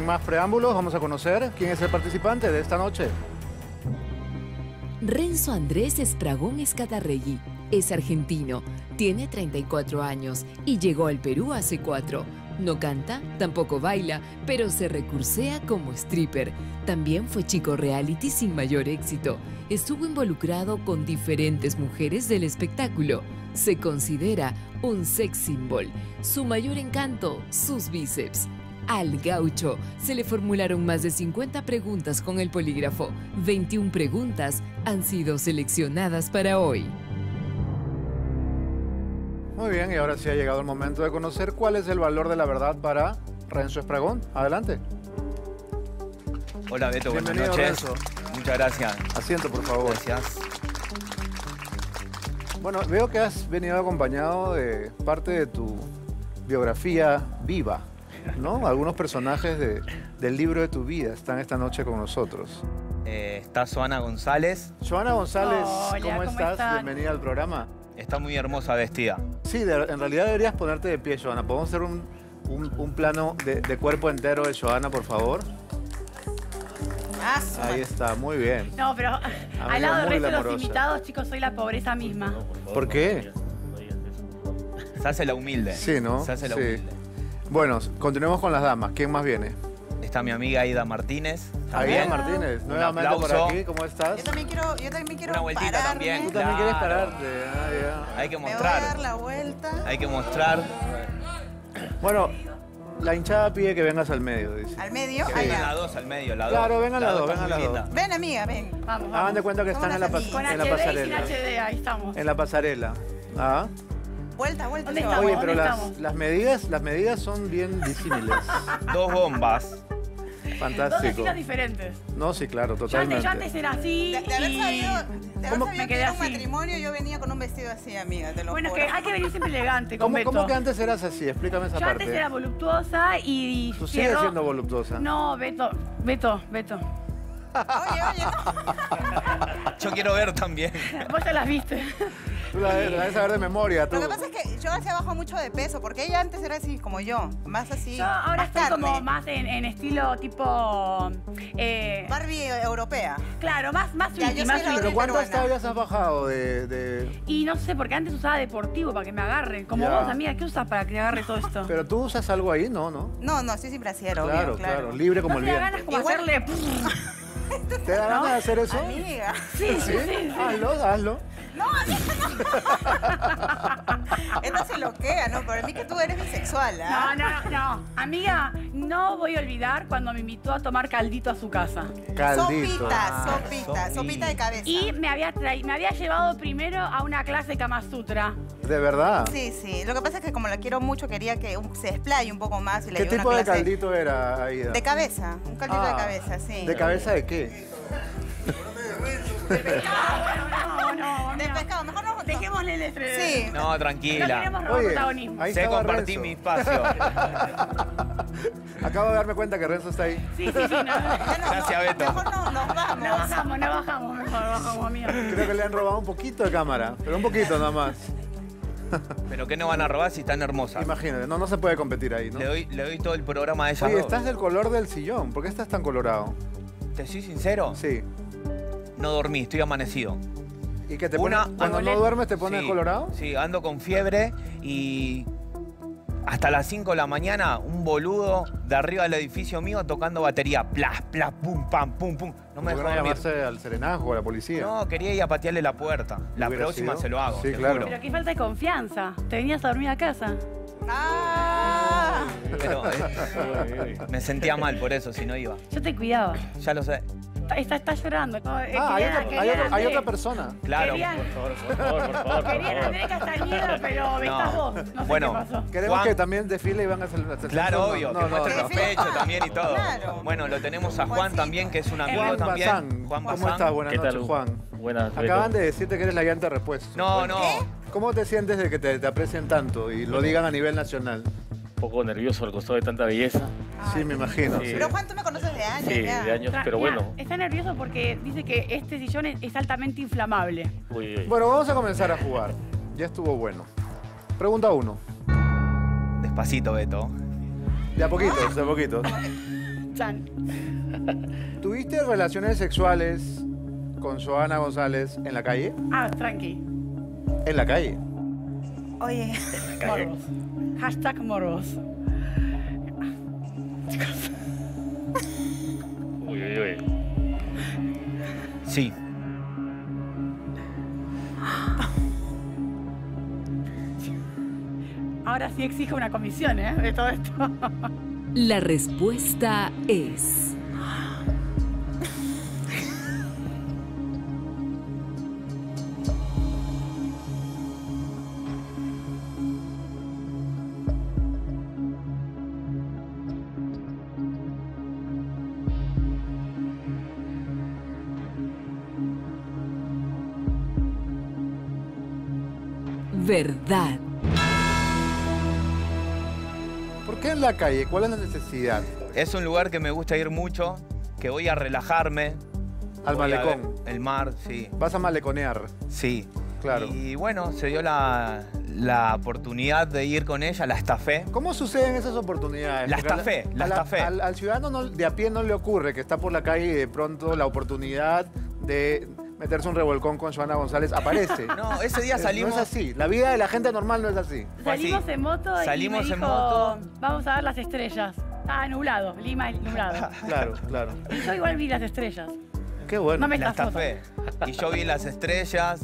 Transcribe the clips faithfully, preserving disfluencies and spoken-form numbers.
más preámbulos, vamos a conocer quién es el participante de esta noche. Renzo Andrés Espragón Escatarregui es argentino, tiene treinta y cuatro años y llegó al Perú hace cuatro. No canta, tampoco baila, pero se recursea como stripper. También fue chico reality sin mayor éxito. Estuvo involucrado con diferentes mujeres del espectáculo. Se considera un sex symbol. Su mayor encanto, sus bíceps. Al gaucho se le formularon más de cincuenta preguntas con el polígrafo. veintiuna preguntas han sido seleccionadas para hoy. Muy bien, y ahora sí ha llegado el momento de conocer cuál es el valor de la verdad para Renzo Espragón. Adelante. Hola Beto, buenas Bienvenido, noches. Renzo. Muchas gracias. Asiento, por favor. Gracias. Bueno, veo que has venido acompañado de parte de tu biografía viva, ¿no? Algunos personajes de, del libro de tu vida están esta noche con nosotros. Eh, está Joana González. Joana González, Hola, ¿cómo, ¿cómo estás? están? Bienvenida al programa. Está muy hermosa vestida. Sí, de- en realidad deberías ponerte de pie, Joana. ¿Podemos hacer un, un- un plano de, de cuerpo entero de Joana, por favor? Ah, su Ahí madre. está, muy bien. No, pero al lado del muy resto de los glamorosa. invitados, chicos, soy la pobreza misma. ¿Por qué? Se hace la humilde. Sí, ¿no? Se hace la Sí. humilde. Bueno, continuemos con las damas. ¿Quién más viene? Está mi amiga Aida Martínez. Aida También. Martínez, Un nuevamente por aplauso. aquí. ¿Cómo estás? Yo también quiero, yo también quiero Una vueltita pararme. también. Tú también Claro. quieres pararte. Ah, ya. Hay que Me voy a mostrar. dar la vuelta. Hay que mostrar. Bueno, la hinchada pide que vengas al medio, dice. Al medio. Que Allá. vengan las dos al medio. Las Claro, dos. vengan las dos, está vengan muy las dos. linda. Ven, amiga, ven. Vamos, Hagan vamos. de cuenta que Somos están en la, las pas- Con en la H D y sin pasarela. H D, ahí estamos. En la pasarela. Ah. Vuelta, vuelta. ¿Dónde se va. estamos? Oye, ¿dónde pero las, estamos? las medidas, las medidas son bien disímiles. Dos bombas. Dos Fantástico. estilos diferentes. No, sí, claro, Yo antes, totalmente. yo antes era así De, de haber y... sabido, de haber ¿Cómo? sabido Me que quedé era un así. matrimonio, yo venía con un vestido así, amiga, te lo Bueno, es juro. que hay que venir siempre elegante con ¿Cómo, Beto. cómo que antes eras así? Explícame esa Yo parte. antes era voluptuosa y... Tú sigues cierro- siendo voluptuosa. No, Beto, Beto, Beto. Oye, oye, no. Yo quiero ver también. Vos ya las viste. Tú la, la debes saber de memoria, tú. Lo que pasa es que yo se bajó mucho de peso, porque ella antes era así como yo, más así. Yo ahora más estoy carne. como más en, en estilo tipo... eh, Barbie europea. claro, más, más Ya, sweetie, yo más soy la sweetie. ¿Pero cuántas peruana. tallas has bajado de...? de- Y no sé, porque antes usaba deportivo para que me agarre. Como Ya. vos, amiga, ¿qué usas para que te agarre todo esto? ¿Pero tú usas algo ahí? No, ¿no? No, no, estoy sin brasier, obvio, Claro, claro. claro, libre como ¿No el te da viento. ganas como Igual- hacerle... ¿Te da ganas ¿No? de hacer eso? Amiga. Sí, sí, sí. sí. Hazlo, hazlo. No, amiga, no. Esta se loquea, ¿no? Para mí que tú eres bisexual, No, ¿ah? no, no. Amiga, no voy a olvidar cuando me invitó a tomar caldito a su casa. Caldito. Sopita, Ah, sopita, sopita. sopita de cabeza. Y me había, trai- me había llevado primero a una clase de Kama Sutra. ¿De verdad? Sí, sí. Lo que pasa es que como la quiero mucho, quería que un- se explaye un poco más y le ¿Qué llevé tipo una de clase caldito era, Aida? De cabeza, un caldito Ah, de cabeza, sí. ¿De cabeza de qué? No, no, De amiga. pescado, mejor no. Dejémosle el estrés. Sí. No, No tranquila. queremos robar Oye, protagonismo. ahí Sé estaba compartir Renzo. mi espacio. Acabo de darme cuenta que Renzo está ahí. Sí, sí, sí. No, no, Gracias, Beto. Mejor no, nos vamos. no bajamos, no bajamos. Mejor bajamos, amiga. Creo que le han robado un poquito de cámara, pero un poquito nada más. Pero ¿qué no van a robar si están hermosas? Imagínate, no, no se puede competir ahí, ¿no? Le doy, le doy todo el programa a ella. Oye, estás del color del sillón. ¿Por qué estás tan colorado? ¿Te soy sincero? Sí. No dormí, estoy amanecido. ¿Y que te Una- pone, cuando Agolet- no duermes te pones Sí, colorado? Sí, ando con fiebre y hasta las cinco de la mañana un boludo de arriba del edificio mío tocando batería. Plas, plas, pum, pam, pum, pum. No me ¿Por qué dejó no dormir. llamaste al serenazgo, a la policía? No, quería ir a patearle la puerta. La ¿Hubiera próxima sido? se lo hago. Sí, te claro. juro. Pero qué falta de confianza. Te venías a dormir a casa. Ah. Pero eh, me sentía mal por eso, si no iba. Yo te cuidaba. Ya lo sé. Está, está llorando. No, eh, Ah, hay querían- otra, hay querían otra- hay Andrés. otra persona. Claro. Querían, Por favor, por favor, por favor. querían a Andrés Castañeda, pero estás vos. No sé Bueno. qué pasó. Queremos Juan- que también desfile y van a hacer la Claro, obvio, que muestre no. los pechos también y todo. Claro. Bueno, lo tenemos a Juan Juancito. también, que es un amigo Juan también. Bazán. Juan ¿Cómo Bazán. estás? Buenas ¿Qué noches, tal? Juan. Buenas, Acaban Beto. de decirte que eres la llanta de repuesto. No, no. ¿Cómo te sientes de que te, te aprecien tanto y lo digan a nivel nacional? Un poco nervioso al costado de tanta belleza. Sí, me imagino. Sí. sí. Pero Juan, tú me conoces de años Sí, ya. de años, Está- pero mira, bueno. Está nervioso porque dice que este sillón es, es altamente inflamable. Uy, uy. Bueno, vamos a comenzar a jugar. Ya estuvo bueno. Pregunta uno. Despacito, Beto. De a poquitos, de a poquitos. escuchan. ¿Tuviste relaciones sexuales con Johanna González en la calle? Ah, tranqui. En la calle. Oye, Morbos. Hashtag morbos. Uy, uy, uy. Sí. Ahora sí exijo una comisión, ¿eh? De todo esto. La respuesta es... verdad. ¿Por qué en la calle? ¿Cuál es la necesidad? Es un lugar que me gusta ir mucho, que voy a relajarme. Al voy a malecón. ver el mar, sí. Vas a maleconear. Sí. Claro. Y bueno, se dio la, la oportunidad de ir con ella, la estafé. ¿Cómo suceden esas oportunidades? La Porque estafé, a la estafé. Al, al ciudadano no- de a pie no le ocurre que está por la calle y de pronto la oportunidad de meterse un revolcón con Johanna González aparece. No, ese día salimos... No es así. La vida de la gente normal no es así. Fue así. Salimos en moto y Salimos me en dijo, moto. vamos a ver las estrellas. Estaba nublado, Lima es nublado. Claro, claro. Y yo igual vi las estrellas. Qué bueno. No me La estafó. estafé. Y yo vi las estrellas,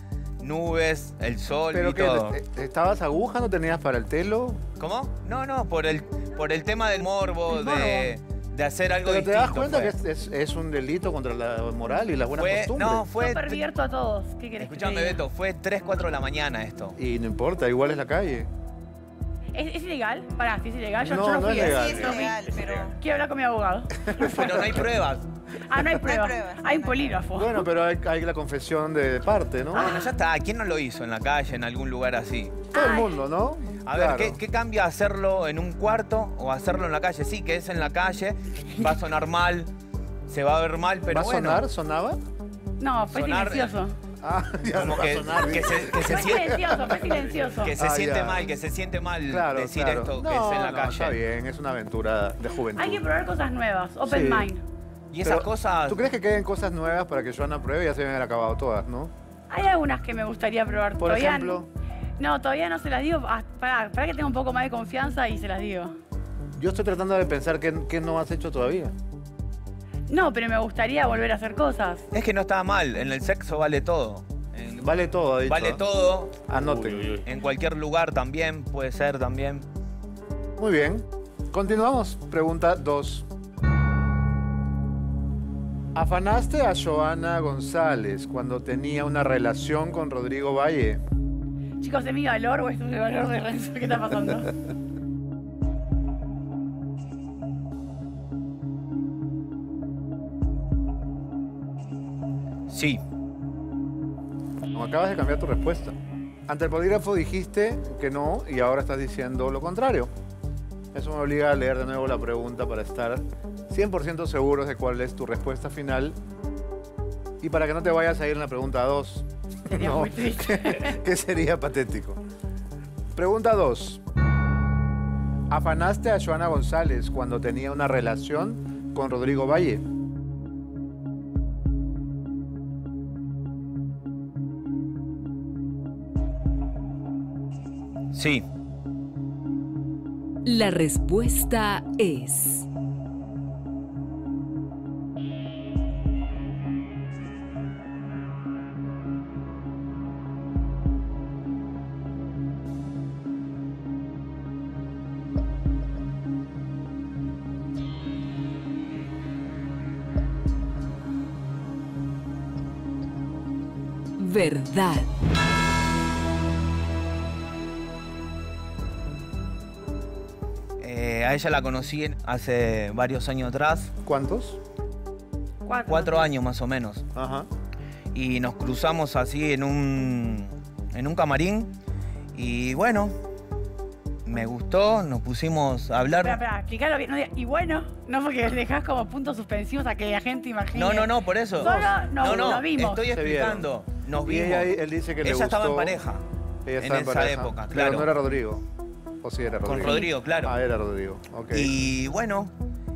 nubes, el sol ¿Pero y qué? todo. eh, ¿Estabas aguja? ¿No tenías para el telo? ¿Cómo? No, no, por el, por el tema del morbo, El de, de hacer algo Pero te distinto. das cuenta fue. que es, es- es un delito contra la moral y las buenas Fue- costumbres. no, Yo fue... pervierto a todos. ¿Qué querés que te Escuchame, diga? Beto, fue tres, cuatro de la mañana esto. Y no importa, igual es la calle. ¿Es, es ilegal? Pará, si es ilegal. Yo, No, yo no no fui. es ¿eh? legal. sí es ilegal, pero... Quiero hablar con mi abogado. Pero no hay pruebas. Ah, no hay pruebas. pruebas, Hay un no hay polígrafo. Bueno, pero hay, hay la confesión de parte, ¿no? Bueno, ya está. ¿Quién no lo hizo en la calle, en algún lugar así? Todo el Ay. mundo, ¿no? A ver, Claro. ¿qué, qué cambia hacerlo en un cuarto o hacerlo en la calle? Sí, que es en la calle, va a sonar mal, se va a ver mal, pero ¿Va a bueno. sonar? ¿Sonaba? No, fue Sonar- silencioso. Ah, ya Como va que, a sonar. que se, que se Fue siente, silencioso, fue silencioso. que se Ah, siente ya. mal, que se siente mal Claro, decir claro. esto que No, es en la no, calle. está bien, es una aventura de juventud. Hay que probar cosas nuevas. Open Sí. mind. Y esas Pero, cosas... ¿Tú crees que queden cosas nuevas para que Johanna pruebe y ya se habían acabado todas, no? Hay algunas que me gustaría probar. Por todavía ejemplo, No, todavía no se las digo. Ah, pará, pará que tenga un poco más de confianza y se las digo. yo estoy tratando de pensar qué, qué no has hecho todavía. No, pero me gustaría volver a hacer cosas. Es que no está mal, en el sexo vale todo. En- Vale todo, ha dicho, vale ¿eh? todo, Anoten. Uy, uy, uy. en cualquier lugar también, puede ser también. Muy bien. Continuamos. Pregunta dos. ¿Afanaste a Johanna González cuando tenía una relación con Rodrigo Valle? Chicos, ¿es mi valor o es el valor de Renzo? ¿Qué está pasando? Sí, No, acabas de cambiar tu respuesta. Ante el polígrafo dijiste que no y ahora estás diciendo lo contrario. Eso me obliga a leer de nuevo la pregunta para estar cien por ciento seguros de cuál es tu respuesta final y para que no te vayas a ir en la pregunta dos. Sería muy triste. que sería patético. Pregunta dos. ¿Afanaste a Johanna González cuando tenía una relación con Rodrigo Valle? sí. La respuesta es... verdad. Eh, a ella la conocí hace varios años atrás, ¿Cuántos? Cuatro. cuatro años más o menos. Ajá. Y nos cruzamos así en un, en un camarín. Y bueno, me gustó, nos pusimos a hablar. Espera, espera, explícalo bien. No digas, y bueno, no porque dejás como puntos suspensivos a que la gente imagine. No, no, no, por eso. Solo no, no, no, lo vimos. estoy Se explicando. Nos Y vimos. ella, él dice que le Ella gustó. estaba en pareja. Ella en estaba esa pareja. época, Pero claro. no era Rodrigo. ¿O sí era Con Rodrigo? Rodrigo, claro. Ah, era Rodrigo. Ok. Y bueno,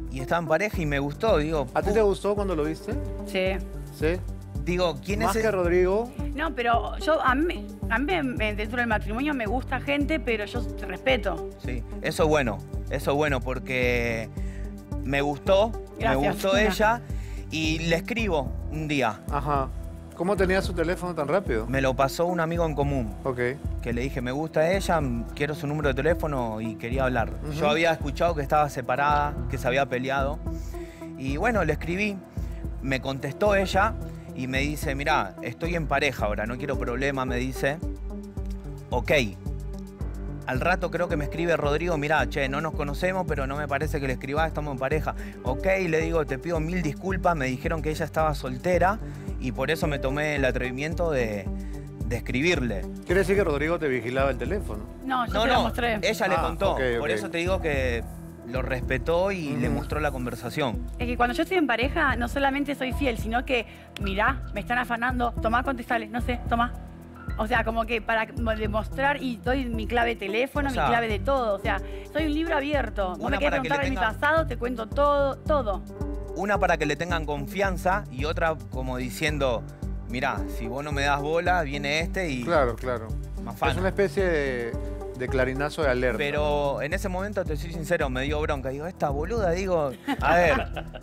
y estaba en pareja y me gustó. Digo, ¿A ti te gustó cuando lo viste? Sí. Sí. digo, ¿quién Más es que el... Rodrigo. No, pero yo, a mí, a mí me- dentro del matrimonio me gusta gente, pero yo te respeto. Sí, eso es bueno, eso es bueno porque me gustó, Gracias. me gustó ella y le escribo un día. Ajá. ¿Cómo tenía su teléfono tan rápido? Me lo pasó un amigo en común. Ok. Que le dije, me gusta ella, quiero su número de teléfono y quería hablar. Ujú. Yo había escuchado que estaba separada, que se había peleado. Y bueno, le escribí, me contestó ella y me dice, mirá, estoy en pareja ahora, no quiero problema, me dice. Ok. Al rato creo que me escribe Rodrigo, mirá, che, no nos conocemos, pero no me parece que le escribas, estamos en pareja. Ok, le digo, te pido mil disculpas, me dijeron que ella estaba soltera y por eso me tomé el atrevimiento de, de escribirle. Quiere decir que Rodrigo te vigilaba el teléfono. No, yo No, te lo no, mostré. ella le Ah, contó. ok, Por ok. eso te digo que lo respetó y le Ujú. mostró la conversación. Es que cuando yo estoy en pareja, no solamente soy fiel, sino que, mirá, me están afanando, tomá, contestale, no sé, tomá. O sea, como que para demostrar y doy mi clave de teléfono, O sea, mi clave de todo. O sea, soy un libro abierto. Vos una me querés para que preguntar le de mi tengan- pasado, te cuento todo, todo. Una para que le tengan confianza y otra como diciendo, mirá, si vos no me das bola, viene este y Claro, claro. más Es fan. una especie de, de clarinazo de alerta. Pero en ese momento, te soy sincero, me dio bronca. Digo, esta boluda, digo, a ver,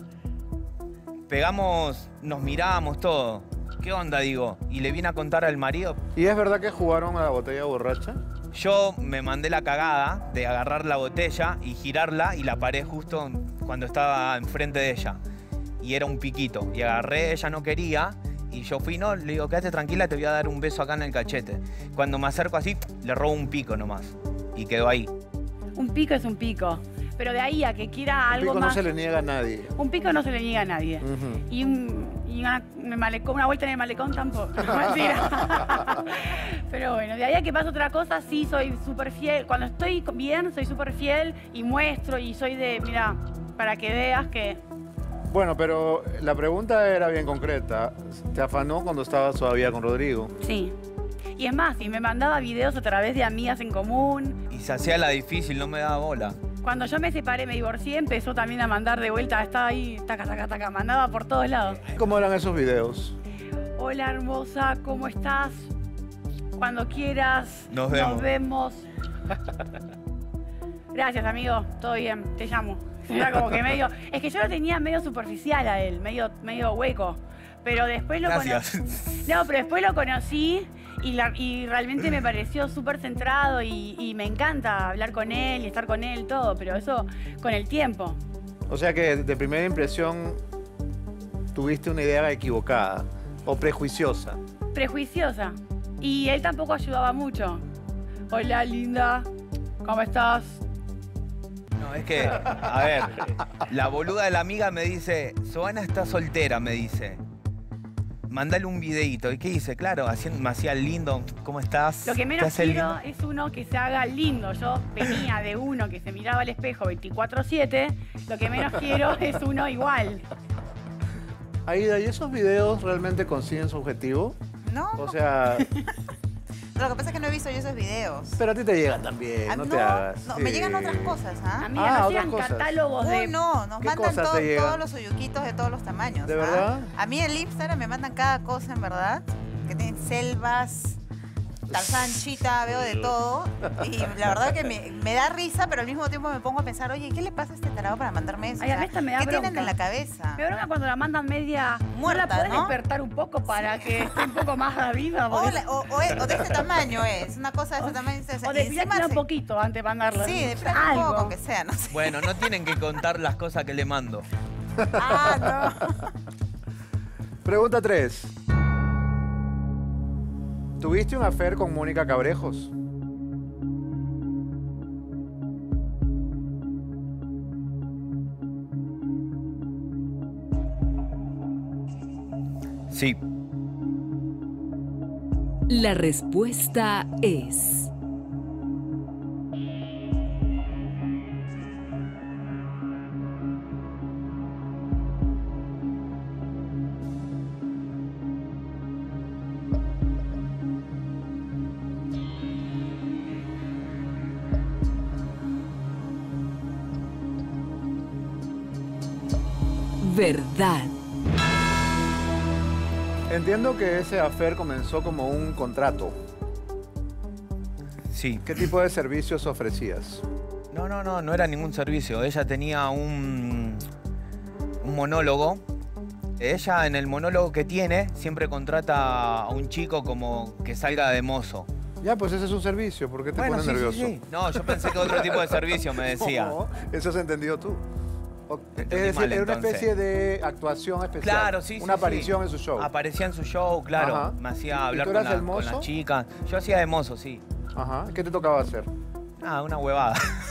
pegamos, nos mirábamos todo. ¿Qué onda, digo? Y le vine a contar al marido. ¿Y es verdad que jugaron a la botella borracha? Yo me mandé la cagada de agarrar la botella y girarla y la paré justo cuando estaba enfrente de ella. Y era un piquito. Y agarré, ella no quería. Y yo fui, no, le digo, quédate tranquila, te voy a dar un beso acá en el cachete. Cuando me acerco así, le robo un pico nomás. Y quedó ahí. Un pico es un pico. Pero de ahí a que quiera Un algo pico no más. se le niega a nadie. Un pico no se le niega a nadie. Ujú. Y, un, y una, un malecón, una vuelta en el malecón tampoco. Mentira. Pero bueno, de ahí a que pasa otra cosa, sí soy súper fiel. Cuando estoy bien, soy súper fiel y muestro y soy de, mira, para que veas que... Bueno, pero la pregunta era bien concreta. ¿Te afanó cuando estabas todavía con Rodrigo? Sí. Y es más, y me mandaba videos a través de amigas en común. Y se hacía la difícil, no me daba bola. Cuando yo me separé, me divorcié, empezó también a mandar de vuelta, estaba ahí, taca, taca, taca, mandaba por todos lados. ¿Cómo eran esos videos? Hola hermosa, ¿cómo estás? Cuando quieras, Nos vemos. vemos. Gracias, amigo, todo bien, te llamo. Era como que medio. Es que yo lo tenía medio superficial a él, medio, medio hueco. Pero después lo Gracias. conocí. No, pero después lo conocí y, la- y realmente me pareció súper centrado y, y me encanta hablar con él y estar con él, todo, pero eso con el tiempo. O sea que de primera impresión tuviste una idea equivocada o prejuiciosa. Prejuiciosa. Y él tampoco ayudaba mucho. Hola, linda, ¿cómo estás? No, es que, a ver, la boluda de la amiga me dice, Soana está soltera, me dice. Mándale un videíto. ¿Y qué hice? Claro, haciendo, me hacía el lindo. ¿Cómo estás? Lo que ¿Te menos hace el quiero lindo? es uno que se haga lindo. Yo venía de uno que se miraba al espejo veinticuatro siete. Lo que menos quiero es uno igual. Aida, ¿y esos videos realmente consiguen su objetivo? No, O sea, lo que pasa es que no he visto yo esos videos. pero a ti te llegan también, Ah, no, te hagas. no, me Sí. llegan otras cosas, ¿ah? Amiga, Ah, no otras llegan cosas. catálogos de... Uy, no, nos ¿Qué mandan cosas todo- te llegan? todos los oyuquitos de todos los tamaños. ¿De ¿ah? verdad? A mí el Instagram me mandan cada cosa, en verdad. Que tienen selvas, Tarzán, chita, veo de todo. Y la verdad que me, me da risa, pero al mismo tiempo me pongo a pensar, oye, ¿qué le pasa a este tarado para mandarme eso? Ay, a mí esta me da ¿Qué tienen bronca. en la cabeza? Me bronca cuando la mandan media... Muerta, ¿No la podés ¿no? despertar un poco para que esté un poco más viva? O, Porque- la- o- o es- o de este tamaño es, una cosa de este tamaño. O, sea, O y encima depilátela un se- poquito antes de mandarla. Sí, depilátela un Algo. poco, aunque sea, no sé. Bueno, no tienen que contar las cosas que le mando. Ah, no. Pregunta tres. ¿Tuviste un affair con Mónica Cabrejos? Sí. La respuesta es... Verdad. Entiendo que ese affair comenzó como un contrato. Sí. ¿Qué tipo de servicios ofrecías? No, no, no, no era ningún servicio. Ella tenía un, un monólogo. Ella en el monólogo que tiene siempre contrata a un chico como que salga de mozo. Ya, pues ese es un servicio. ¿Por qué te Bueno, pones sí, sí, nervioso? sí. No, yo pensé que otro tipo de servicio me decía. No, eso has entendido tú. O- es Entendí decir, mal, era una entonces. especie de actuación especial. Claro, sí, sí. Una sí. aparición en su show. Aparecía en su show, claro. Ajá. Me ¿Y hacía hablar tú con, eras la- el con mozo? las chicas. Yo hacía de mozo, sí. Ajá. ¿Qué te tocaba hacer? Ah, una huevada.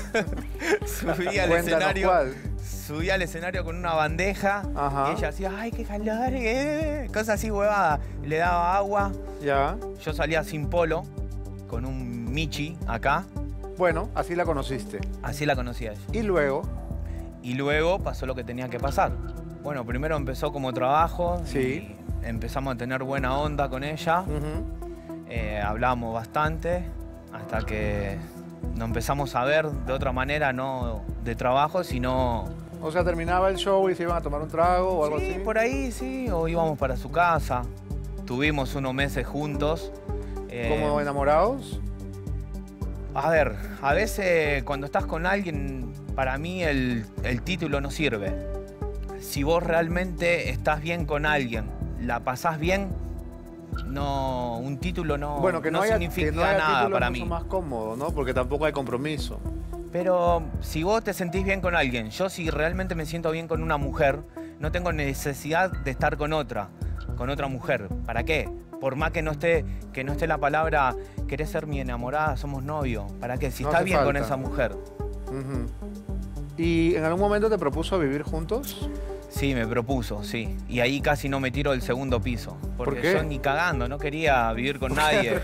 Subía al Cuéntanos escenario. cuál. Subía al escenario con una bandeja. Ajá. Y ella hacía, ay, qué calor, eh", cosas así huevada. Le daba agua. Ya. Yo salía sin polo, con un Michi acá. Bueno, así la conociste. Así la conocía ella. Y luego, Y luego pasó lo que tenía que pasar. Bueno, primero empezó como trabajo. Sí. Y empezamos a tener buena onda con ella. ujú, Eh, hablábamos bastante hasta que nos empezamos a ver de otra manera, no de trabajo, sino... o sea, terminaba el show y se iban a tomar un trago o algo Sí, así. por ahí, sí, o íbamos para su casa. Tuvimos unos meses juntos. Eh, ¿Como enamorados? A ver, a veces cuando estás con alguien, para mí el, el título no sirve. Si vos realmente estás bien con alguien, la pasás bien, no, un título no, Bueno, que no, no haya, significa que no haya nada título para es mí. mucho más cómodo, ¿no? Porque tampoco hay compromiso. Pero si vos te sentís bien con alguien, yo si realmente me siento bien con una mujer, no tengo necesidad de estar con otra, con otra mujer. ¿Para qué? Por más que no esté, que no esté la palabra, querés ser mi enamorada, somos novios. ¿Para qué? Si No estás hace bien con falta. esa mujer. Ujú. ¿Y en algún momento te propuso vivir juntos? Sí, me propuso, sí. Y ahí casi no me tiro del segundo piso. Porque qué? yo ni cagando, no quería vivir con nadie.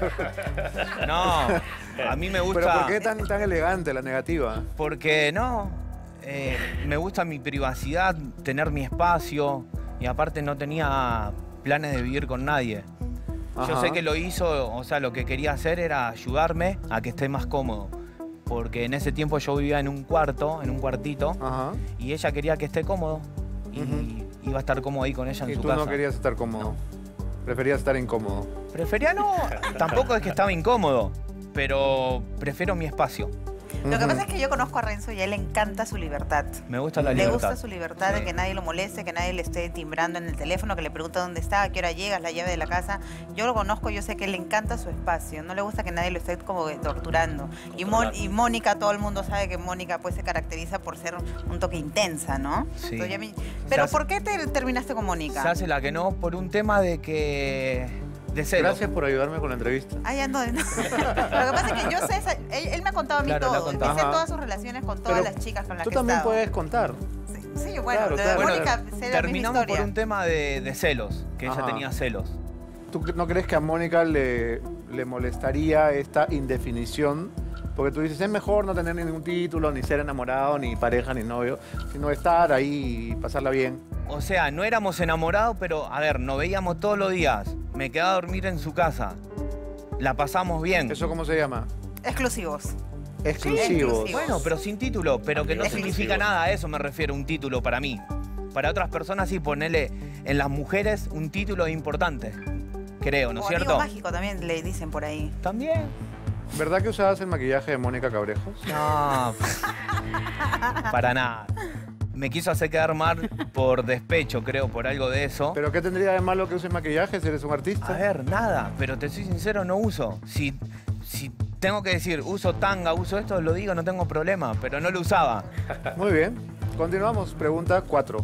No, a mí me gusta... ¿Pero por qué tan, tan elegante la negativa? Porque no, eh, me gusta mi privacidad, tener mi espacio. Y aparte no tenía planes de vivir con nadie. Yo Ajá. sé que lo hizo, o sea, lo que quería hacer era ayudarme a que esté más cómodo. Porque en ese tiempo yo vivía en un cuarto, en un cuartito, Ajá. y ella quería que esté cómodo. Y Ujú. iba a estar cómodo ahí con ella en Y su tú casa. no querías estar cómodo. Preferías estar incómodo. Prefería no, tampoco es que estaba incómodo, pero prefiero mi espacio. Lo que Ujú. pasa es que yo conozco a Renzo y a él le encanta su libertad. Me gusta la Le libertad. gusta su libertad de Sí. que nadie lo moleste, que nadie le esté timbrando en el teléfono, que le pregunta dónde está, a qué hora llegas, la llave de la casa. Yo lo conozco, yo sé que le encanta su espacio, no le gusta que nadie lo esté como que torturando. Y, Mon- y Mónica, todo el mundo sabe que Mónica pues se caracteriza por ser un toque intensa, ¿no? Sí. Entonces, ya me- Pero hace- ¿por qué te terminaste con Se Mónica? hace la que no por un tema de que... de celos. Gracias por ayudarme con la entrevista. Ah, ya no. no. Lo que pasa es que yo sé, esa- él, él me ha contado a mí Claro, le ha todo. Me contado. sé Ajá. todas sus relaciones con todas Pero las chicas con las Tú que también estaba. puedes contar. Sí, sí, bueno, Claro, de claro. Mónica Bueno, sé la misma terminamos por historia. un tema de, de celos, que ella Ajá. tenía celos. ¿Tú no crees que a Mónica le, le molestaría esta indefinición? Porque tú dices, es mejor no tener ningún título, ni ser enamorado, ni pareja, ni novio, sino estar ahí y pasarla bien. O sea, no éramos enamorados, pero a ver, nos veíamos todos los días. Me quedaba a dormir en su casa. La pasamos bien. ¿Eso cómo se llama? Exclusivos. Exclusivos. exclusivos. Bueno, pero sin título, pero que no Exclusivos. significa nada, a eso me refiero un título para mí. Para otras personas sí ponerle en las mujeres un título importante, creo, ¿no es o cierto? amigo mágico también le dicen por ahí. También. ¿Verdad que usabas el maquillaje de Mónica Cabrejos? No, para nada. Me quiso hacer quedar mal por despecho, creo, por algo de eso. ¿Pero qué tendría de malo que uses maquillaje si eres un artista? A ver, nada, pero te soy sincero, no uso. Si, si tengo que decir, uso tanga, uso esto, lo digo, no tengo problema, pero no lo usaba. Muy bien. Continuamos. Pregunta cuatro.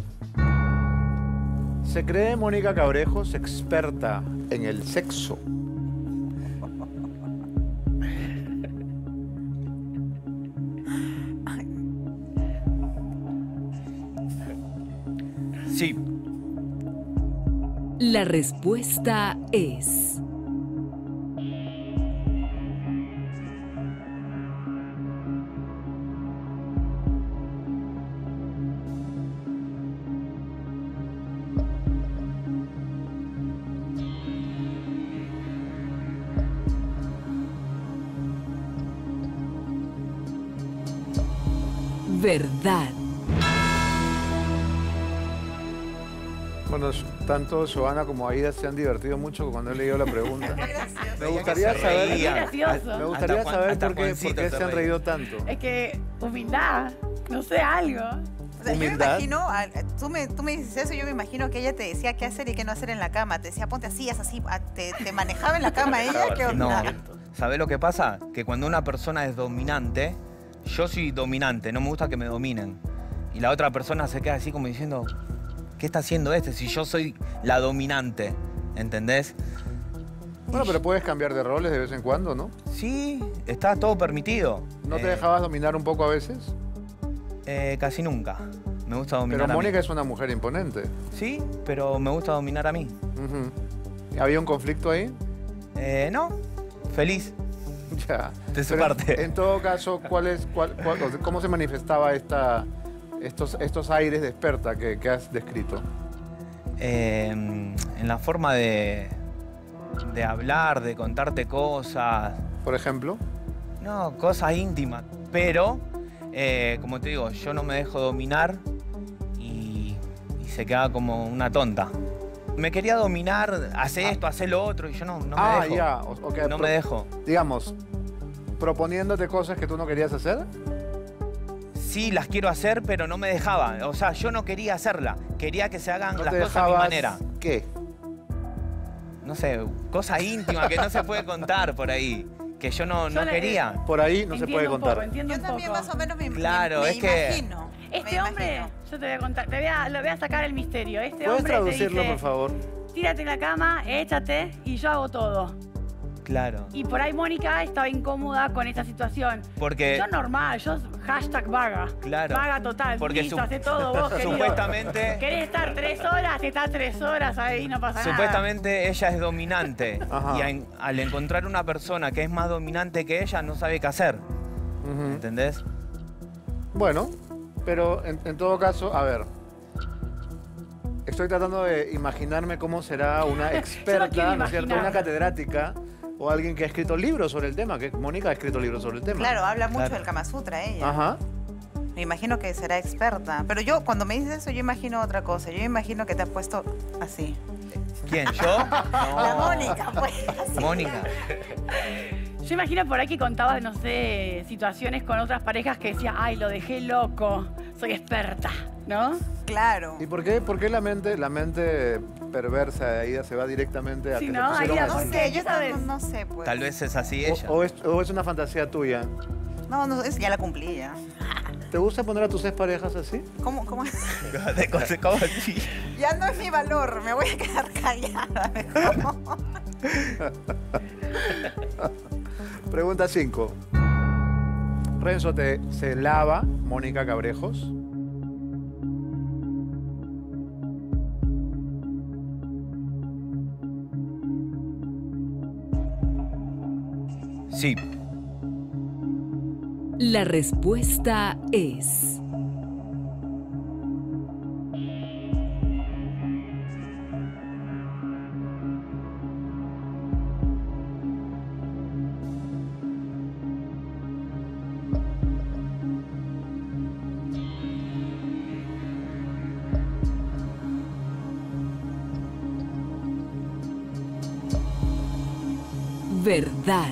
¿Se cree Mónica Cabrejos experta en el sexo? Sí, La respuesta es... Verdad. Bueno, tanto Joana como Aida se han divertido mucho cuando he leído la pregunta. Me Veía gustaría que se saber, reían. Qué gracioso. me gustaría Hasta Juan- saber hasta por qué, por Juancito qué se se han reía. reído tanto. Es que, humildad, no sé, algo. O sea, yo me Humildad. imagino, a- tú me, tú me dices eso, yo me imagino que ella te decía qué hacer y qué no hacer en la cama. Te decía, ponte así, haz así. a- Te, te manejaba en la cama ella, ¿qué No, onda? ¿sabés lo que pasa? Que cuando una persona es dominante, yo soy dominante, no me gusta que me dominen. Y la otra persona se queda así como diciendo, ¿qué está haciendo este si yo soy la dominante? ¿Entendés? Bueno, pero puedes cambiar de roles de vez en cuando, ¿no? Sí, está todo permitido. ¿No te Eh, dejabas dominar un poco a veces? eh, casi nunca. Me gusta dominar Pero a Mónica mí. es una mujer imponente. Sí, pero me gusta dominar a mí. Ujú. ¿Había un conflicto ahí? Eh, no, feliz. Ya. De su Pero en- parte. En todo caso, ¿cuál es, cuál- cuál- o sea, ¿cómo se manifestaba esta, estos, estos aires de experta que, que has descrito? Eh, en la forma de, de hablar, de contarte cosas. Por ejemplo. No, cosas íntimas. Pero, eh, como te digo, yo no me dejo dominar y, y se queda como una tonta. Me quería dominar, hace esto, hace lo otro, y yo no, no me ah, dejo. ya. o- ok, No pro- me dejo. Digamos, proponiéndote cosas que tú no querías hacer. Sí, las quiero hacer, pero no me dejaba. O sea, yo no quería hacerla. Quería que se hagan No las te cosas a mi dejabas. manera. ¿Qué? No sé, cosa íntima que no se puede contar por ahí. Que yo no, Yo no le- quería. Por ahí no se Entiendo puede un contar. poco, entiendo Yo un también poco. más o menos me, me- Claro, me es que- imagino. Este me hombre, imagino. yo te voy a contar, te voy a, lo voy a sacar el misterio. Este ¿Puedes hombre traducirlo, te dice, por favor? tírate en la cama, échate y yo hago todo. Claro. Y por ahí Mónica estaba incómoda con esta situación. Porque Yo normal, yo hashtag vaga. Claro. Vaga total. Porque Listo, su- hace todo vos, querido. supuestamente, ¿Querés estar tres horas? Estás tres horas ahí, no pasa nada. supuestamente ella es dominante. Ajá. Y en- al encontrar una persona que es más dominante que ella, no sabe qué hacer. Ujú. ¿Entendés? Bueno, pero en, en todo caso, a ver. Estoy tratando de imaginarme cómo será una experta, quiero ¿no es cierto? imaginar. Una catedrática o alguien que ha escrito libros sobre el tema, que Mónica ha escrito libros sobre el tema. Claro, habla mucho Claro. del Kama Sutra ella. Ajá. Me imagino que será experta. Pero yo, cuando me dices eso, yo imagino otra cosa. Yo imagino que te has puesto así. ¿Quién? ¿Yo? No. La Mónica, pues. así. Mónica. Yo imagino por ahí que contabas, no sé, situaciones con otras parejas que decía, ay, lo dejé loco, soy experta, ¿no? Claro. ¿Y por qué, por qué la mente, la mente perversa de Aida se va directamente a Sí, que ¿no? te pusieron Aida, No así? ¿por sé, qué? yo ¿Sabes? no, no sé, pues. Tal vez es así O- ella. O, es, o es una fantasía tuya. No, no, es, ya la cumplí ya. ¿Te gusta poner a tus ex parejas así? ¿Cómo, cómo? De cosas como así. Ya no es mi valor, me voy a quedar callada mejor. Pregunta cinco. Renzo, ¿te se lava Mónica Cabrejos? Sí. La respuesta es... verdad.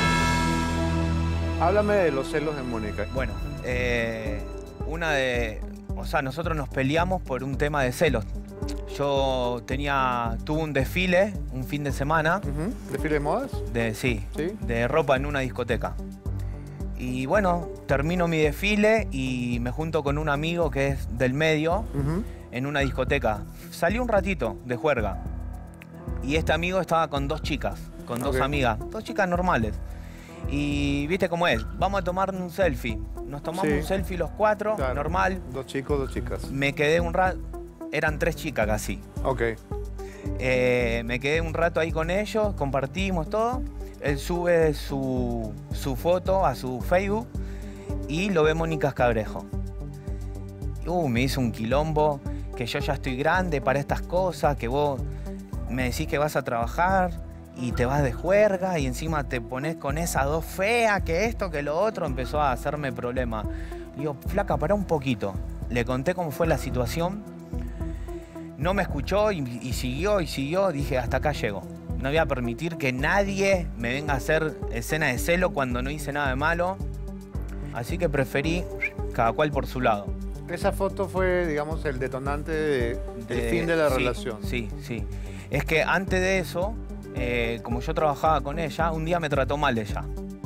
Háblame de los celos de Mónica. Bueno, eh, una de... O sea, nosotros nos peleamos por un tema de celos. Yo tenía... Tuve un desfile un fin de semana. Ujú. ¿Desfile de modas? De, sí, Sí. de ropa en una discoteca. Y bueno, termino mi desfile y me junto con un amigo que es del medio Ujú. en una discoteca. Salí un ratito de juerga. Y este amigo estaba con dos chicas, con dos Ok. amigas, dos chicas normales. Y viste cómo es, vamos a tomar un selfie. Nos tomamos Sí. un selfie los cuatro, Claro. normal. Dos chicos, dos chicas. Me quedé un rato, eran tres chicas casi. Ok. Eh, me quedé un rato ahí con ellos, compartimos todo. Él sube su, su foto a su Facebook y lo ve Mónica Cabrejo. Uh, me hizo un quilombo, que yo ya estoy grande para estas cosas, que vos me decís que vas a trabajar y te vas de juerga y encima te pones con esa dos fea, que esto, que lo otro. Empezó a hacerme problema. Digo, flaca, pará un poquito. Le conté cómo fue la situación. no me escuchó y, y siguió y siguió. Dije, hasta acá llego. No voy a permitir que nadie me venga a hacer escena de celo cuando no hice nada de malo. Así que preferí cada cual por su lado. Esa foto fue, digamos, el detonante de, del De- fin de la sí, relación. Sí, sí. Es que antes de eso, eh, como yo trabajaba con ella, un día me trató mal ella.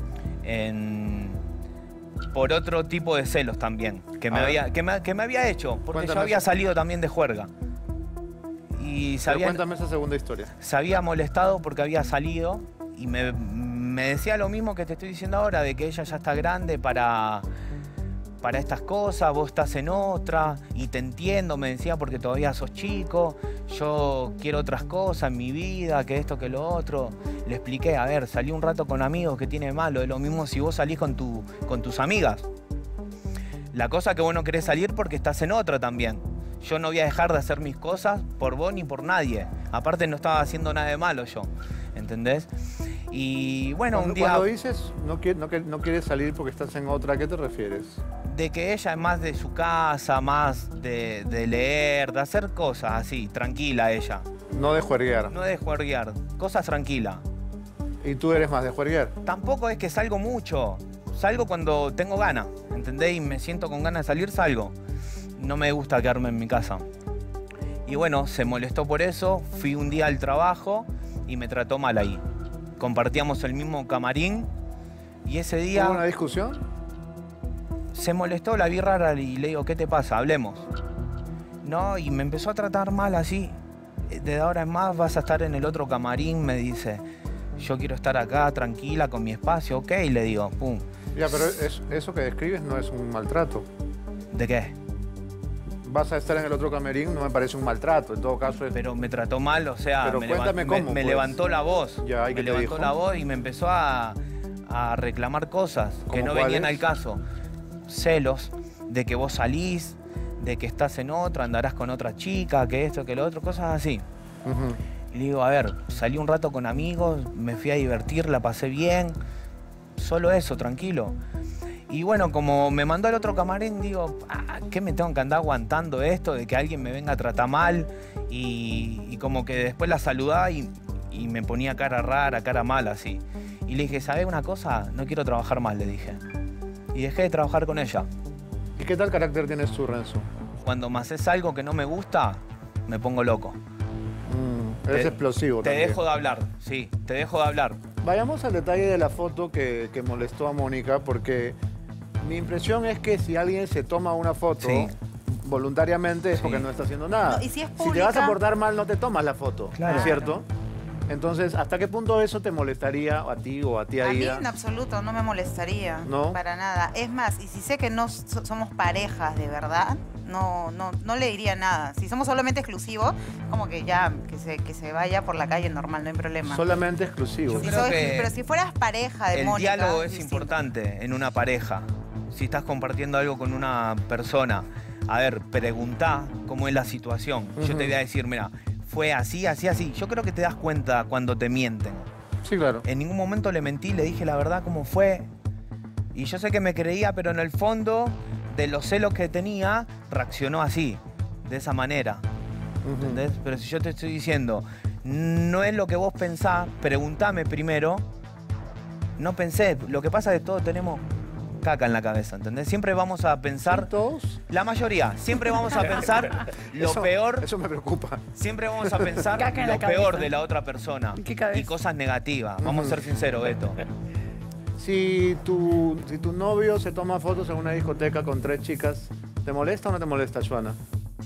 En- por otro tipo de celos también, que me, A ver. había, que, me, que me había hecho, porque Cuéntame yo había eso. salido también de juerga. Y se Pero había, cuéntame esa segunda historia. se había molestado porque había salido y me, me decía lo mismo que te estoy diciendo ahora, de que ella ya está grande para, para estas cosas, vos estás en otra y te entiendo, me decía, porque todavía sos chico, yo quiero otras cosas en mi vida, que esto, que lo otro. Le expliqué, a ver, salí un rato con amigos, ¿qué tiene de malo? Es lo mismo si vos salís con, tu, con tus amigas. La cosa que vos no querés salir porque estás en otra también. Yo no voy a dejar de hacer mis cosas por vos ni por nadie. Aparte no estaba haciendo nada de malo yo, ¿entendés? Y bueno, Cuando, un día cuando dices no, qui- no, que- no quieres salir porque estás en otra, ¿a qué te refieres? de que ella es más de su casa, más de, de leer, de hacer cosas así, tranquila ella. No de juerguear. No de juerguear, cosas tranquilas. Y tú eres más de juerguear. Tampoco es que salgo mucho. Salgo cuando tengo ganas, ¿entendés? Y me siento con ganas de salir, salgo. No me gusta quedarme en mi casa. Y bueno, se molestó por eso. Fui un día al trabajo y me trató mal ahí. Compartíamos el mismo camarín y ese día ¿Hubo una discusión? se molestó, la vi rara y le digo, ¿qué te pasa? Hablemos. No, y me empezó a tratar mal así. De ahora en más vas a estar en el otro camarín, me dice. Yo quiero estar acá tranquila con mi espacio, ok, le digo, pum. Ya, pero es- eso que describes no es un maltrato. ¿De qué? Vas a estar en el otro camerín, no me parece un maltrato. En todo caso, es... Pero me trató mal, o sea, Pero me, cuéntame levan- cómo, me- me pues. levantó la voz. Ya, ¿y me qué te levantó dijo? la voz y me empezó a, a reclamar cosas que ¿Cómo no venían cuáles? al caso. Celos, de que vos salís, de que estás en otra, andarás con otra chica, que esto, que lo otro, cosas así. Ujú. Y le digo, a ver, salí un rato con amigos, me fui a divertir, la pasé bien, solo eso, tranquilo. Y bueno, como me mandó al otro camarín, digo, ah, ¿qué me tengo que andar aguantando esto de que alguien me venga a tratar mal? Y, y como que después la saludaba y, y me ponía cara rara, cara mala, así. Y le dije, ¿sabes una cosa? No quiero trabajar más, le dije. Y dejé de trabajar con ella. ¿Y qué tal carácter tienes tú, Renzo? Cuando me haces algo que no me gusta, me pongo loco. Mm, eres Te- explosivo Te también. dejo de hablar, sí, te dejo de hablar. Vayamos al detalle de la foto que, que molestó a Mónica, porque mi impresión es que si alguien se toma una foto Sí. voluntariamente es Sí. porque no está haciendo nada. No, y si es te vas a pública- portar mal, no te tomas la foto, Claro. ¿no es cierto? Entonces, ¿hasta qué punto eso te molestaría a ti o a ti, A mí Aida? en absoluto no me molestaría. ¿No? Para nada. Es más, y si sé que no so- somos parejas de verdad, no, no, no le diría nada. Si somos solamente exclusivos, como que ya, que se, que se vaya por la calle normal, no hay problema. Solamente exclusivo. Si Yo creo soy- que pero si fueras pareja de El Mónica, diálogo es distinto. importante en una pareja. Si estás compartiendo algo con una persona, a ver, preguntá cómo es la situación. Yo Ujú. te voy a decir, mira, fue así, así, así. Yo creo que te das cuenta cuando te mienten. Sí, claro. En ningún momento le mentí, le dije la verdad cómo fue. Y yo sé que me creía, pero en el fondo, de los celos que tenía, reaccionó así, de esa manera. Ujú. ¿Entendés? Pero si yo te estoy diciendo, no es lo que vos pensás, preguntame primero. No pensé, lo que pasa es que todos tenemos caca en la cabeza, ¿entendés? Siempre vamos a pensar, ¿Son todos? la mayoría, siempre vamos a pensar lo Eso- peor, Eso me preocupa. siempre vamos a pensar Caca en la lo peor cabeza. de la otra persona ¿Qué cabeza? y cosas negativas. Vamos a ser sinceros, Beto. Si tu, si tu novio se toma fotos en una discoteca con tres chicas, ¿te molesta o no te molesta, Joana?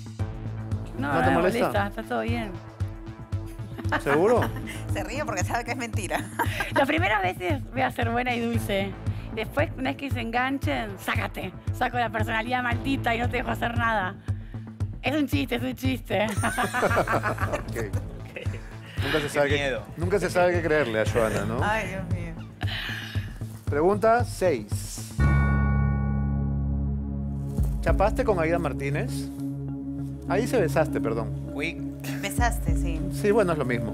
No, ¿No no, te me molesta? molesta, está todo bien. ¿Seguro? Se ríe porque sabe que es mentira. Las primeras veces voy a ser buena y dulce. Después, una vez que se enganchen, sácate. Saco la personalidad maldita y no te dejo hacer nada. Es un chiste, es un chiste. Ok. Nunca se sabe Qué qué, miedo. nunca se sabe qué creerle a Joana, ¿no? Ay, Dios mío. Pregunta seis. ¿Chapaste con Aida Martínez? Ahí se besaste, perdón. Uy, Besaste, sí. Sí, bueno, es lo mismo.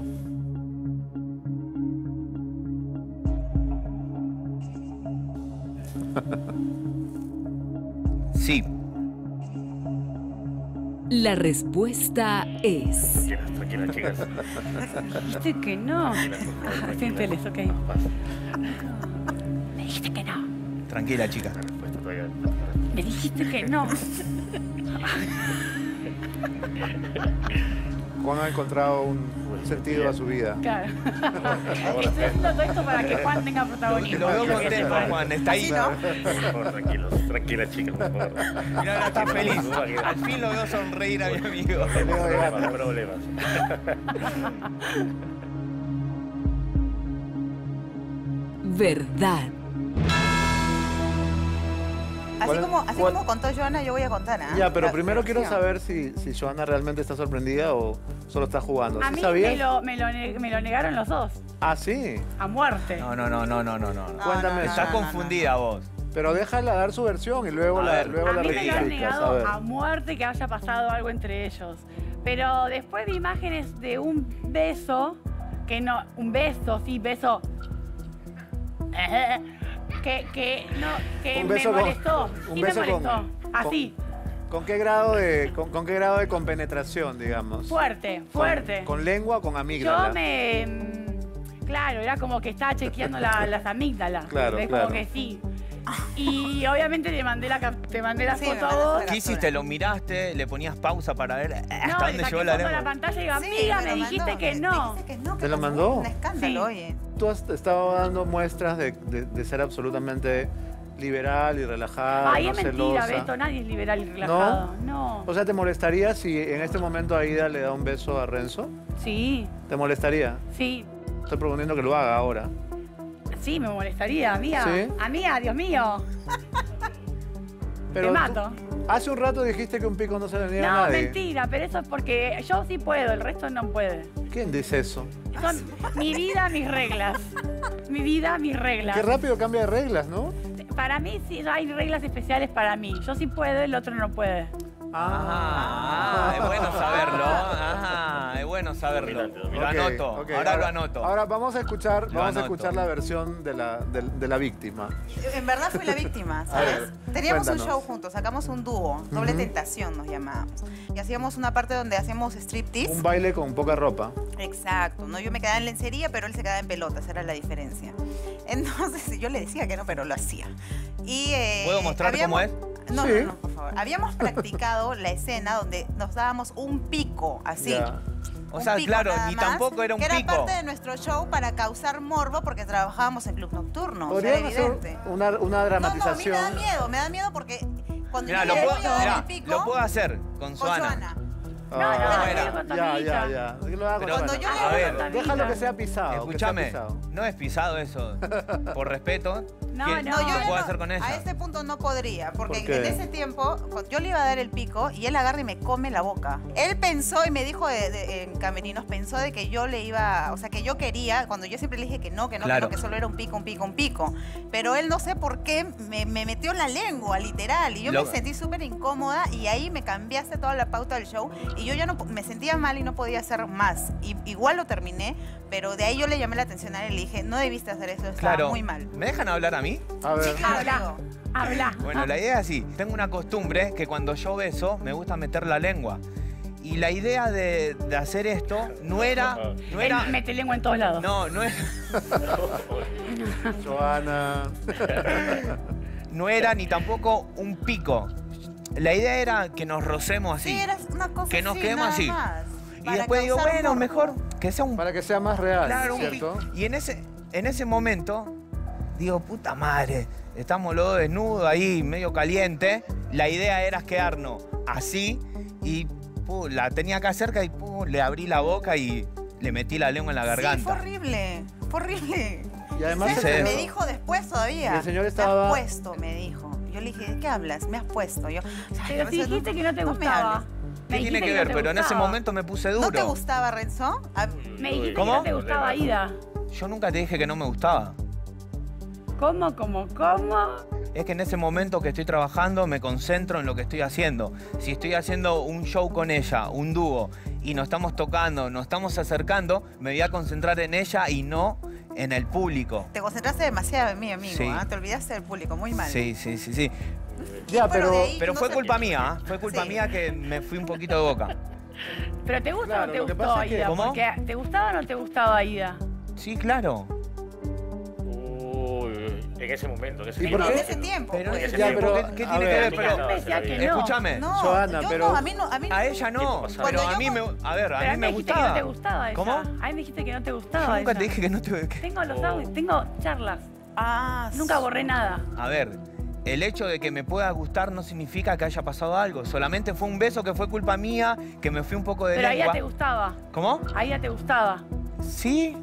sí. La respuesta es... Tranquila, tranquila, chicas. Dijiste que no. Ah, siénteles, ok. Me dijiste que no. Tranquila, chica. La respuesta todavía. Me dijiste que no. Juan ha encontrado un sentido a su vida. Claro. Estoy haciendo todo esto para que Juan tenga protagonismo. Lo veo Quiero que contento, sepan. Juan. Está ahí. Así, ¿no? Por favor, tranquilos. Tranquila, chicas, por favor. Mira, ahora está feliz. Al fin lo veo sonreír a mi amigo. No hay problemas, no hay problemas. Verdad. Así ¿Cuál- como, así cuál- como contó Joana, yo voy a contar. ¿ah? Ya, pero La primero quiero versión. saber si, si Joana realmente está sorprendida o solo está jugando. A ¿Sí mí sabías? me lo, me, lo, ne- me lo negaron los dos. Ah, sí. A muerte. No, no, no, no, no, no, no. No, Cuéntame. no, no, Estás no, no, confundida vos. Pero déjala dar su versión y luego A la, ver. luego A la mí me lo han rectificas. A negado ver. a muerte que haya pasado algo entre ellos. Pero después vi imágenes de un beso, que no, un beso, sí, beso. Que, que, no, que Un me beso con- molestó. un Sí beso me con- molestó. Así, ¿Con qué grado de, con, con qué grado de compenetración, digamos? fuerte, ¿Con- fuerte. ¿Con, lengua o con amígdala? Yo me... mm, Claro, era como que estaba chequeando la- las amígdalas. Claro, Es claro. como que sí. Y obviamente te mandé la, cap- te mandé la Sí, me foto a mandaste vos. la- ¿Qué hiciste? ¿Lo miraste? ¿Le ponías pausa para ver hasta No, le dónde saqué llegó la foto a la lengua? pantalla y digo, Sí, amiga, me me lo dijiste mandó, que me- no. Me dijiste que no, que ¿Te lo pasó mandó? Un escándalo, Sí. oye. Tú has estado dando muestras de, de- de ser absolutamente liberal y relajada, Ay, no es mentira, celosa. Beto, nadie es liberal y relajado. No. O sea, ¿te molestaría si en este momento Aida le da un beso a Renzo? Sí, ¿Te molestaría? sí, Estoy proponiendo que lo haga ahora. sí, me molestaría, amiga. ¿Sí? Amiga, Dios mío. Pero Te tú- mato. hace un rato dijiste que un pico no se le niega a No, nadie. mentira, pero eso es porque yo sí puedo, el resto no puede. ¿Quién dice eso? Son mi vida, mis reglas. Mi vida, mis reglas. Qué rápido cambia de reglas, ¿no? Para mí sí hay reglas especiales para mí. Yo sí puedo, el otro no puede. Ah, es bueno saberlo. Ah, es bueno saberlo. Dominante, Lo dominante. Ok, anoto. ok, Ahora lo anoto. Ahora vamos a escuchar, Lo vamos a anoto. escuchar la versión de la, de, de la víctima. En verdad fui la víctima, A ¿sabes? ver, Teníamos un cuéntanos. show juntos, sacamos un dúo, Doble Ujú. Tentación nos llamábamos. Y hacíamos una parte donde hacíamos striptease. Un baile con poca ropa. Exacto, ¿no? Yo me quedaba en lencería, pero él se quedaba en pelotas, esa era la diferencia. Entonces yo le decía que no, pero lo hacía. Y, eh, ¿Puedo mostrar cómo habíamos- No, Sí. no, no, por favor. Habíamos practicado la escena donde nos dábamos un pico, así. Ya. O Un sea, pico claro, nada ni más, tampoco era un que pico. Era parte de nuestro show para causar morbo porque trabajábamos en club nocturno. O sea, Podrían era hacer evidente. una, una No, no, a mí me dramatización. da miedo, me da miedo porque cuando Mira, yo lo le puedo, doy a mirá, el pico, lo puedo hacer con con Suana. Joana. Ah, No, no, era. con tu ya, amiguita. ya, ya. Que lo haga con Pero- Cuando Joana. yo le A doy ver, Con tu Déjalo que amiguita. sea pisado. que sea Escúchame, pisado. no es pisado eso. Por respeto. No, ¿Qué- no. ¿Qué yo ya puedo no- hacer con ella? A este punto no podría, porque ¿Por qué? en ese tiempo cuando yo le iba a dar el pico y él agarra y me come la boca. Él pensó y me dijo de- de- en camerinos, pensó de que yo le iba, o sea, que yo quería, cuando yo siempre le dije que no, que no, Claro. que no, que solo era un pico, un pico, un pico. Pero él no sé por qué me, me metió la lengua, literal, y yo Lo- me sentí súper incómoda y ahí me cambiaste toda la pauta del show y yo ya no, po- me sentía mal y no podía hacer más. Y, igual lo terminé, pero de ahí yo le llamé la atención a él y le dije, no debiste hacer eso, estaba Claro. muy mal. ¿Me dejan hablar a mí? A ver. Claro, Habla, amigo. habla. Bueno, la idea es así. Tengo una costumbre que cuando yo beso me gusta meter la lengua. Y la idea de, de hacer esto no era... No Él era mete lengua en todos lados. no, no, es- Joana. no era ni tampoco un pico. La idea era que nos rocemos así. Sí, era una cosa Que nos así, quedemos nada así. más, Y para después digo, causar bueno, morbo. mejor que sea un Para que sea más real, Claro, un ¿cierto? pico. Y en ese, en ese momento, digo, puta madre, estamos los dos desnudos ahí, medio caliente. La idea era quedarnos así y pu, la tenía acá cerca y pu, le abrí la boca y le metí la lengua en la Sí, fue garganta. horrible, fue horrible. Y además ¿Sabes Dice qué el me eso. dijo después todavía? Y el señor Me estaba- has puesto, me dijo. Yo le dije, ¿de qué hablas? Me has puesto. Yo, "Ay, Pero si no- dijiste que no te me gustaba. hables". ¿Qué Me tiene dijiste que no ver? te Pero en ese gustaba. momento me puse duro. ¿No te gustaba, Renzo? Ah, Me dijiste ¿Cómo? que no te gustaba Ida. Yo nunca te dije que no me gustaba. ¿Cómo, cómo, cómo? Es que en ese momento que estoy trabajando me concentro en lo que estoy haciendo. Si estoy haciendo un show con ella, un dúo, y nos estamos tocando, nos estamos acercando, me voy a concentrar en ella y no en el público. te concentraste demasiado en mí, amigo. Sí. ¿ah? Te olvidaste del público, muy mal. Sí, sí, sí, sí. Ya, Bueno, pero... de ahí- Pero no fue sé. culpa mía, ¿eh? Fue culpa Sí. mía que me fui un poquito de boca. ¿Pero te gusta Claro, o no te lo que gustó pasa es que- Aida? ¿Cómo? Porque, ¿te gustaba o no te gustaba Aida? Sí, claro. Uy, en ese momento, en ese ¿Y por momento. qué? En ese tiempo, Pero pues. en ese Ya, tiempo, pero, ¿qué, qué a tiene ver. que ver? A mí Pero, me decía que no. escúchame. No, Joana, yo pero- no, a mí no, a mí A ella no, Tiempo pasado. pero Cuando a yo mí me, con- a ver, a Pero mí me dijiste que gustaba. no te gustaba ella. ¿Cómo? A mí me dijiste que no te gustaba Yo nunca ella. te dije que no te... que- Tengo los Oh. audios, tengo charlas. Ah, Nunca borré nada. A ver, el hecho de que me pueda gustar no significa que haya pasado algo. Solamente fue un beso que fue culpa mía, que me fui un poco de Pero a ella lengua. te gustaba. ¿Cómo? A ella te gustaba. Sí,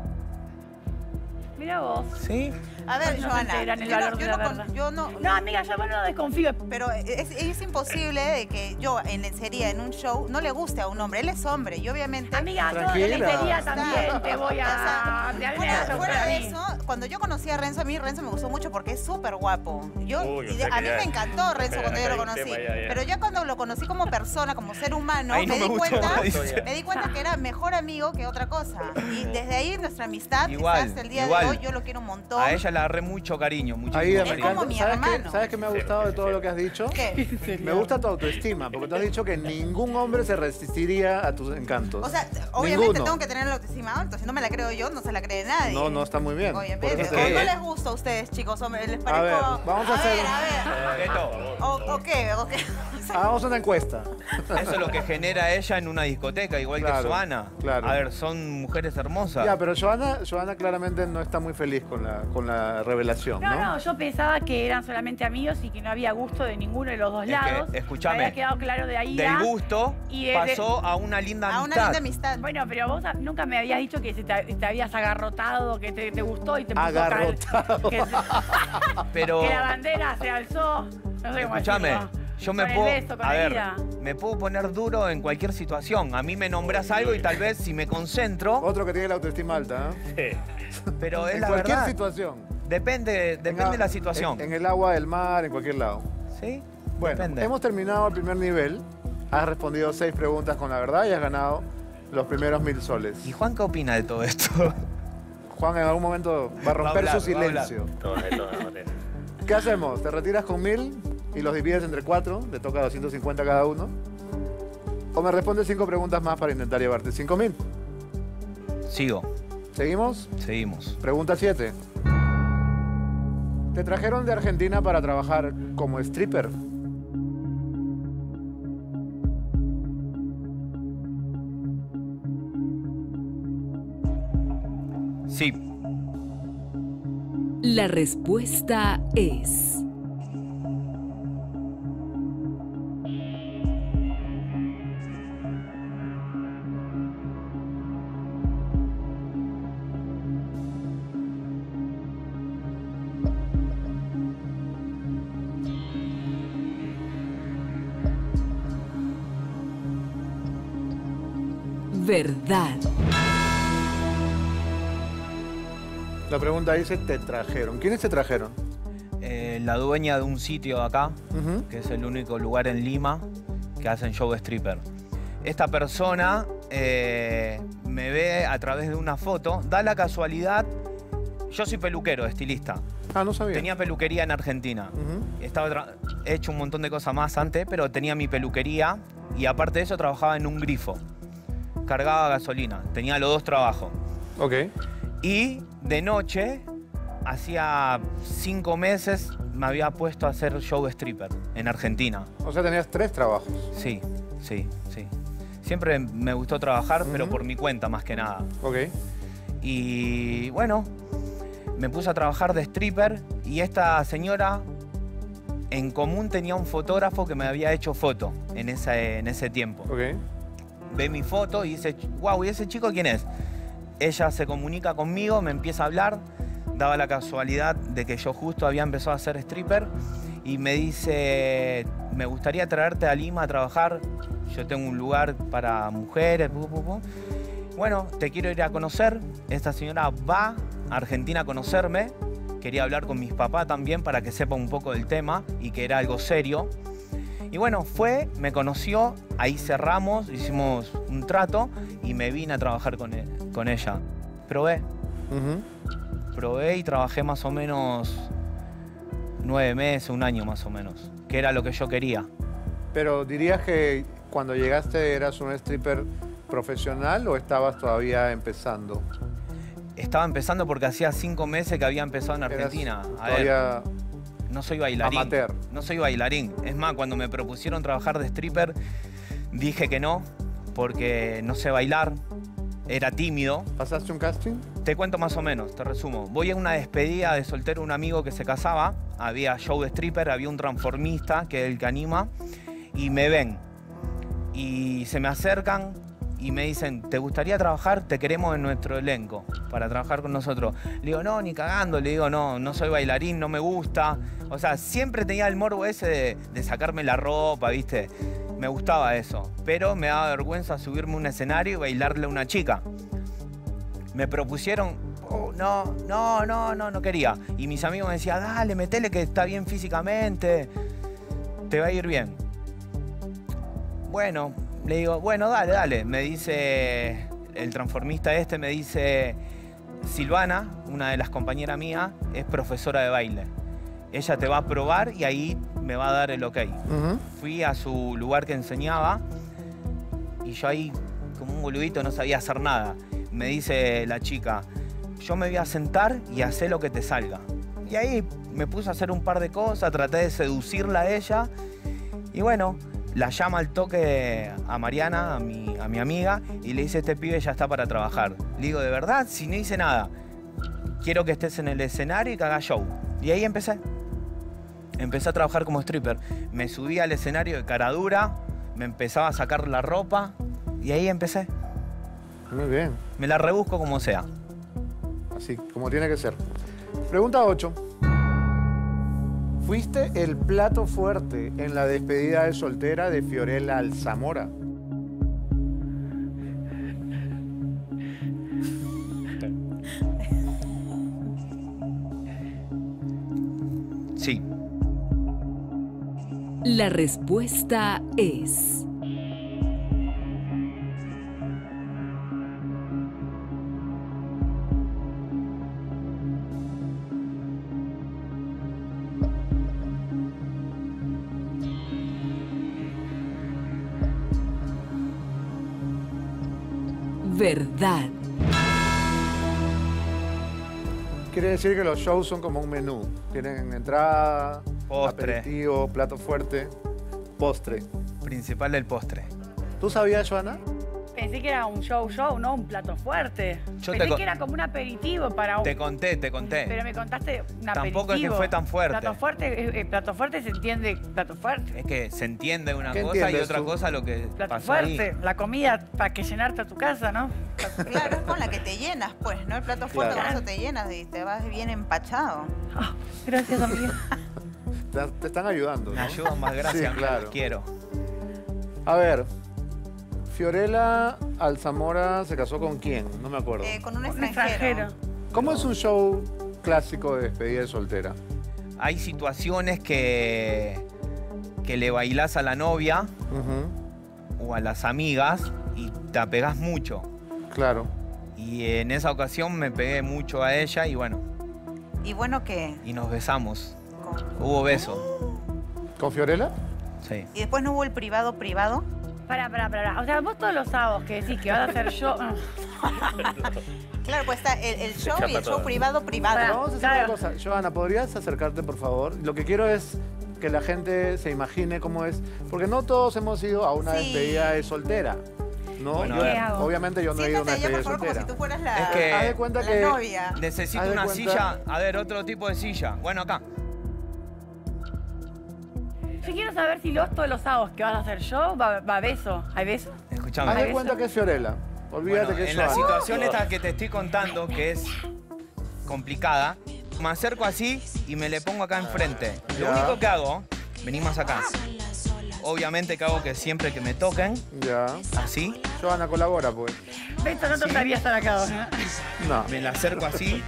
Mira vos. sí. A ver, No se Joana, enteran el yo, no, valor de yo, la no, con- verdad. yo no, No, amiga, yo bueno no desconfío. pero es, es imposible de que yo en lencería, en un show, no le guste a un hombre. Él es hombre y obviamente... Amiga, yo de Tranquila. lencería también te voy O sea, a... de alguna fuera, manera fuera a de mí. eso, cuando yo conocí a Renzo, a mí Renzo me gustó mucho porque es súper guapo. Yo, Uy, o y de- sea a que mí ya- me encantó Renzo ya cuando yo lo hay un conocí. tema, ya, ya. Pero ya cuando lo conocí como persona, como ser humano, Ahí no me, me di gustó, cuenta, dice. me di cuenta que era mejor amigo que otra cosa. Y desde ahí nuestra amistad Igual, está hasta el día igual. de hoy. Yo lo quiero un montón. A ella le agarré mucho cariño, muchísimo Ahí me Es cariño. como encanta. mi ¿Sabes qué? hermano. ¿Sabes qué me ha gustado de todo lo que has dicho? ¿Qué? Me gusta tu autoestima, porque tú has dicho que ningún hombre se resistiría a tus encantos. O sea, obviamente Ninguno. tengo que tener la autoestima alta. Si no me la creo yo, no se la cree nadie. No, no está muy bien. Por Obviamente. eso ¿O te digo. no les gusta a ustedes, chicos? Hombre, ¿les parezco? ver, vamos a hacer- ver, a ver. Beto, ¿O, o qué? ¿O qué? Hagamos una encuesta. eso es lo que genera ella en una discoteca, igual Claro, que Joana. claro. A ver, son mujeres hermosas. Ya, pero Joana, Joana claramente no está muy feliz con la, con la revelación, No, ¿no? no, yo pensaba que eran solamente amigos y que no había gusto de ninguno de los dos Es que, lados. escúchame, Me había quedado claro de ahí. Del gusto y de- pasó a una linda A amistad. una linda amistad. Bueno, pero vos a- nunca me habías dicho que se te, te habías agarrotado, que te, te gustó y te puso cal- Agarrotado. que, se- Pero, que la bandera se alzó. No sé cómo escúchame, decirlo. yo me Con el puedo, beso, con a la ver, vida. me puedo poner duro en cualquier situación. A mí me nombras algo y tal vez si me concentro, Otro que tiene la autoestima alta, ¿eh? Sí. pero es En la cualquier verdad. situación. Depende, depende En- de la situación. En, en el agua, del mar, en cualquier lado. ¿Sí? Bueno, Depende. hemos terminado el primer nivel. Has respondido seis preguntas con la verdad y has ganado los primeros mil soles. ¿Y Juan qué opina de todo esto? Juan en algún momento va a romper hablar, su va a hablar. silencio. Todo, de todo, de todo. ¿Qué hacemos? ¿Te retiras con mil y los divides entre cuatro? Te toca doscientos cincuenta cada uno. ¿O me respondes cinco preguntas más para intentar llevarte cinco mil? Sigo, ¿Seguimos? seguimos. Pregunta siete. ¿Te trajeron de Argentina para trabajar como stripper? Sí, La respuesta es... verdad. La pregunta dice, ¿te trajeron? ¿Quiénes te trajeron? eh, la dueña de un sitio de acá, Ujú. que es el único lugar en Lima que hacen show de stripper. Esta persona eh, me ve a través de una foto, da la casualidad, yo soy peluquero, estilista, Ah, no sabía. tenía peluquería en Argentina. Ujú. Estaba tra- he hecho un montón de cosas más antes, pero tenía mi peluquería y aparte de eso trabajaba en un grifo. Cargaba gasolina, tenía los dos trabajos. Ok. Y de noche, hacía cinco meses, me había puesto a hacer show de stripper en Argentina. O sea, tenías tres trabajos. Sí, sí, sí. Siempre me gustó trabajar, pero Ujú. por mi cuenta más que nada. Ok. Y bueno, me puse a trabajar de stripper y esta señora en común tenía un fotógrafo que me había hecho foto en ese, en ese tiempo. Ok. Ve mi foto y dice, wow, ¿y ese chico quién es? Ella se comunica conmigo, me empieza a hablar, daba la casualidad de que yo justo había empezado a hacer stripper y me dice, me gustaría traerte a Lima a trabajar, yo tengo un lugar para mujeres, pu, pu, pu. Bueno, te quiero ir a conocer. Esta señora va a Argentina a conocerme, quería hablar con mis papás también para que sepa un poco del tema y que era algo serio. Y bueno, fue, me conoció, ahí cerramos, hicimos un trato y me vine a trabajar con, e- con ella. Probé, Ujú. probé y trabajé más o menos nueve meses, un año más o menos, que era lo que yo quería. Pero dirías que cuando llegaste eras un stripper profesional o estabas todavía empezando. Estaba empezando porque hacía cinco meses que había empezado en Argentina. Eras A ver, todavía no soy bailarín. amateur. No soy bailarín. Es más, cuando me propusieron trabajar de stripper, dije que no, porque no sé bailar, era tímido. ¿Pasaste un casting? Te cuento más o menos, te resumo. Voy a una despedida de soltero de un amigo que se casaba, había show de stripper, había un transformista, que es el que anima, y me ven. Y se me acercan y me dicen, ¿te gustaría trabajar? Te queremos en nuestro elenco para trabajar con nosotros. Le digo, no, ni cagando. Le digo, no, no soy bailarín, no me gusta. O sea, siempre tenía el morbo ese de, de sacarme la ropa, ¿viste? Me gustaba eso. Pero me daba vergüenza subirme a un escenario y bailarle a una chica. Me propusieron, oh, no, no, no, no, no quería. Y mis amigos me decían, dale, metele que está bien físicamente, te va a ir bien. Bueno, le digo, bueno, dale, dale. Me dice, el transformista este me dice, Silvana, una de las compañeras mías, es profesora de baile. Ella te va a probar y ahí me va a dar el ok. Uh-huh. Fui a su lugar que enseñaba y yo ahí, como un boludito, no sabía hacer nada. Me dice la chica, yo me voy a sentar y hacer lo que te salga. Y ahí me puse a hacer un par de cosas, traté de seducirla a ella. Y bueno, la llama al toque a Mariana, a mi, a mi amiga, y le dice, este pibe ya está para trabajar. Le digo, ¿de verdad? Si no hice nada. Quiero que estés en el escenario y que hagas show. Y ahí empecé. Empecé a trabajar como stripper. Me subí al escenario de cara dura, me empezaba a sacar la ropa y ahí empecé. Muy bien. Me la rebusco como sea. Así, como tiene que ser. Pregunta ocho. ¿Fuiste el plato fuerte en la despedida de soltera de Fiorella Alzamora? Sí. La respuesta es... verdad. Quiere decir que los shows son como un menú. Tienen entrada, Postre. aperitivo, plato fuerte, postre. Principal del postre. ¿Tú sabías, Joana? Pensé que era un show show, no un plato fuerte. Yo te Pensé con- que era como un aperitivo para un... Te conté, te conté. Pero me contaste un aperitivo. Tampoco es que fue tan fuerte. Plato fuerte, eh, eh, plato fuerte se entiende plato fuerte. Es que se entiende una ¿Qué cosa y entiendes otra tú? cosa lo que Plato pasó fuerte, ahí. la comida para que llenarte a tu casa, ¿no? Claro, es con la que te llenas, pues, ¿no? El plato fuerte, Claro. con eso te llenas y te vas bien empachado. Ah, gracias, amiga. Te, te están ayudando, Me ¿no? ayudan más, gracias, Sí, amiga, claro. las quiero. A ver, Fiorella Alzamora se casó con quién? No me acuerdo. Eh, con un Un extranjero. extranjero. ¿Cómo es un show clásico de despedida de soltera? Hay situaciones que, que le bailás a la novia Ujú, o a las amigas y te apegás mucho. claro. Y en esa ocasión me pegué mucho a ella y bueno, Y bueno, ¿qué? y nos besamos. Con- Hubo beso. ¿Con Fiorella? Sí. Y después no hubo el privado privado. Pará, pará, pará. O sea, vos todos los sábados que decís que vas a hacer yo... Claro, pues está el, el show y el chapa show todo. privado Pero privado. vamos a hacer claro. una cosa. Joana, ¿podrías acercarte, por favor? Lo que quiero es que la gente se imagine cómo es. Porque no todos hemos ido a una Sí. despedida de soltera. ¿no? Bueno, Yo- a ver. hago? obviamente yo no he ido a una Siéntate allá, despedida por favor, como soltera. si tú fueras la, Es que- Haz de cuenta la que- novia. Necesito Haz de una cuenta- silla. A ver, otro tipo de silla. Bueno, acá. Yo quiero saber si los, todos los sábados que vas a hacer yo va, va a beso. ¿Hay beso? Escuchame. Haz ¿Hay de beso? cuenta que es Fiorella. Olvídate Bueno, que es en la Joana. situación esta que te estoy contando, que es complicada, me acerco así y me le pongo acá enfrente. Lo Ya. único que hago, vení más acá. Obviamente que hago que siempre que me toquen, Ya. así, Joana, colabora, pues. Beto, no tocaría estar acá ahora. No. me la acerco así.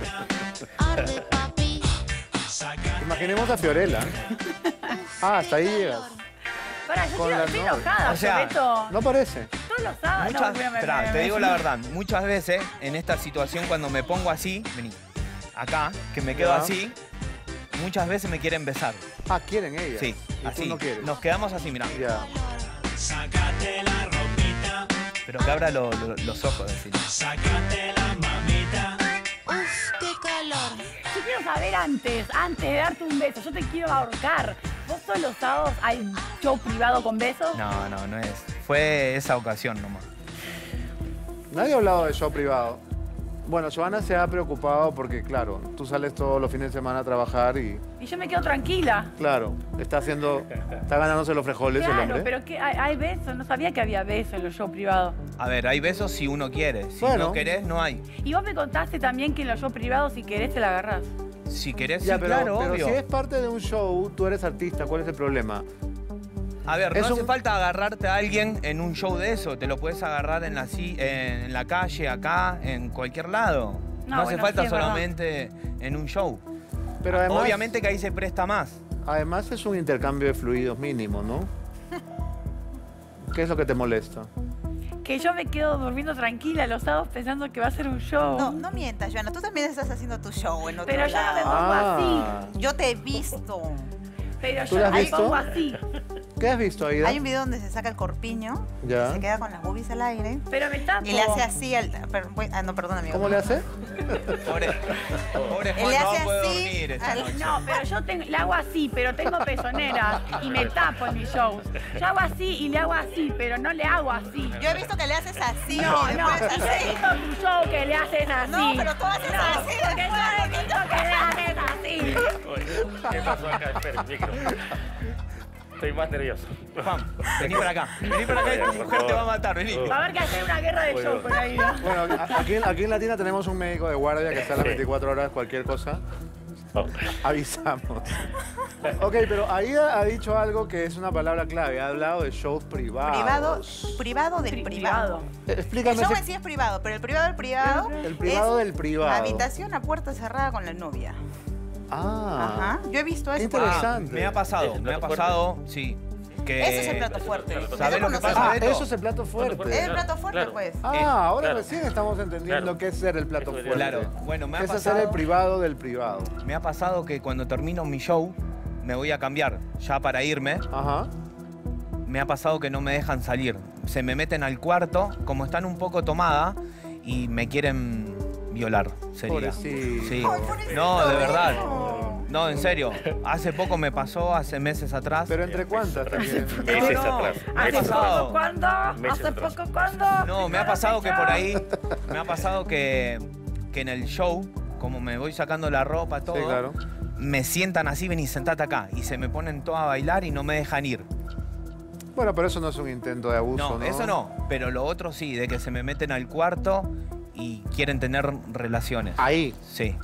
Imaginemos a Fiorella. Ah, hasta ahí llegas. Pará, yo Con estoy, la estoy novia. enojada, O sea, Beto. No parece. Todos los sábados... Muchas, no, me- me- Esperá, me- te me- digo la verdad, muchas veces en esta situación cuando me pongo así, vení, acá, que me quedo Ya. así, muchas veces me quieren besar. Ah, quieren ellas. Sí, ¿Y así. tú no quieres? Nos quedamos así, mirá. Ya. Sácate la ropita, Pero que abra lo- lo- los ojos, decir. sácate la mamita. Uf, qué calor. Yo quiero saber antes, antes de darte un beso, yo te quiero ahorcar. ¿Vos todos los sábados hay show privado con besos? No, no, no es. Fue esa ocasión nomás. Nadie ha hablado de show privado. Bueno, Joana se ha preocupado porque, claro, tú sales todos los fines de semana a trabajar y, Y yo me quedo tranquila. claro, está haciendo, está ganándose los frijoles el Claro, hombre. pero ¿qué? ¿Hay, hay besos? No sabía que había besos en los shows privados. A ver, hay besos si uno quiere. Si Bueno. no querés, no hay. Y vos me contaste también que en los shows privados, si querés, te la agarrás. Si querés, Ya, sí, pero, claro, pero obvio. si es parte de un show, tú eres artista, ¿cuál es el problema? A ver, Es no hace un- falta agarrarte a alguien en un show de eso. Te lo puedes agarrar en la, ci- en la calle, acá, en cualquier lado. No, No, hace bueno, falta sí, es verdad. solamente en un show. Pero además, Obviamente que ahí se presta más. además es un intercambio de fluidos mínimo, ¿no? ¿Qué es lo que te molesta? Que yo me quedo durmiendo tranquila los sábados pensando que va a ser un show. No, no mientas, Joana. Tú también estás haciendo tu show en otro Pero yo no me lado. pongo Ah. así. Yo te he visto. Pero ¿Tú yo la no has me visto? pongo así. ¿Qué has visto, Aida? Hay un video donde se saca el corpiño, Ya. se queda con las boobies al aire Pero me tapo. y le hace así al... per- voy- ah, no, perdón, amigo. ¿Cómo le hace? Pobre, pobre Él Juan, le no hace puede así dormir esta al- noche. No, pero yo tengo, le hago así, pero tengo pezoneras y me tapo en mis shows. Yo hago así y le hago así, pero no le hago así. Yo he visto que le haces así. No, y no, después y yo he así. visto tu show que le haces así. No, pero tú haces No, así. porque yo he visto que le haces así. Oye, ¿qué pasó acá? Espera, el micro. Estoy más nervioso. Juan, vení para acá. Vení para acá y tu mujer te va a matar. Vení. Va a haber que hacer una guerra de show por ahí, ¿no? Bueno, a- aquí, aquí en Latina tenemos un médico de guardia que está a las Sí. veinticuatro horas, cualquier cosa, Oh. avisamos. Ok, pero Aida ha dicho algo que es una palabra clave, ha hablado de shows privados. Privado, privado del privado. Eh, El Explícame show ese- en sí es privado, pero el privado del privado El privado es del privado. habitación a puerta cerrada con la novia. Ah, Ajá. Yo he visto qué eso. interesante. Me ha pasado, ¿Es el me ha plato pasado, sí. Que... Ese es el plato fuerte. ¿Sabes Eso lo que conocemos. pasa, Ah, Beto? eso es el plato fuerte. fuerte. Es el plato fuerte, Claro. pues. Ah, Eh, ahora claro. recién estamos entendiendo Claro. qué es ser el plato Eso fuerte. debería Claro. Bueno, me ha es hacer pasado... el privado del privado. Me ha pasado que cuando termino mi show, me voy a cambiar ya para irme. Ajá. Me ha pasado que no me dejan salir. Se me meten al cuarto, como están un poco tomadas, y me quieren violar, sería. Pobrecito. Sí. Ay, pobrecito. No, de verdad. No. No, en serio. Hace poco me pasó, hace meses atrás. Pero ¿entre cuántas también? Meses No, no. atrás. Me ha ¿Hace pasado. poco cuándo? Meses ¿Hace atrás. poco cuándo? No, me ha pasado que por ahí, me ha pasado que, que en el show, como me voy sacando la ropa, todo, Sí, claro. me sientan así, vení, sentate acá. Y se me ponen todas a bailar y no me dejan ir. Bueno, pero eso no es un intento de abuso, No, ¿no? eso no. Pero lo otro sí, de que se me meten al cuarto y quieren tener relaciones. Ahí. Sí,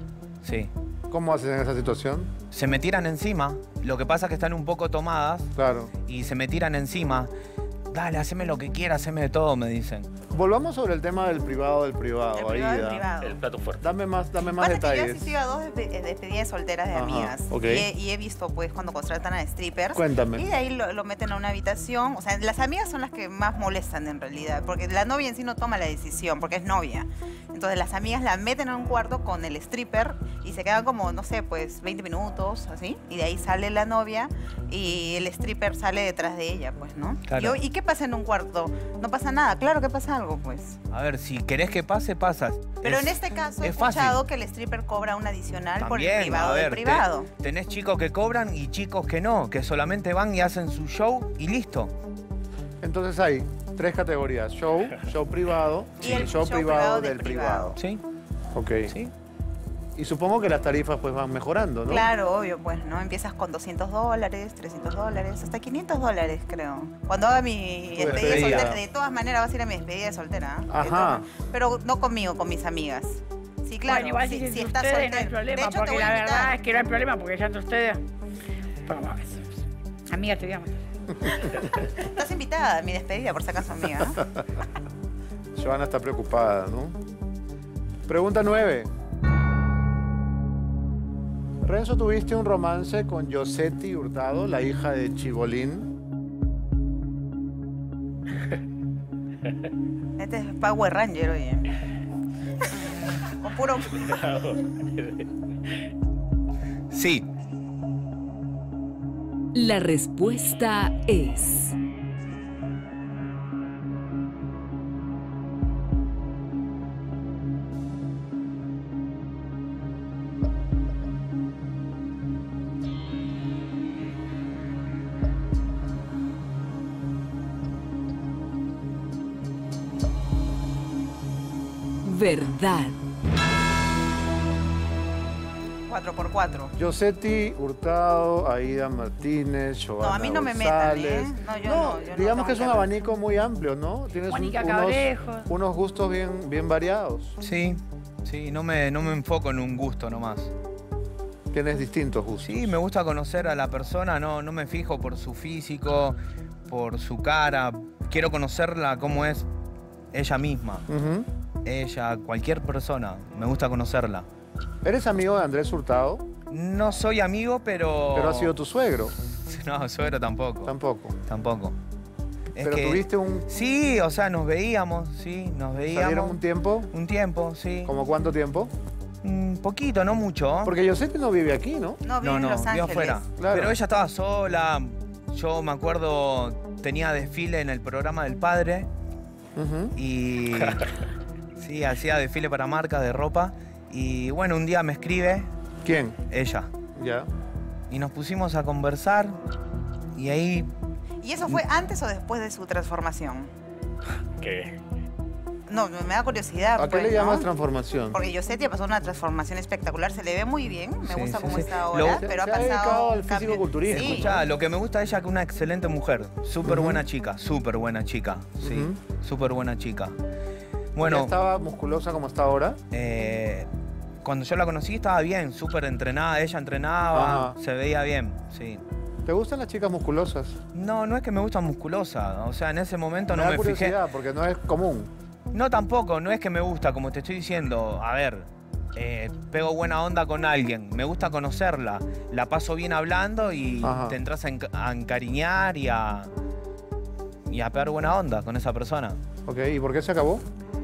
sí. ¿Cómo haces en esa situación? Se me tiran encima. Lo que pasa es que están un poco tomadas Claro. y se me tiran encima. Dale, haceme lo que quieras, haceme de todo, me dicen. Volvamos sobre el tema del privado del privado, El privado del Aida. privado. El plato fuerte. Dame más, dame más Pasa que yo he detalles. asistido a dos despe- eh, despedidas solteras de Ajá, amigas. ok. Y, he, y he visto, pues, cuando contratan a strippers. Cuéntame. Y de ahí lo, lo meten a una habitación. O sea, las amigas son las que más molestan en realidad. Porque la novia en sí no toma la decisión, porque es novia. Entonces las amigas la meten en un cuarto con el stripper y se quedan como, no sé, pues veinte minutos, así. Y de ahí sale la novia y el stripper sale detrás de ella, pues, ¿no? Claro. Y, yo, ¿y qué pasa en un cuarto? No pasa nada. Claro que pasa algo, pues. A ver, si querés que pase, pasa. Pero Es- en este caso he es fácil. escuchado que el stripper cobra un adicional por el También, privado a ver, del te- privado. tenés chicos que cobran y chicos que no, que solamente van y hacen su show y listo. Entonces hay tres categorías. Show, show privado Y el show, show privado, privado del del privado. ¿Sí? Ok. ¿Sí? Y supongo que las tarifas pues van mejorando, ¿no? Claro, obvio, pues, ¿no? Empiezas con doscientos dólares, trescientos dólares, hasta quinientos dólares, creo. Cuando haga mi Tu despedida de despedida. soltera, de todas maneras vas a ir a mi despedida de soltera. ¿eh? Ajá. De todas- Pero no conmigo, con mis amigas. Sí, claro. Bueno, igual si, si, si entre estás ustedes no hay soltero. problema, De hecho, te porque voy la a verdad invitar. es que no hay problema, porque ya entre ustedes... Pero, bueno, eso- amiga, te digamos. Estás invitada a mi despedida, por si acaso, amiga, ¿no? Joana está preocupada, ¿no? Pregunta nueve. Renzo, ¿tuviste un romance con Yosetti Hurtado, la hija de Chibolín? Este es Power Ranger, oye. Con puro... Sí. La respuesta es... verdad. cuatro por cuatro. Yosetti, Hurtado, Aida Martínez, Giovanna No, a mí no me metan, ¿eh? González. No, yo No, no, yo no digamos que es un tengo que- abanico muy amplio, ¿no? Tienes un- Mónica unos, Cabrejos. unos gustos bien, bien variados. Sí, sí, no me, no me enfoco en un gusto nomás. Tienes distintos gustos. Sí, me gusta conocer a la persona, no, no me fijo por su físico, por su cara. Quiero conocerla cómo es ella misma. Ujú. Ella, cualquier persona, me gusta conocerla. ¿Eres amigo de Andrés Hurtado? No soy amigo, pero... Pero ha sido tu suegro. No, suegro tampoco. Tampoco. Tampoco. Es Pero que- tuviste un... Sí, o sea, nos veíamos, sí, nos veíamos. ¿Salieron un tiempo? Un tiempo, sí. ¿Cómo cuánto tiempo? Un poquito, no mucho. Porque Yosetti no vive aquí, ¿no? No, vive no, en no, Los vivo Ángeles. afuera. Claro. Pero ella estaba sola. Yo me acuerdo, tenía desfile en el programa del padre Ujú. y sí, hacía desfile para marcas de ropa. Y bueno, un día me escribe ¿Quién? ella Ya. y nos pusimos a conversar y ahí ¿Y eso fue antes o después de su transformación? ¿Qué? No, me me da curiosidad. ¿A qué pues, le llamas ¿no? transformación? Porque Yosetti ha pasado una transformación espectacular, se le ve muy bien, me Sí, gusta sí, cómo sí. está Lo- ahora, Se- pero ha se ha dedicado pasado al un cambio- fisicoculturismo. Sí. escuchá, lo que me gusta de ella es que una excelente mujer, súper Ujú. buena chica, súper buena chica, sí, Ujú. súper buena chica. ¿Ya Bueno, estaba musculosa como está ahora? eh, cuando yo la conocí estaba bien, súper entrenada, ella entrenaba, Ajá. se veía bien, sí. ¿Te gustan las chicas musculosas? No, no es que me gusta musculosa, o sea, en ese momento me no da me fijé. curiosidad porque no es común. No, tampoco, no es que me gusta, como te estoy diciendo, a ver, eh, pego buena onda con alguien, me gusta conocerla, la paso bien hablando y Ajá. te entras a, enca- a encariñar y a, y a pegar buena onda con esa persona. Ok, ¿y por qué se acabó?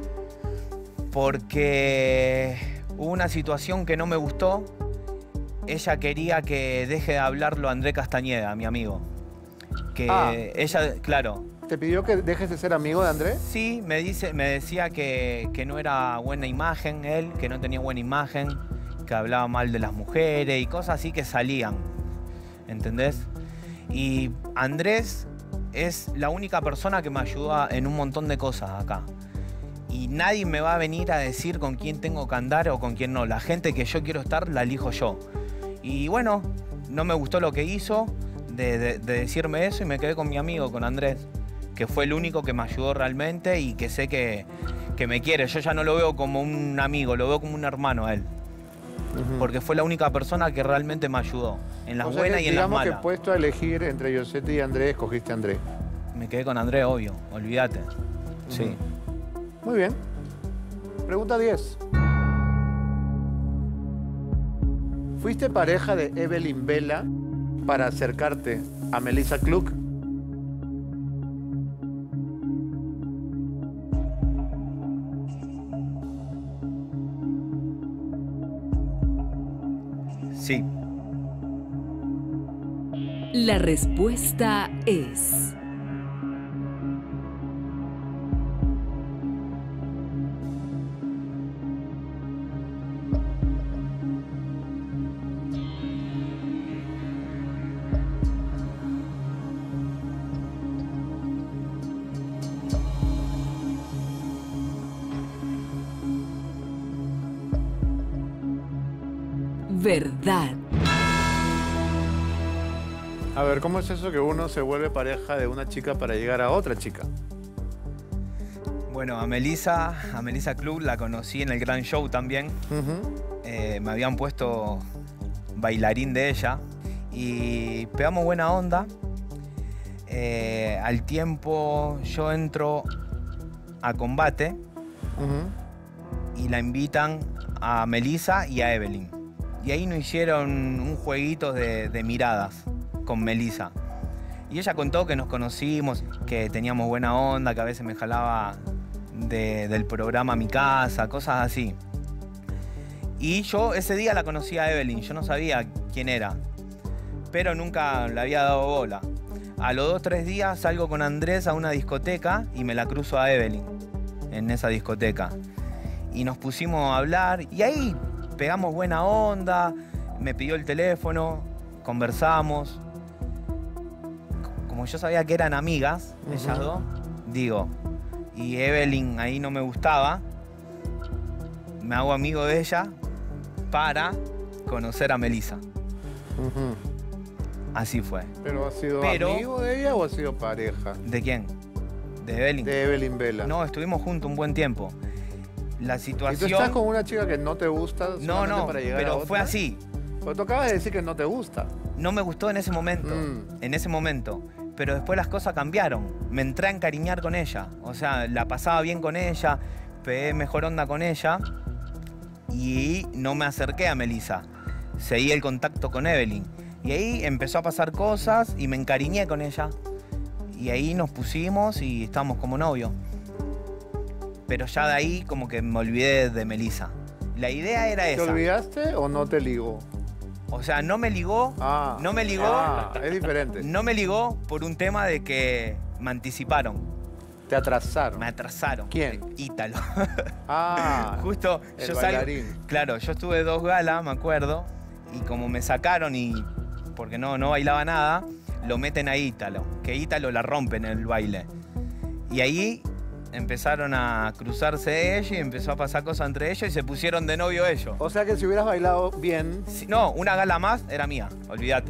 Porque hubo una situación que no me gustó, ella quería que deje de hablarlo a André Castañeda, mi amigo. Que Ah. ella, claro, ¿Te pidió que dejes de ser amigo de Andrés? sí, me, dice, me decía que, que no era buena imagen él, que no tenía buena imagen, que hablaba mal de las mujeres y cosas así que salían, ¿entendés? Y Andrés es la única persona que me ayuda en un montón de cosas acá. Y nadie me va a venir a decir con quién tengo que andar o con quién no. La gente que yo quiero estar la elijo yo. Y bueno, no me gustó lo que hizo de, de- de decirme eso y me quedé con mi amigo, con Andrés, que fue el único que me ayudó realmente y que sé que, que me quiere. Yo ya no lo veo como un amigo, lo veo como un hermano a él. Ujú. Porque fue la única persona que realmente me ayudó, en las O sea buenas que y en las digamos malas. que puesto a elegir entre Yosetti y Andrés, escogiste a Andrés. Me quedé con Andrés, obvio, olvídate. Sí. Muy bien. Pregunta diez. ¿Fuiste pareja de Evelyn Vela para acercarte a Melissa Klug? Sí. La respuesta es... verdad. A ver, ¿cómo es eso que uno se vuelve pareja de una chica para llegar a otra chica? Bueno, a Melissa, a Melissa Klug la conocí en el Gran Show también. Ujú. Eh, me habían puesto bailarín de ella y pegamos buena onda. Eh, al tiempo yo entro a combate Ujú. y la invitan a Melissa y a Evelyn. Y ahí nos hicieron un jueguito de, de miradas con Melissa. Y ella contó que nos conocimos, que teníamos buena onda, que a veces me jalaba de- del programa a mi casa, cosas así. Y yo ese día la conocí a Evelyn, yo no sabía quién era, pero nunca le había dado bola. A los dos, tres días salgo con Andrés a una discoteca y me la cruzo a Evelyn en esa discoteca. Y nos pusimos a hablar y ahí pegamos buena onda, me pidió el teléfono, conversamos. Como yo sabía que eran amigas, uh-huh. ellas dos, digo, y Evelyn ahí no me gustaba, me hago amigo de ella para conocer a Melissa. Uh-huh. Así fue. ¿Pero has sido Pero, amigo de ella o has sido pareja? ¿De quién? ¿De Evelyn? De Evelyn Vela. No, estuvimos juntos un buen tiempo. La situación... ¿Y tú estás con una chica que no te gusta No, no, para llegar pero a otra? fue así. Porque tú acabas de decir que no te gusta. No me gustó en ese momento, Mm. en ese momento. Pero después las cosas cambiaron. Me entré a encariñar con ella. O sea, la pasaba bien con ella, pegué mejor onda con ella y no me acerqué a Melissa. Seguí el contacto con Evelyn. Y ahí empezó a pasar cosas y me encariñé con ella. Y ahí nos pusimos y estábamos como novios. Pero ya de ahí como que me olvidé de Melissa. La idea era ¿Te esa. olvidaste o no te ligó? O sea, no me ligó, Ah, no me ligó, ah, es diferente. no me ligó por un tema de que me anticiparon, Te atrasaron. me atrasaron. ¿Quién? Ítalo. Ah, Justo el yo salgo. bailarín. Claro, yo estuve dos galas, me acuerdo, y como me sacaron y porque no, no bailaba nada, lo meten a Ítalo, que Ítalo la rompe en el baile. Y ahí empezaron a cruzarse ellos y empezó a pasar cosas entre ellos y se pusieron de novio ellos. O sea que si hubieras bailado bien... Si- no, una gala más era mía, olvídate.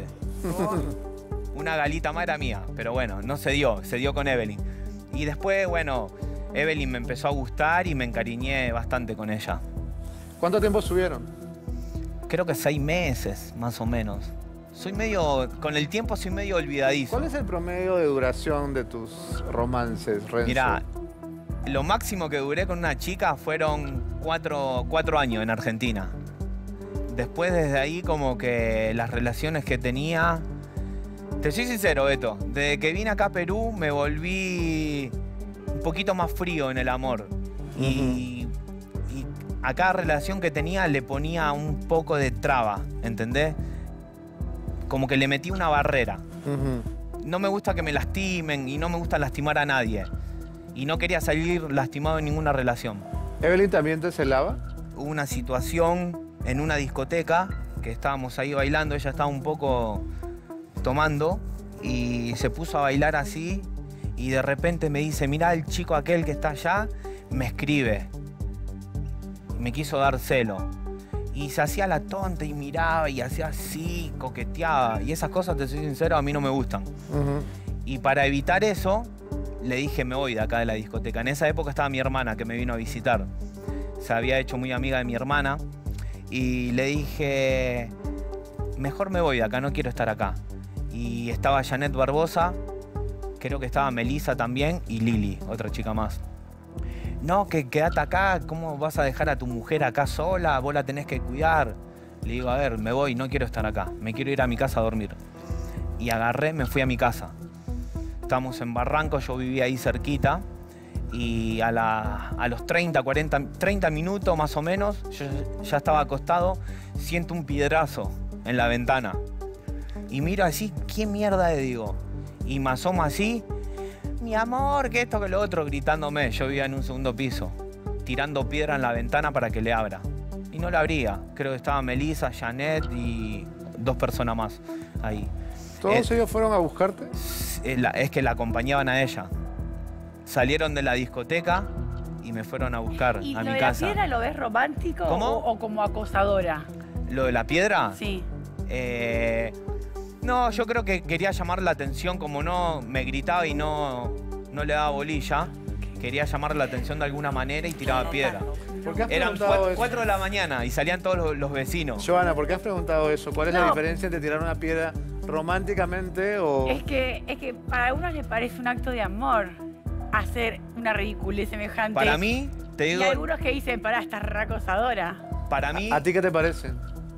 Una galita más era mía, pero bueno, no se dio, se dio con Evelyn. Y después, bueno, Evelyn me empezó a gustar y me encariñé bastante con ella. ¿Cuánto tiempo estuvieron? Creo que seis meses, más o menos. Soy medio, con el tiempo soy medio olvidadizo. ¿Cuál es el promedio de duración de tus romances, Renzo? Mirá, lo máximo que duré con una chica fueron cuatro, cuatro años en Argentina. Después desde ahí como que las relaciones que tenía... Te soy sincero, Beto, desde que vine acá a Perú me volví un poquito más frío en el amor. Y, y a cada relación que tenía le ponía un poco de traba, ¿entendés? Como que le metí una barrera. Ujú. No me gusta que me lastimen y no me gusta lastimar a nadie. Y no quería salir lastimado en ninguna relación. ¿Evelyn también te celaba? Hubo una situación en una discoteca que estábamos ahí bailando, ella estaba un poco tomando y se puso a bailar así y de repente me dice, mirá el chico aquel que está allá, me escribe. Me quiso dar celo. Y se hacía la tonta y miraba y hacía así, coqueteaba. Y esas cosas, te soy sincero, a mí no me gustan. Ujú. Y para evitar eso, le dije, me voy de acá de la discoteca. En esa época estaba mi hermana que me vino a visitar. Se había hecho muy amiga de mi hermana. Y le dije, mejor me voy de acá, no quiero estar acá. Y estaba Janet Barbosa, creo que estaba Melissa también y Lili, otra chica más. No, que quédate acá, ¿cómo vas a dejar a tu mujer acá sola? Vos la tenés que cuidar. Le digo, a ver, me voy, no quiero estar acá, me quiero ir a mi casa a dormir. Y agarré, me fui a mi casa. Estamos en Barranco, yo vivía ahí cerquita. Y a, la, a los treinta, cuarenta, treinta minutos más o menos, yo ya estaba acostado, siento un piedrazo en la ventana. Y miro así, ¿qué mierda le digo? Y me asomo así, mi amor, que esto, que lo otro, gritándome. Yo vivía en un segundo piso, tirando piedra en la ventana para que le abra. Y no la abría. Creo que estaba Melissa, Janet y dos personas más ahí. ¿Todos Eh, ellos fueron a buscarte? Es, la- es que la acompañaban a ella. Salieron de la discoteca y me fueron a buscar ¿Y a lo mi de casa. la piedra lo ves romántico ¿Cómo? O, o como acosadora? ¿Lo de la piedra? Sí. Eh, no, yo creo que quería llamar la atención, como no me gritaba y no, no le daba bolilla. Quería llamar la atención de alguna manera y tiraba piedra. ¿Por qué has Eran preguntado cuatro, eso? cuatro de la mañana y salían todos los, los vecinos. Joana, ¿por qué has preguntado eso? ¿Cuál es la No. diferencia entre tirar una piedra románticamente o...? Es que, es que para algunos les parece un acto de amor hacer una ridiculez semejante. Para mí, te Y digo, hay algunos que dicen, pará, estás re acosadora. para mí, ¿A ti qué te parece?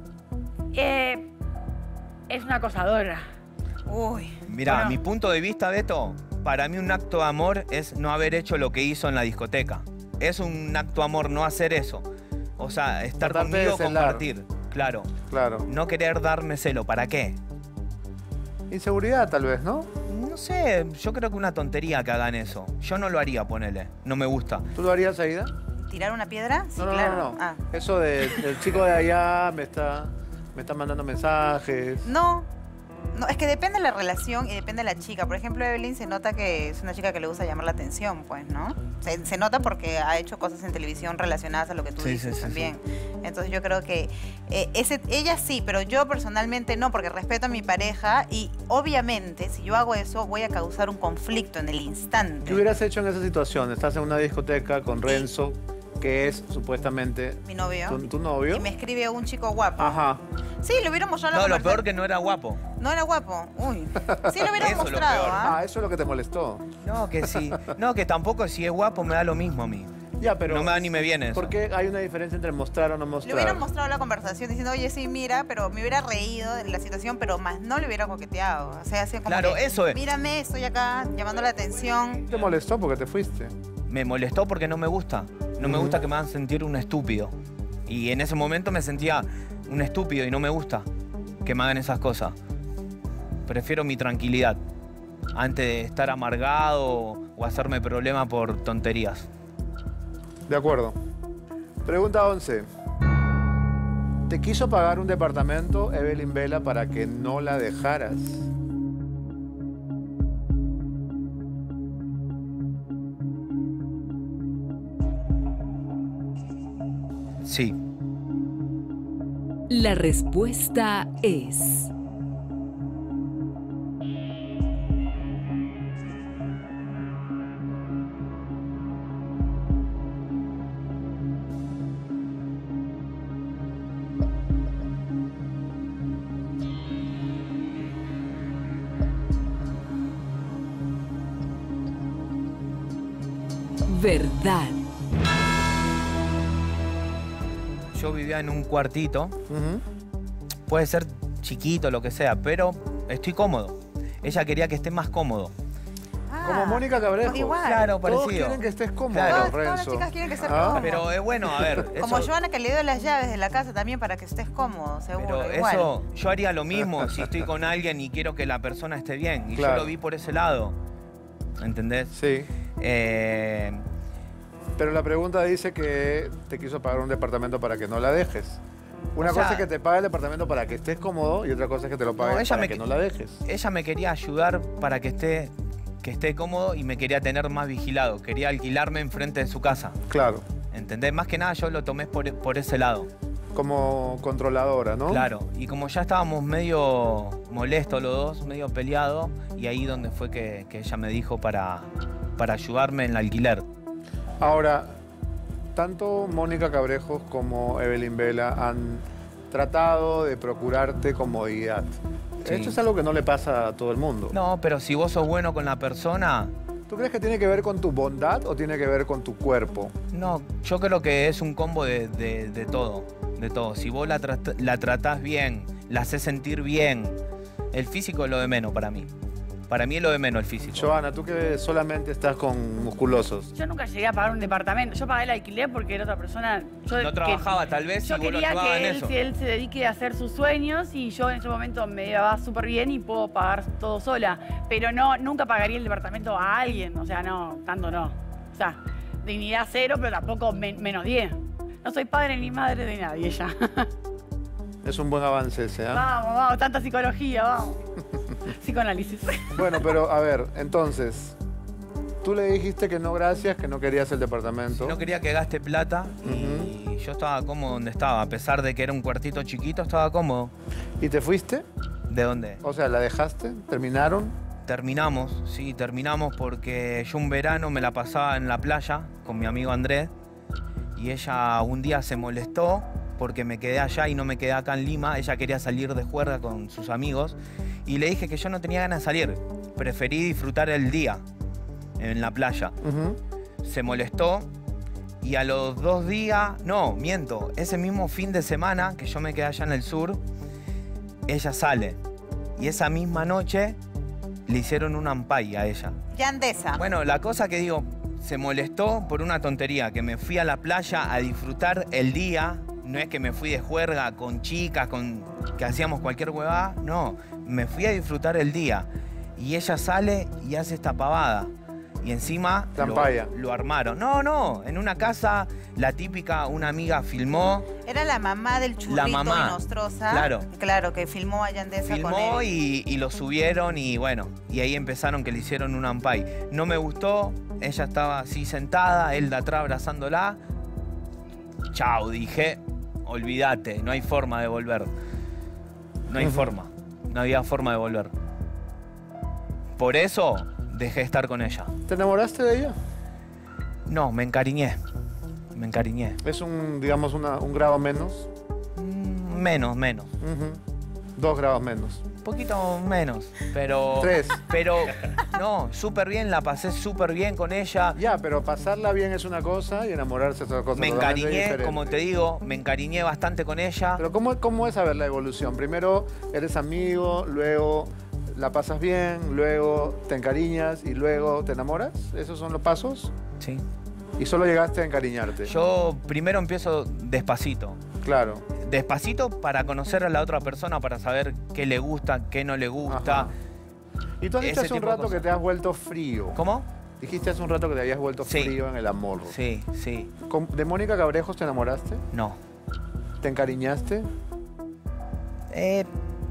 Eh, es una acosadora. Uy. mira, Bueno. mi punto de vista, Beto, para mí un acto de amor es no haber hecho lo que hizo en la discoteca. Es un acto de amor no hacer eso. O sea, estar Tratarte de conmigo, celar. compartir. Claro. Claro. No querer darme celo. ¿Para qué? Inseguridad, tal vez, ¿no? No sé, yo creo que una tontería que hagan eso. Yo no lo haría, ponele. No me gusta. ¿Tú lo harías, Aida? ¿Tirar una piedra? Sí, No, no, claro. no, no. Ah. Eso de, del chico de allá me está, me está mandando mensajes. No, no, es que depende de la relación y depende de la chica. Por ejemplo, Evelyn se nota que es una chica que le gusta llamar la atención, pues, ¿no? Se, se nota porque ha hecho cosas en televisión relacionadas a lo que tú Sí, dices sí, sí, también. Entonces yo creo que eh, ese, ella sí, pero yo personalmente no, porque respeto a mi pareja y obviamente si yo hago eso voy a causar un conflicto en el instante. ¿Qué hubieras hecho en esa situación? Estás en una discoteca con Renzo, que es supuestamente Mi novio. tu, tu novio. Y me escribe un chico guapo. Ajá. Sí, le hubiera mostrado la No, lo conversación. peor que no era guapo. No era guapo. Uy. Sí, lo hubiera Eso es lo mostrado, peor. ¿ah? Ah, eso es lo que te molestó. No, que sí. No, que tampoco si es guapo me da lo mismo a mí. Ya, pero No me da ni me viene eso. ¿por qué hay una diferencia entre mostrar o no Le mostrar? hubiera mostrado la conversación diciendo, oye, sí, mira, pero me hubiera reído de la situación, pero más no le hubiera coqueteado. O sea, así como Claro, que, eso es. mírame, estoy acá llamando la atención. ¿Te molestó porque te fuiste? Me molestó porque no me gusta. No me Ujú. gusta que me hagan sentir un estúpido. Y en ese momento me sentía un estúpido y no me gusta que me hagan esas cosas. Prefiero mi tranquilidad antes de estar amargado o hacerme problema por tonterías. De acuerdo. Pregunta once. ¿Te quiso pagar un departamento Evelyn Vela para que no la dejaras? Sí. La respuesta es... verdad. Yo vivía en un cuartito, Ujú. puede ser chiquito, lo que sea, pero estoy cómodo. Ella quería que esté más cómodo. Como Ah, Mónica Cabrejo. Igual. Claro, Todos parecido. quieren que estés cómodo, Claro. Todas, todas las Renzo. chicas quieren que estés Ah. cómodo. Pero es bueno, a ver. Como eso- Joana, que le dio las llaves de la casa también para que estés cómodo, seguro. Pero igual. eso, yo haría lo mismo si estoy con alguien y quiero que la persona esté bien. Y Claro. yo lo vi por ese lado. ¿Entendés? Sí. Eh, Pero la pregunta dice que te quiso pagar un departamento para que no la dejes. Una O sea- cosa es que te pague el departamento para que estés cómodo y otra cosa es que te lo pague No, ella para me que que- no la dejes. ella me quería ayudar para que esté, que esté cómodo y me quería tener más vigilado. Quería alquilarme enfrente de su casa. Claro. ¿Entendés? Más que nada yo lo tomé por, por ese lado. Como controladora, ¿no? Claro. Y como ya estábamos medio molestos los dos, medio peleados, y ahí donde fue que, que ella me dijo para, para ayudarme en el alquiler. Ahora, tanto Mónica Cabrejos como Evelyn Vela han tratado de procurarte comodidad. Sí. Esto es algo que no le pasa a todo el mundo. No, pero si vos sos bueno con la persona, ¿Tú crees que tiene que ver con tu bondad o tiene que ver con tu cuerpo? no, yo creo que es un combo de, de- de todo, de todo. Si vos la, trat- la tratás bien, la haces sentir bien, el físico es lo de menos para mí. Para mí es lo de menos el físico. Joana, tú que solamente estás con musculosos. Yo nunca llegué a pagar un departamento. Yo pagué el alquiler porque era otra persona. Yo No que- trabajaba tal vez Yo y vos lo quería ayudabas en que él, eso. si él se dedique a hacer sus sueños y yo en ese momento me iba súper bien y puedo pagar todo sola. Pero no, nunca pagaría el departamento a alguien. O sea, no, tanto no. O sea, dignidad cero, pero tampoco men- menos diez. No soy padre ni madre de nadie ya. Es un buen avance ese, ¿ah? Vamos, vamos, tanta psicología, vamos. Psicoanálisis. Bueno, pero a ver, entonces, tú le dijiste que no gracias, que no querías el departamento. No quería que gaste plata y yo estaba cómodo donde estaba. A pesar de que era un cuartito chiquito, estaba cómodo. ¿Y te fuiste? ¿De dónde? O sea, ¿la dejaste? ¿Terminaron? Terminamos, sí, terminamos porque yo un verano me la pasaba en la playa con mi amigo Andrés y ella un día se molestó porque me quedé allá y no me quedé acá en Lima. Ella quería salir de juerga con sus amigos y le dije que yo no tenía ganas de salir. Preferí disfrutar el día en la playa. Ujú. Se molestó y a los dos días, no, miento, ese mismo fin de semana que yo me quedé allá en el sur, ella sale y esa misma noche le hicieron un ampay a ella. Yandesa. Bueno, la cosa que digo, se molestó por una tontería, que me fui a la playa a disfrutar el día. No es que me fui de juerga con chicas, con que hacíamos cualquier huevada. No, me fui a disfrutar el día. Y ella sale y hace esta pavada. Y encima lo, Zampaya. lo armaron. No, no, en una casa, la típica, una amiga filmó. Era la mamá del churrito La mamá, y Nostroza. claro. Claro, que filmó a Yandesa con Filmó él. y, y lo subieron y bueno, y ahí empezaron que le hicieron un ampay. No me gustó, ella estaba así sentada, él de atrás abrazándola. Chau, dije, olvídate, no hay forma de volver. No hay Ujú. forma, no había forma de volver. Por eso dejé de estar con ella. ¿Te enamoraste de ella? No, me encariñé, me encariñé. Es un, digamos, una- un grado menos. Mm, Menos, menos. Ujú. Dos grados menos. Un poquito menos, pero... Tres. Pero, no, súper bien, la pasé súper bien con ella. Ya, pero pasarla bien es una cosa y enamorarse es otra cosa. Me totalmente encariñé, diferente. como te digo, me encariñé bastante con ella. Pero ¿cómo, ¿cómo es saber la evolución? Primero eres amigo, luego la pasas bien, luego te encariñas y luego te enamoras. ¿Esos son los pasos? Sí. Y solo llegaste a encariñarte. Yo primero empiezo despacito. Claro. Despacito para conocer a la otra persona, para saber qué le gusta, qué no le gusta. Ajá. Y tú has dicho Ese hace un tipo de rato que cosas. te has vuelto frío. ¿Cómo? Dijiste hace un rato que te habías vuelto Sí. frío en el amor. Sí, sí. ¿Con- ¿De Mónica Cabrejos te enamoraste? No. ¿Te encariñaste? Eh...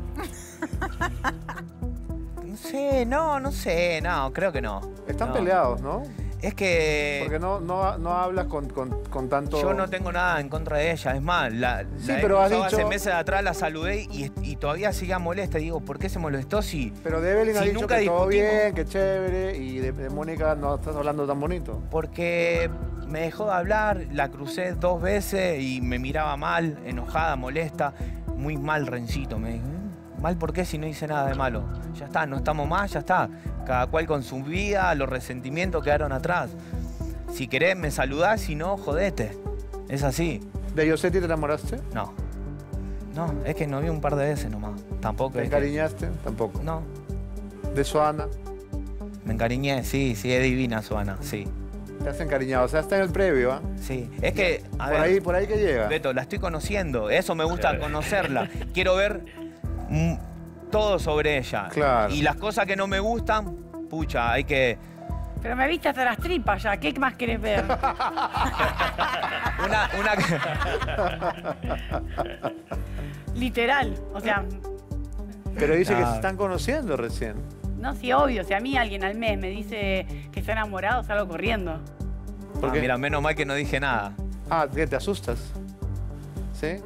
No sé, no, no sé, no, creo que no. Están No. peleados, ¿no? Es que... Porque no, no, no hablas con, con- con tanto... Yo no tengo nada en contra de ella, es más, la, Sí, la he pero has cruzado dicho- hace meses atrás la saludé y, y todavía seguía molesta. Y digo, ¿por qué se molestó si...? Pero de Evelyn ha Si dicho nunca que todo discutimos. bien, que chévere, y de, de Mónica no estás hablando tan bonito. Porque me dejó de hablar, la crucé dos veces y me miraba mal, enojada, molesta, muy mal rencito. Me dijo, "¿Eh? ¿Mal por qué si no hice nada de malo? Ya está, no estamos más, ya está. Cada cual con su vida, los resentimientos quedaron atrás. Si querés me saludás, si no, jodete. Es así. ¿De Yosetti te enamoraste? No. No, es que no vi un par de veces nomás. Tampoco ¿Te es que- encariñaste? Tampoco. No. ¿De Soana? Me encariñé, sí, sí, es divina Suana, sí. ¿Te has encariñado? O sea, está en el previo, ¿ah? Sí. Es que, a Por ver, ahí, por ahí que llega. Beto, la estoy conociendo. Eso me gusta Chévere. conocerla. Quiero ver mm, todo sobre ella. Claro. Y las cosas que no me gustan, pucha, hay que... Pero me viste hasta las tripas ya. ¿Qué más querés ver? Una, una... Literal. O sea, Pero dice que Ah. se están conociendo recién. no, sí, obvio. Si a mí alguien al mes me dice que está enamorado, salgo corriendo. ¿Por Ah, qué? mira, menos mal que no dije nada. Ah, ¿qué? ¿Te asustas? ¿Sí?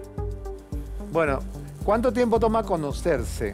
Bueno, ¿cuánto tiempo toma conocerse?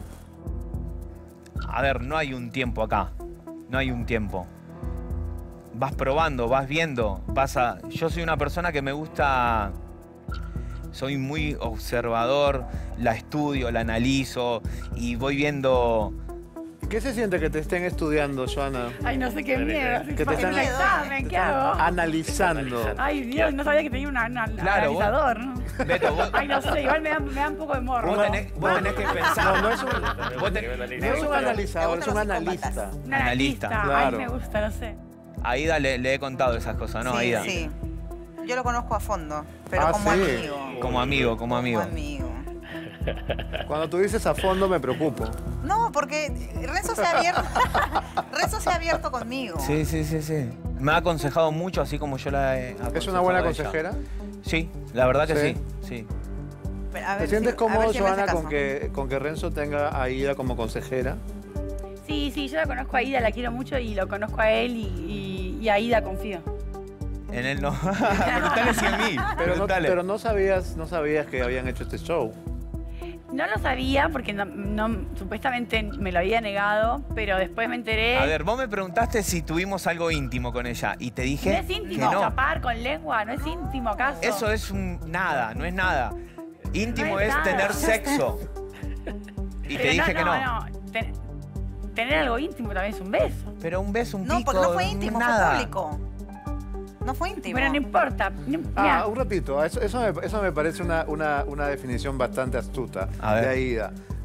A ver, no hay un tiempo acá. No hay un tiempo. Vas probando, vas viendo, vas a... Yo soy una persona que me gusta... Soy muy observador, la estudio, la analizo y voy viendo... ¿Qué se siente que te estén estudiando, Joana? Ay, no sé qué miedo. Que te ¿Para están- el examen? ¿Qué hago? Analizando. Ay, Dios, no sabía que tenía una, una- un Claro, vos- analizador, ¿no? Beto, vos, Ay, no sé, igual me da, me da un poco de morro. vos tenés, vos tenés que pensar... No, no es un, Vos te- no es un analizador, es un Me gustan los analista. psicópatas. Un analista. Claro. Ay, me gusta, no sé. A Aida le, le he contado esas cosas, ¿no? sí, Aida. sí. Yo lo conozco a fondo, pero Ah, como sí. amigo. Como amigo, como amigo. Como amigo. Cuando tú dices a fondo me preocupo. No, porque Renzo se ha abierto. Renzo se ha abierto conmigo. Sí, sí, sí, sí. Me ha aconsejado mucho, así como yo la he aconsejado ¿Es una buena a ella. consejera? Sí, la verdad que Sí. sí, sí. Pero a ¿Te ver sientes si- a cómodo, ver si me hace Joana, con caso. que, con que Renzo tenga a Aida como consejera? Sí, sí, yo la conozco a Ida, la quiero mucho y lo conozco a él y, y, y a Ida confío. En él no. Preguntale si en mí. Pero, no, Preguntale. pero no sabías, no sabías que habían hecho este show. No lo sabía porque no, no- supuestamente me lo había negado, pero después me enteré. A ver, vos me preguntaste si tuvimos algo íntimo con ella y te no dije es que íntimo, no. chapar con lengua, no es íntimo acaso. Eso es un nada, no es nada. Íntimo No es es, nada. tener sexo. Y te Pero dije que no. no. Ten- tener algo íntimo también es un beso. Pero un beso, un No, pico, porque no fue íntimo, nada. fue público. No fue íntimo. Bueno, no importa. No- Ah, mirá, un ratito. Eso, eso, me, eso me parece una, una, una definición bastante astuta A ver. de Aida.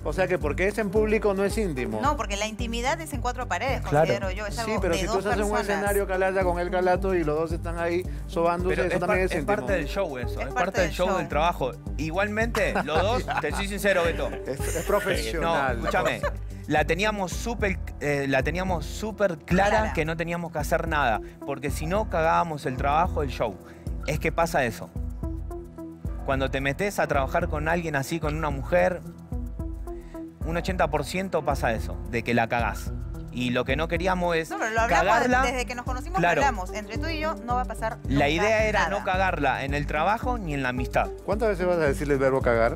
O sea que porque es en público no es íntimo. No, porque la intimidad es en cuatro paredes, Claro. considero yo. Es algo Sí, pero de si tú dos estás en un personas. escenario calata con el calato y los dos están ahí sobándose, Pero eso es, también par- es es íntimo. parte del show eso, es, Es parte, del show, del trabajo. Igualmente, los dos, te soy sincero, Beto. Es, es No, profesional. la escúchame. cosa. La teníamos súper eh, la teníamos súper clara, Clara. que no teníamos que hacer nada, porque si no cagábamos el trabajo, el show. Es que pasa eso. Cuando te metes a trabajar con alguien así, con una mujer, un ochenta por ciento pasa eso, de que la cagás. Y lo que no queríamos es No, pero lo hablamos cagarla. desde que nos conocimos, Claro. lo hablamos. Entre tú y yo no va a pasar La nunca idea era nada. no cagarla en el trabajo ni en la amistad. ¿Cuántas veces vas a decirle el verbo cagar?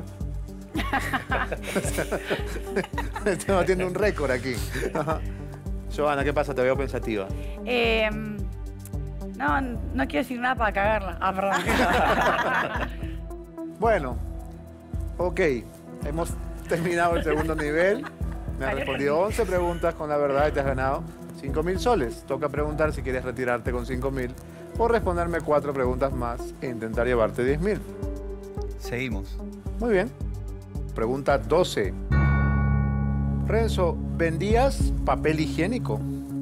Estamos batiendo un récord aquí. Ajá. Joana, ¿qué pasa? Te veo pensativa. Eh, no, no quiero decir nada para cagarla. Ah, perdón. Bueno, ok. Hemos terminado el segundo nivel. Me has Vale. respondido once preguntas con la verdad y te has ganado cinco mil soles. Toca preguntar si quieres retirarte con cinco mil o responderme cuatro preguntas más e intentar llevarte diez mil. Seguimos. Muy bien. Pregunta doce. Renzo, ¿vendías papel higiénico?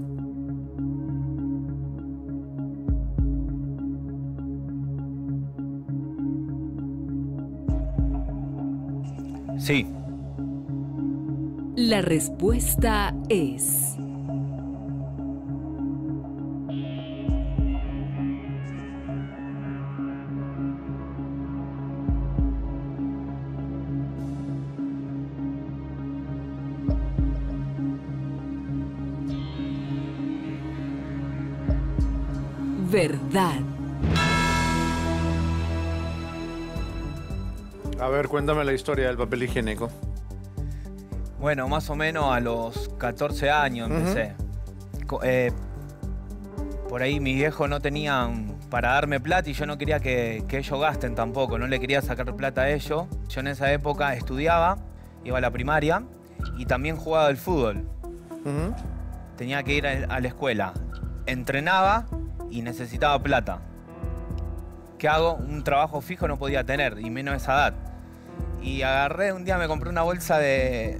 Sí. La respuesta es... verdad. A ver, cuéntame la historia del papel higiénico. Bueno, más o menos a los catorce años empecé. Co- eh, por ahí mis viejos no tenían para darme plata y yo no quería que, que ellos gasten tampoco, no le quería sacar plata a ellos. Yo en esa época estudiaba, iba a la primaria y también jugaba al fútbol. Ujú. Tenía que ir a a la escuela. Entrenaba y necesitaba plata. ¿Qué hago? Un trabajo fijo no podía tener, y menos a esa edad. Y agarré, un día me compré una bolsa de...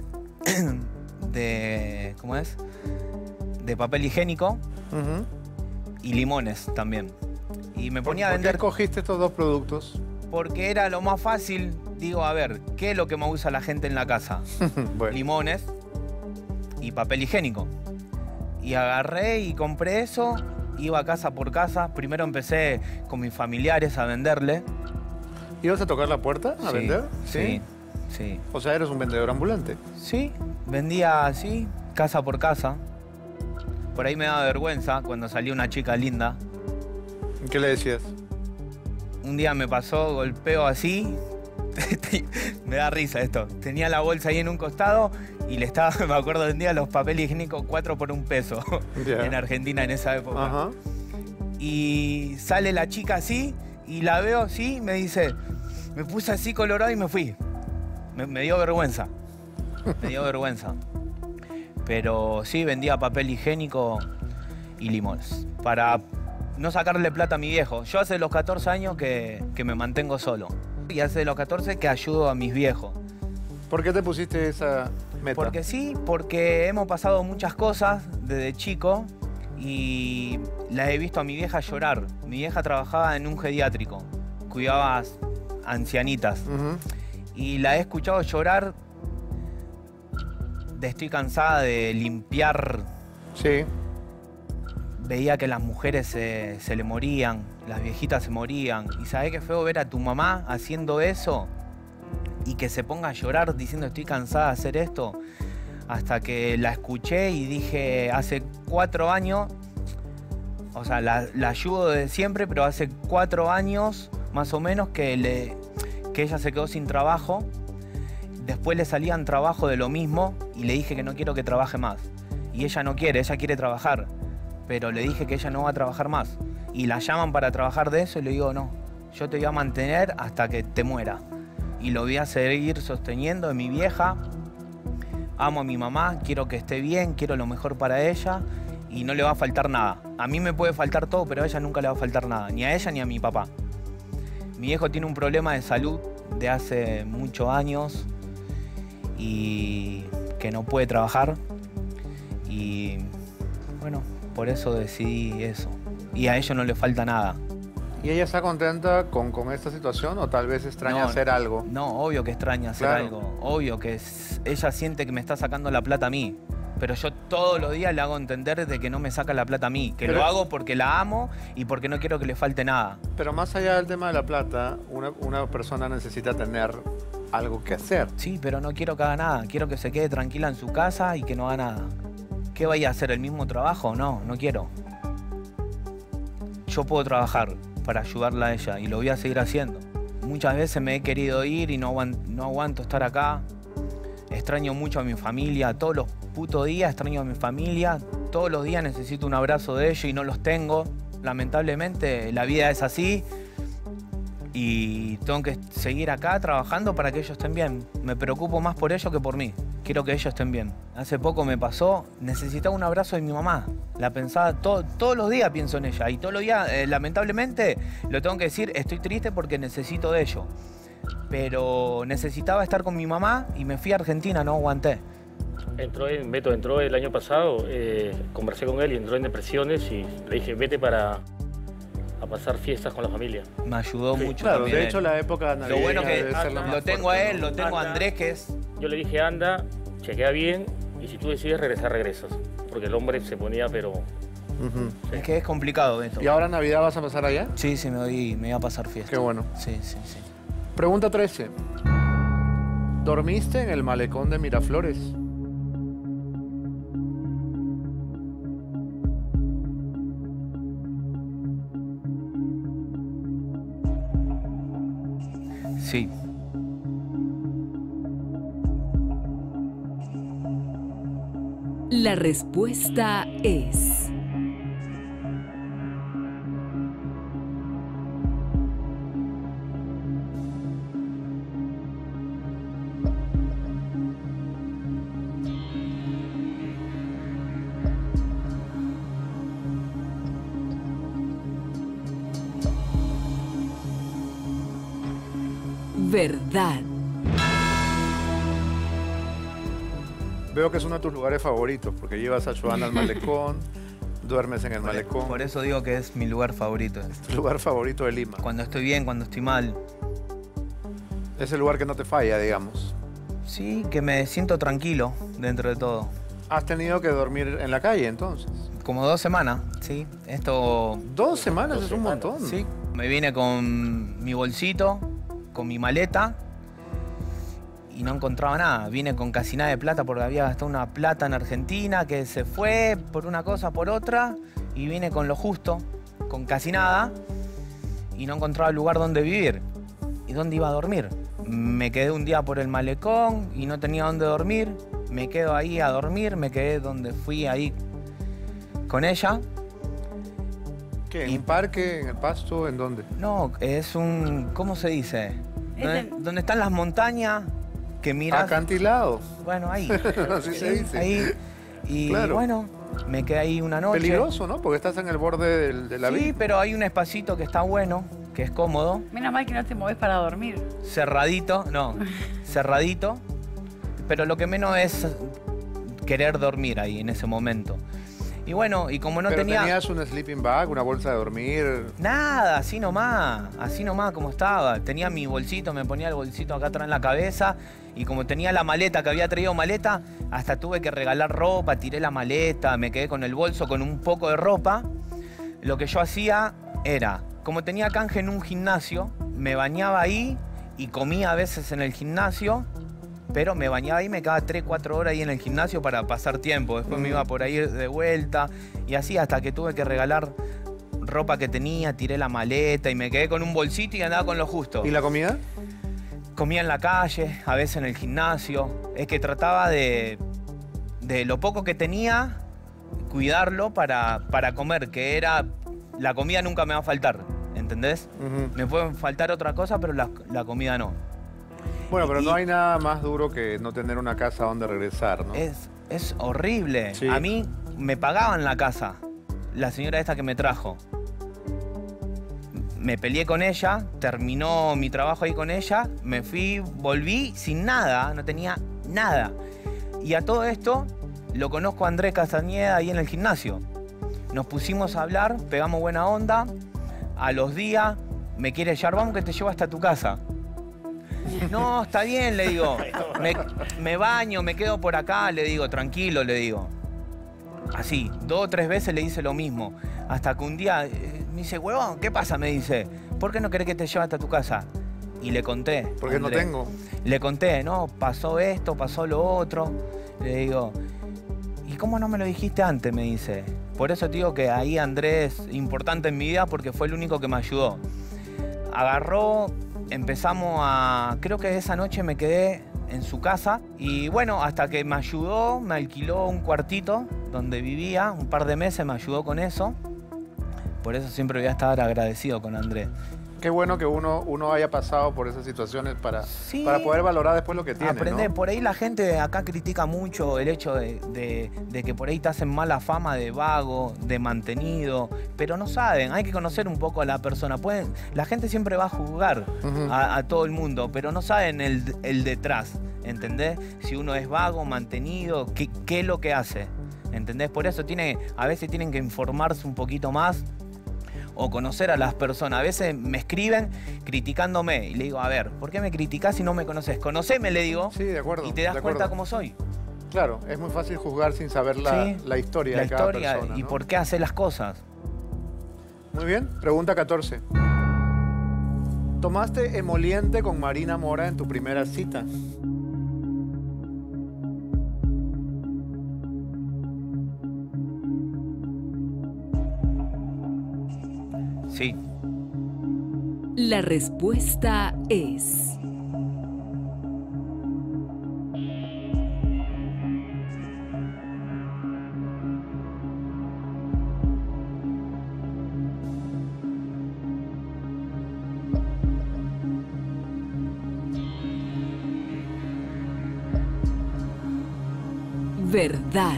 de... ¿cómo es? De papel higiénico Ujú. y limones también. Y me ponía a ¿Por qué vender escogiste estos dos productos? porque era lo más fácil. Digo, a ver, ¿qué es lo que más usa la gente en la casa? Bueno, Limones y papel higiénico. Y agarré y compré eso, iba casa por casa. Primero empecé con mis familiares a venderle. ¿ibas a tocar la puerta a Sí, vender? Sí, sí. O sea, eres un vendedor ambulante. Sí, vendía así, casa por casa. Por ahí me daba vergüenza cuando salía una chica linda. ¿Qué le decías? Un día me pasó, golpeo así. Me da risa esto. Tenía la bolsa ahí en un costado y le estaba, me acuerdo de un día, los papeles higiénicos cuatro por un peso. Ya. En Argentina en esa época. Ajá. Y sale la chica así y la veo así, me dice, me puse así colorado y me fui. Me, me dio vergüenza. Me dio vergüenza. Pero sí, vendía papel higiénico y limones. Para no sacarle plata a mi viejo. Yo hace los catorce años que, que me mantengo solo. Y hace los catorce que ayudo a mis viejos. ¿Por qué te pusiste esa meta? Porque sí, porque hemos pasado muchas cosas desde chico y la he visto a mi vieja llorar. Mi vieja trabajaba en un geriátrico, cuidaba ancianitas Ujú. y la he escuchado llorar de estoy cansada de limpiar. Sí. Veía que las mujeres se, se le morían, las viejitas se morían. ¿Y sabés qué feo ver a tu mamá haciendo eso? Y que se ponga a llorar diciendo estoy cansada de hacer esto. Hasta que la escuché y dije, hace cuatro años, o sea, la, la ayudo de siempre, pero hace cuatro años más o menos que, le, que ella se quedó sin trabajo. Después le salían trabajo de lo mismo y le dije que no quiero que trabaje más. Y ella no quiere, ella quiere trabajar. Pero le dije que ella no va a trabajar más. Y la llaman para trabajar de eso y le digo, no, yo te voy a mantener hasta que te muera. Y lo voy a seguir sosteniendo de mi vieja. Amo a mi mamá, quiero que esté bien, quiero lo mejor para ella y no le va a faltar nada. A mí me puede faltar todo, pero a ella nunca le va a faltar nada, ni a ella ni a mi papá. Mi viejo tiene un problema de salud de hace muchos años y que no puede trabajar. Y bueno, por eso decidí eso. Y a ellos no le falta nada. ¿Y ella está contenta con, con esta situación o tal vez extraña No, hacer algo? No, obvio que extraña hacer Claro. algo. Obvio que es- ella siente que me está sacando la plata a mí. Pero yo todos los días le hago entender de que no me saca la plata a mí. Que Pero- lo hago porque la amo y porque no quiero que le falte nada. Pero más allá del tema de la plata, una, una persona necesita tener algo que hacer. Sí, pero no quiero que haga nada. Quiero que se quede tranquila en su casa y que no haga nada. ¿Qué vaya a hacer? ¿El mismo trabajo? No, no quiero. Yo puedo trabajar para ayudarla a ella y lo voy a seguir haciendo. Muchas veces me he querido ir y no aguanto, no aguanto estar acá. Extraño mucho a mi familia. Todos los putos días extraño a mi familia. Todos los días necesito un abrazo de ellos y no los tengo. Lamentablemente la vida es así. Y tengo que seguir acá trabajando para que ellos estén bien. Me preocupo más por ellos que por mí. Quiero que ellos estén bien. Hace poco me pasó, necesitaba un abrazo de mi mamá. La pensaba, todo, todos los días pienso en ella. Y todos los días, eh, lamentablemente, lo tengo que decir, estoy triste porque necesito de ello. Pero necesitaba estar con mi mamá y me fui a Argentina, no aguanté. Entró en, Beto entró el año pasado, eh, conversé con él y entró en depresiones y le dije, vete para a pasar fiestas con la familia. Me ayudó Sí, mucho Claro, también de él. hecho la época Lo navideña bueno que debe ser la lo más tengo fuerte, a él, ¿no? lo tengo a Anda. Andrés, que es... Yo le dije, anda, chequea bien y si tú decides regresar, regresas. Porque el hombre se ponía, pero... Ujú. Es que es complicado esto. ¿Y ahora Navidad vas a pasar allá? Sí, sí, me voy, me voy a pasar fiesta. Qué bueno. Sí, sí, sí. Pregunta trece. ¿Dormiste en el malecón de Miraflores? Sí. La respuesta es... verdad. Veo que es uno de tus lugares favoritos, porque llevas a Joana al malecón, duermes en el malecón. Por eso digo que es mi lugar favorito. Es tu lugar favorito de Lima. Cuando estoy bien, cuando estoy mal. Es el lugar que no te falla, digamos. Sí, que me siento tranquilo dentro de todo. ¿Has tenido que dormir en la calle entonces? Como dos semanas, sí. Esto, Dos semanas Dos es un semanas. montón. sí. Me vine con mi bolsito, con mi maleta y no encontraba nada. Vine con casi nada de plata porque había gastado una plata en Argentina que se fue por una cosa, por otra. Y vine con lo justo, con casi nada. Y no encontraba lugar donde vivir. ¿Y dónde iba a dormir? Me quedé un día por el malecón y no tenía dónde dormir. Me quedo ahí a dormir, me quedé donde fui ahí con ella. ¿Qué? ¿En Y- un parque? ¿En el pasto? ¿En dónde? No, es un... ¿Cómo se dice? Es ¿Dónde, en- dónde están las montañas que miras? Acantilado. Bueno, ahí. Así se dice. Ahí. Y Claro. bueno, me quedé ahí una noche. Peligroso, ¿no? Porque estás en el borde del- de la Sí, vida. pero hay un espacito que está bueno, que es cómodo, Menos mal que no te moves para dormir. cerradito, no, cerradito, pero lo que menos es querer dormir ahí en ese momento. Y bueno, y como no Pero tenía... tenías un sleeping bag, una bolsa de dormir. Nada, así nomás, así nomás como estaba. Tenía mi bolsito, me ponía el bolsito acá atrás en la cabeza y como tenía la maleta, que había traído maleta, hasta tuve que regalar ropa, tiré la maleta, me quedé con el bolso con un poco de ropa. Lo que yo hacía era, como tenía canje en un gimnasio, me bañaba ahí y comía a veces en el gimnasio, pero me bañaba ahí, me quedaba tres, cuatro horas ahí en el gimnasio para pasar tiempo. Después me iba por ahí de vuelta y así hasta que tuve que regalar ropa que tenía, tiré la maleta y me quedé con un bolsito y andaba con lo justo. ¿Y la comida? Comía en la calle, a veces en el gimnasio. Es que trataba de, de lo poco que tenía, cuidarlo para, para comer, que era... La comida nunca me va a faltar, ¿entendés? Ujú. Me pueden faltar otra cosa, pero la, la comida no. Bueno, pero Y- no hay nada más duro que no tener una casa donde regresar, ¿no? Es, es horrible. Sí. A mí me pagaban la casa, la señora esta que me trajo. Me peleé con ella, terminó mi trabajo ahí con ella, me fui, volví sin nada, no tenía nada. Y a todo esto lo conozco a Andrés Castañeda ahí en el gimnasio. Nos pusimos a hablar, pegamos buena onda. A los días me quiere llevar, vamos que te llevo hasta tu casa. No, está bien, le digo. Me, me baño, me quedo por acá, le digo, tranquilo, le digo. Así, dos o tres veces le hice lo mismo. Hasta que un día eh, me dice, huevón, ¿qué pasa? Me dice, ¿por qué no querés que te lleve hasta tu casa? Y le conté. Porque no tengo. Le conté, no, pasó esto, pasó lo otro. Le digo, ¿y cómo no me lo dijiste antes? Me dice. Por eso te digo que ahí Andrés es importante en mi vida porque fue el único que me ayudó. Agarró, empezamos a... Creo que esa noche me quedé en su casa y bueno, hasta que me ayudó, me alquiló un cuartito donde vivía, un par de meses me ayudó con eso. Por eso siempre voy a estar agradecido con Andrés. Qué bueno que uno, uno haya pasado por esas situaciones para, Sí. para poder valorar después lo que tiene, Aprender. ¿no? Por ahí la gente acá critica mucho el hecho de, de- de que por ahí te hacen mala fama de vago, de mantenido, pero no saben, hay que conocer un poco a la persona. Pueden, la gente siempre va a juzgar Ujú. a, a todo el mundo, pero no saben el, el detrás, ¿entendés? Si uno es vago, mantenido, qué, qué es lo que hace, ¿entendés? Por eso tiene, a veces tienen que informarse un poquito más o conocer a las personas. A veces me escriben criticándome y le digo, a ver, ¿por qué me criticás si no me conoces? Conoceme, le digo, Sí, de acuerdo. y te das de acuerdo. cuenta cómo soy. Claro, es muy fácil juzgar sin saber la, Sí, la historia la de cada historia persona, y ¿no? por qué hace las cosas. Muy bien, pregunta catorce. ¿Tomaste emoliente con Marina Mora en tu primera cita? Sí. La respuesta es... verdad.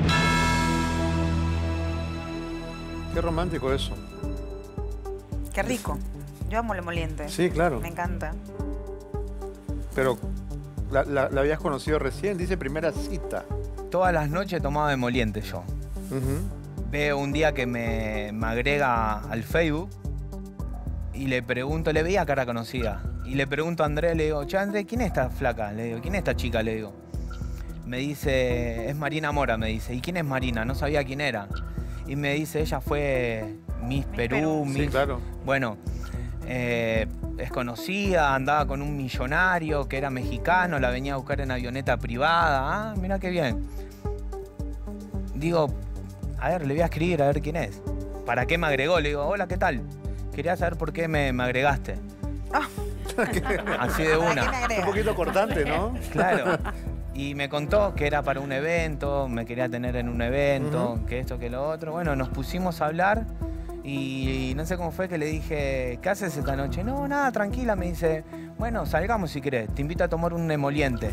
Qué romántico eso. Qué rico. Yo amo el emoliente. Sí, claro. Me encanta. Pero la, la- la habías conocido recién, dice primera cita. Todas las noches tomaba emoliente yo. Ujú. Veo un día que me, me agrega al Facebook y le pregunto, le veía cara conocida. Y le pregunto a Andrés, le digo, che, Andrés, ¿quién es esta flaca? Le digo, ¿quién es esta chica? Le digo. Me dice, es Marina Mora, me dice. ¿Y quién es Marina? No sabía quién era. Y me dice, ella fue Miss Perú, Perú. Sí, Miss... claro. Bueno, eh, es conocida, andaba con un millonario que era mexicano, la venía a buscar en avioneta privada. Ah, mira qué bien. Digo, a ver, le voy a escribir a ver quién es. ¿Para qué me agregó? Le digo, hola, ¿qué tal? Quería saber por qué me, me agregaste. Ah. Así de ¿Para qué me una. Un agrega? poquito cortante, ¿no? Claro. Y me contó que era para un evento, me quería tener en un evento, Ujú. que esto, que lo otro. Bueno, nos pusimos a hablar y no sé cómo fue que le dije, ¿qué haces esta noche? No, nada, tranquila, me dice, bueno, salgamos si querés, te invito a tomar un emoliente.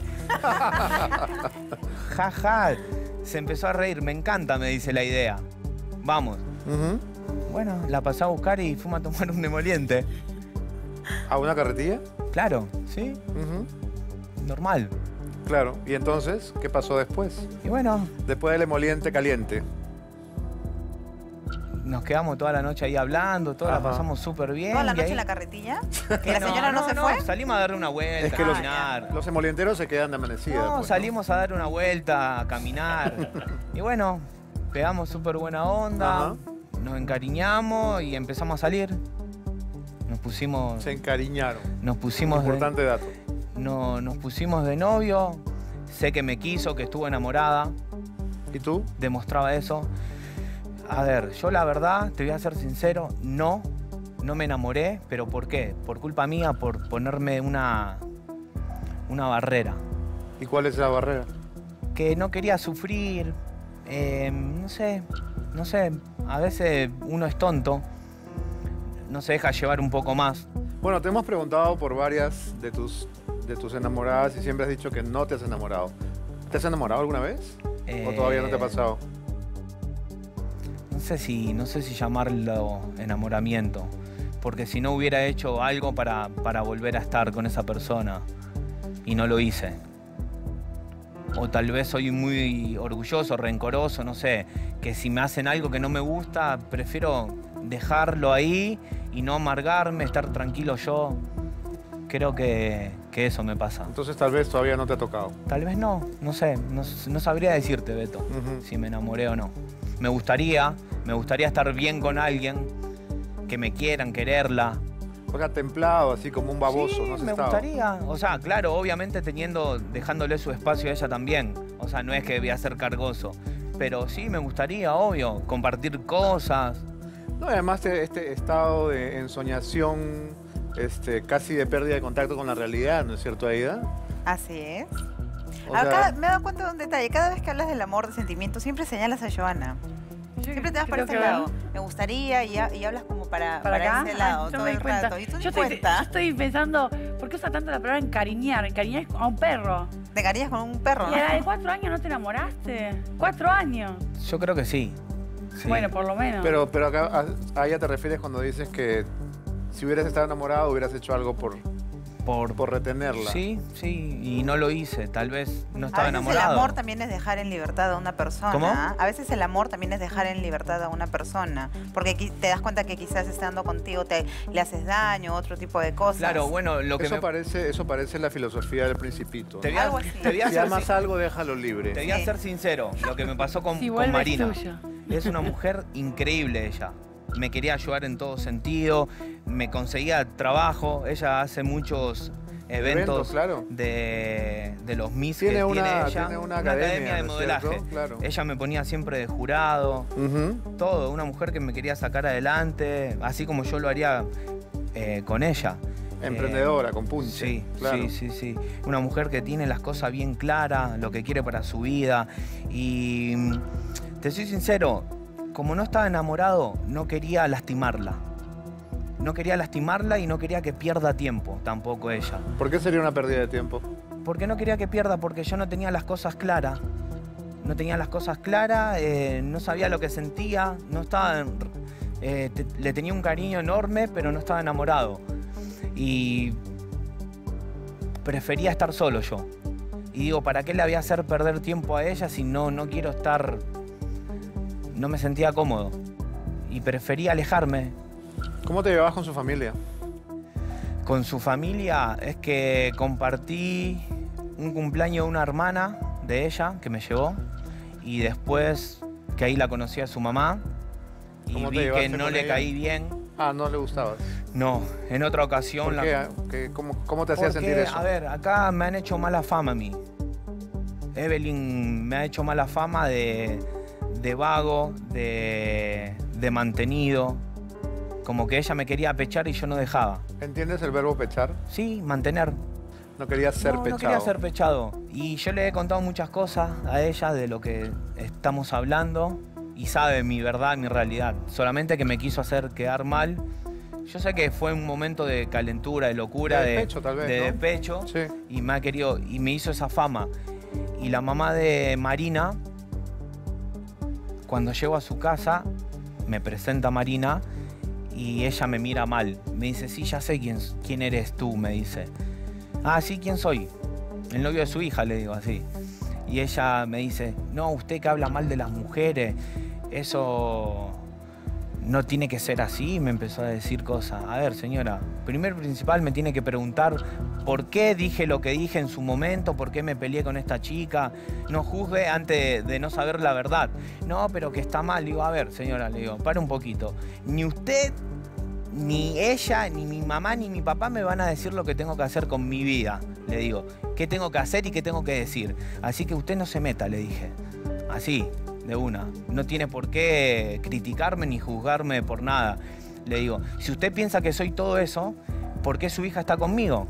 Ja, ja, se empezó a reír, me encanta, me dice la idea. Vamos. Ujú. Bueno, la pasé a buscar y fuimos a tomar un emoliente. ¿A una carretilla? Claro, ¿sí? Ujú. Normal. Claro. ¿Y entonces qué pasó después? Y bueno, Después del emoliente caliente. nos quedamos toda la noche ahí hablando, toda Ajá. la pasamos súper bien. ¿Toda la y noche ahí- en la carretilla? Que ¿La señora no, se fue? Salimos a darle una vuelta, Es que a los, caminar. los emolienteros se quedan de amanecida. No, después, ¿no? salimos a dar una vuelta, a caminar. Y bueno, pegamos súper buena onda, Ajá. nos encariñamos y empezamos a salir. Nos pusimos, Se encariñaron. nos pusimos de, Importante dato. no, nos pusimos de novio. Sé que me quiso, que estuvo enamorada, ¿Y tú? demostraba eso. A ver, yo la verdad, te voy a ser sincero, no, no me enamoré, pero ¿por qué? Por culpa mía, por ponerme una, una barrera. ¿Y cuál es la barrera? Que no quería sufrir, eh, no sé, no sé, a veces uno es tonto, no se deja llevar un poco más. Bueno, te hemos preguntado por varias de tus, de tus enamoradas y siempre has dicho que no te has enamorado. ¿Te has enamorado alguna vez? ¿O todavía no te ha Eh, pasado? No sé si, no sé si llamarlo enamoramiento, porque si no hubiera hecho algo para, para volver a estar con esa persona y no lo hice. o tal vez soy muy orgulloso, rencoroso, no sé, que si me hacen algo que no me gusta, prefiero dejarlo ahí y no amargarme, estar tranquilo yo. Creo que, que eso me pasa. Entonces tal vez todavía no te ha tocado. Tal vez no, no sé, no, no sabría decirte, Beto, Ujú. si me enamoré o no. Me gustaría, me gustaría estar bien con alguien, que me quieran, quererla. Porque ha templado, así como un baboso, Sí, ¿no has me estado? gustaría. O sea, claro, obviamente teniendo, dejándole su espacio a ella también. O sea, no es que voy a ser cargoso. Pero sí, me gustaría, obvio, compartir cosas. No, y además este, este estado de ensoñación, este, casi de pérdida de contacto con la realidad, ¿no es cierto, Aida? Así es. O Ah, sea, cada- me he dado cuenta de un detalle. Cada vez que hablas del amor, de sentimientos, siempre señalas a Joana. Siempre te vas para Creo ese que- lado. Me gustaría y, ha- y hablas como para, ¿Para para acá? ese lado Ay, no todo me di el cuenta. rato. Y tú ni yo, estoy, cuenta. yo estoy pensando, ¿por qué usa tanto la palabra encariñar? Encariñar es a un perro. Te cariñas con un perro, ¿Y ¿no? a la de cuatro años no te enamoraste? ¿Cuatro años? Yo creo que sí. Sí. Bueno, por lo menos. Pero, pero acá a, a ella te refieres cuando dices que si hubieras estado enamorado hubieras hecho algo por, por, por retenerla. Sí, sí, y no lo hice. Tal vez no A estaba veces enamorado. el amor también es dejar en libertad a una persona. ¿Cómo? A veces el amor también es dejar en libertad a una persona. Porque qui- te das cuenta que quizás estando contigo te, le haces daño, otro tipo de cosas. Claro, bueno, lo que Eso, me... parece, eso parece la filosofía del Principito. Te voy a, Algo así. te voy a Si ser, amas sin- algo, déjalo libre. te voy a Sí. ser sincero. Lo que me pasó con, si con vuelve Marina. es tuyo. Es una mujer increíble ella. Me quería ayudar en todo sentido, me conseguía trabajo. Ella hace muchos eventos, Eventos, claro. de, de los Miss Tiene que una- tiene ella. tiene una academia, de ¿no es modelaje. cierto? Claro. Ella me ponía siempre de jurado, Ujú. todo. Una mujer que me quería sacar adelante, así como yo lo haría eh, con ella. Emprendedora, con punche. Sí, claro. sí, sí, sí. Una mujer que tiene las cosas bien claras, lo que quiere para su vida. Y mm, te soy sincero, como no estaba enamorado, no quería lastimarla. No quería lastimarla y no quería que pierda tiempo, tampoco ella. ¿Por qué sería una pérdida de tiempo? ¿Por qué no quería que pierda? Porque yo no tenía las cosas claras. No tenía las cosas claras, eh, no sabía lo que sentía, no estaba... en- eh, te- le tenía un cariño enorme, pero no estaba enamorado. Y prefería estar solo yo. Y digo, ¿para qué le voy a hacer perder tiempo a ella si no, no quiero estar... No me sentía cómodo. Y prefería alejarme. ¿Cómo te llevabas con su familia? Con su familia es que compartí un cumpleaños de una hermana de ella que me llevó. Y después que ahí la conocí a su mamá. Y ¿Cómo te vi que llevaste no con le ella? caí bien. Ah, no le gustabas. No, en otra ocasión... ¿Por la- qué? ¿Qué- cómo, ¿Cómo te hacía Porque, sentir eso? a ver, acá me han hecho mala fama a mí. Evelyn me ha hecho mala fama de, de vago, de, de mantenido. Como que ella me quería pechar y yo no dejaba. ¿Entiendes el verbo pechar? Sí, mantener. No querías ser no, pechado. no quería ser pechado. Y yo le he contado muchas cosas a ella de lo que estamos hablando. Y sabe mi verdad, mi realidad. Solamente que me quiso hacer quedar mal. Yo sé que fue un momento de calentura, de locura, De de despecho, tal vez, de ¿no? despecho. Sí. Y me ha querido, y me hizo esa fama. Y la mamá de Marina, cuando llego a su casa, me presenta a Marina y ella me mira mal. Me dice, sí, ya sé quién, quién eres tú, me dice. Ah, sí, ¿quién soy? El novio de su hija, le digo así. Y ella me dice, no, usted que habla mal de las mujeres, eso no tiene que ser así. Me empezó a decir cosas. A ver, señora, primero y principal me tiene que preguntar por qué dije lo que dije en su momento, por qué me peleé con esta chica. No juzgue antes de no saber la verdad. No, pero que está mal. Digo, a ver, señora, le digo, para un poquito. Ni usted, ni ella, ni mi mamá, ni mi papá me van a decir lo que tengo que hacer con mi vida. Le digo, qué tengo que hacer y qué tengo que decir. Así que usted no se meta, le dije. Así, de una. No tiene por qué criticarme ni juzgarme por nada. Le digo, si usted piensa que soy todo eso, ¿por qué su hija está conmigo?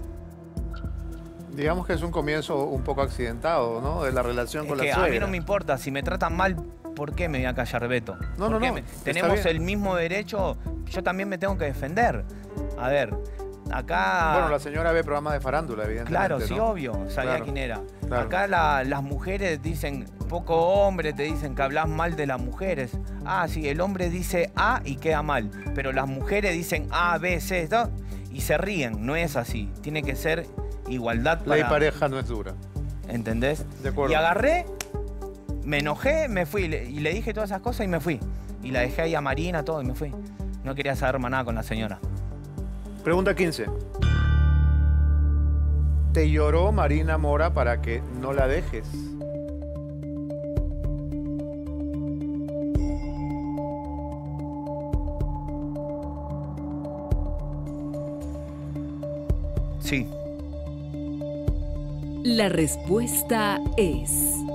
Digamos que es un comienzo un poco accidentado, ¿no? De la relación Es con que la a suegra. mí no me importa, si me tratan mal, ¿por qué me voy a callar, Beto? No, ¿Por no, qué no, me- está Tenemos bien. el mismo derecho, yo también me tengo que defender. A ver, acá... Bueno, la señora ve programas de farándula, evidentemente. Claro, sí, ¿no? obvio, sabía Claro, quién era. claro. Acá la- las mujeres dicen, poco hombre, te dicen que hablas mal de las mujeres. Ah, sí, el hombre dice A y queda mal, pero las mujeres dicen A, B, C, ¿no? Y se ríen, no es así. Tiene que ser igualdad Ley para... pareja no es dura. ¿entendés? De acuerdo. Y agarré, me enojé, me fui y le, y le dije todas esas cosas y me fui. Y la dejé ahí a Marina, todo, y me fui. No quería saber más nada con la señora. Pregunta quince. ¿Te lloró Marina Mora para que no la dejes? Sí. La respuesta es...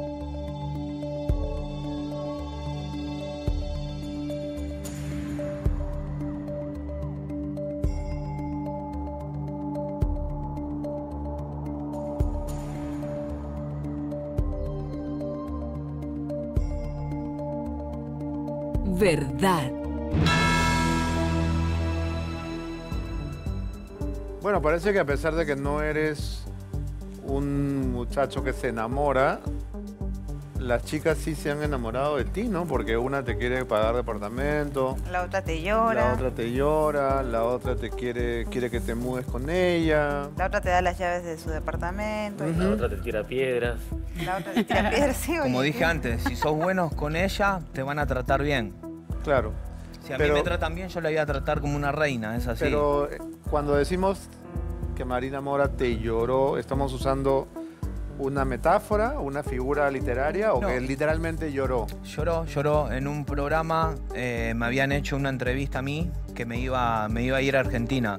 verdad. Bueno, parece que a pesar de que no eres un muchacho que se enamora, las chicas sí se han enamorado de ti, ¿no? Porque una te quiere pagar departamento, La otra te llora. la otra te llora, la otra te quiere, quiere que te mudes con ella. La otra te da las llaves de su departamento. La otra te tira piedras. La otra te tira piedras, sí, Como oye. dije antes, si sos buenos con ella, te van a tratar bien. Claro. Si a Pero- mí me tratan bien, yo la voy a tratar como una reina, es así. Pero eh, cuando decimos que Marina Mora te lloró, ¿estamos usando una metáfora, una figura literaria o No. que literalmente lloró? Lloró, lloró. En un programa eh, me habían hecho una entrevista a mí que me iba, me iba a ir a Argentina.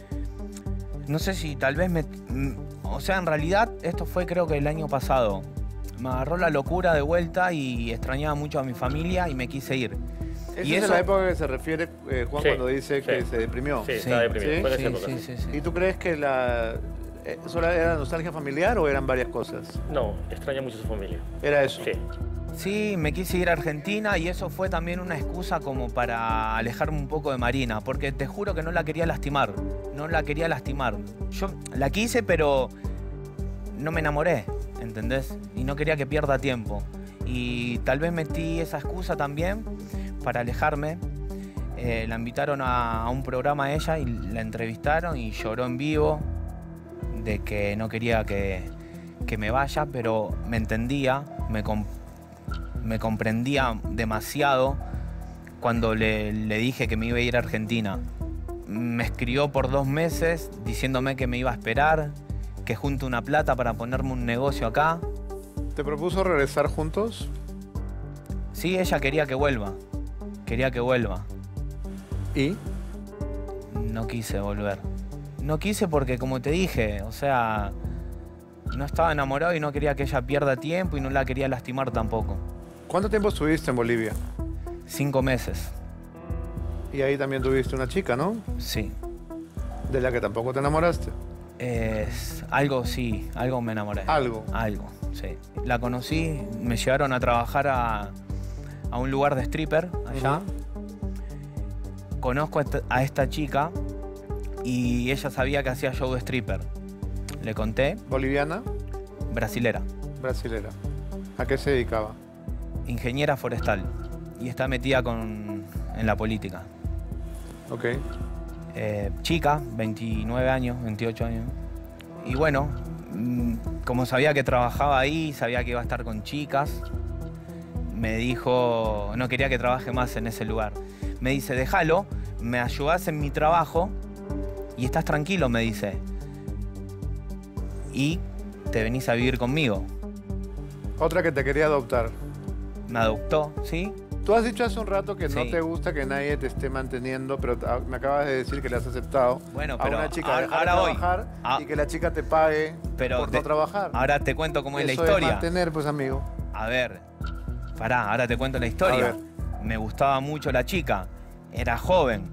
No sé si tal vez me... mm, O sea, en realidad esto fue creo que el año pasado. Me agarró la locura de vuelta y extrañaba mucho a mi familia y me quise ir. Esa Y es eso- la época que se refiere eh, Juan Sí, cuando dice sí. que se deprimió. Sí, Sí, estaba deprimido. sí, Fue en Sí, esa época. sí, sí. sí, sí. ¿Y tú crees que la eh, solo era nostalgia familiar o eran varias cosas? No, extraña mucho a su familia. Era eso. Sí. Sí, me quise ir a Argentina y eso fue también una excusa como para alejarme un poco de Marina, porque te juro que no la quería lastimar, no la quería lastimar. Yo la quise, pero no me enamoré, ¿entendés? Y no quería que pierda tiempo. Y tal vez metí esa excusa también para alejarme. Eh, la invitaron a, a un programa a ella y la entrevistaron y lloró en vivo de que no quería que, que me vaya, pero me entendía, me, com- me comprendía demasiado cuando le, le dije que me iba a ir a Argentina. Me escribió por dos meses diciéndome que me iba a esperar, que junto una plata para ponerme un negocio acá. ¿Te propuso regresar juntos? Sí, ella quería que vuelva, quería que vuelva. ¿Y? No quise volver. No quise porque, como te dije, o sea, no estaba enamorado y no quería que ella pierda tiempo y no la quería lastimar tampoco. ¿Cuánto tiempo estuviste en Bolivia? Cinco meses, Y ahí también tuviste una chica, ¿no? sí. De la que tampoco te enamoraste. Es, algo sí, algo me enamoré. Algo. Algo, sí. La conocí, me llevaron a trabajar a, a un lugar de stripper allá. Ujú. Conozco a esta, a esta chica y ella sabía que hacía show de stripper. Le conté, Boliviana, brasilera, brasilera. ¿A qué se dedicaba? ingeniera forestal y está metida con, en la política. Ok. Eh, chica, veintinueve años, veintiocho años. Y bueno, mm, como sabía que trabajaba ahí, sabía que iba a estar con chicas, me dijo, no quería que trabaje más en ese lugar. Me dice, déjalo, me ayudás en mi trabajo y estás tranquilo, me dice. Y te venís a vivir conmigo. Otra que te quería adoptar. Me adoptó, ¿sí? Tú has dicho hace un rato que no Sí. te gusta que nadie te esté manteniendo, pero ah, me acabas de decir que le has aceptado Bueno, a pero una chica ahora- dejar ahora de voy. trabajar Ah. y que la chica te pague Pero por de- no trabajar. Ahora te cuento cómo es la Eso historia. mantener, pues, amigo. A ver, pará, ahora te cuento la historia. A ver. Me gustaba mucho la chica, era joven.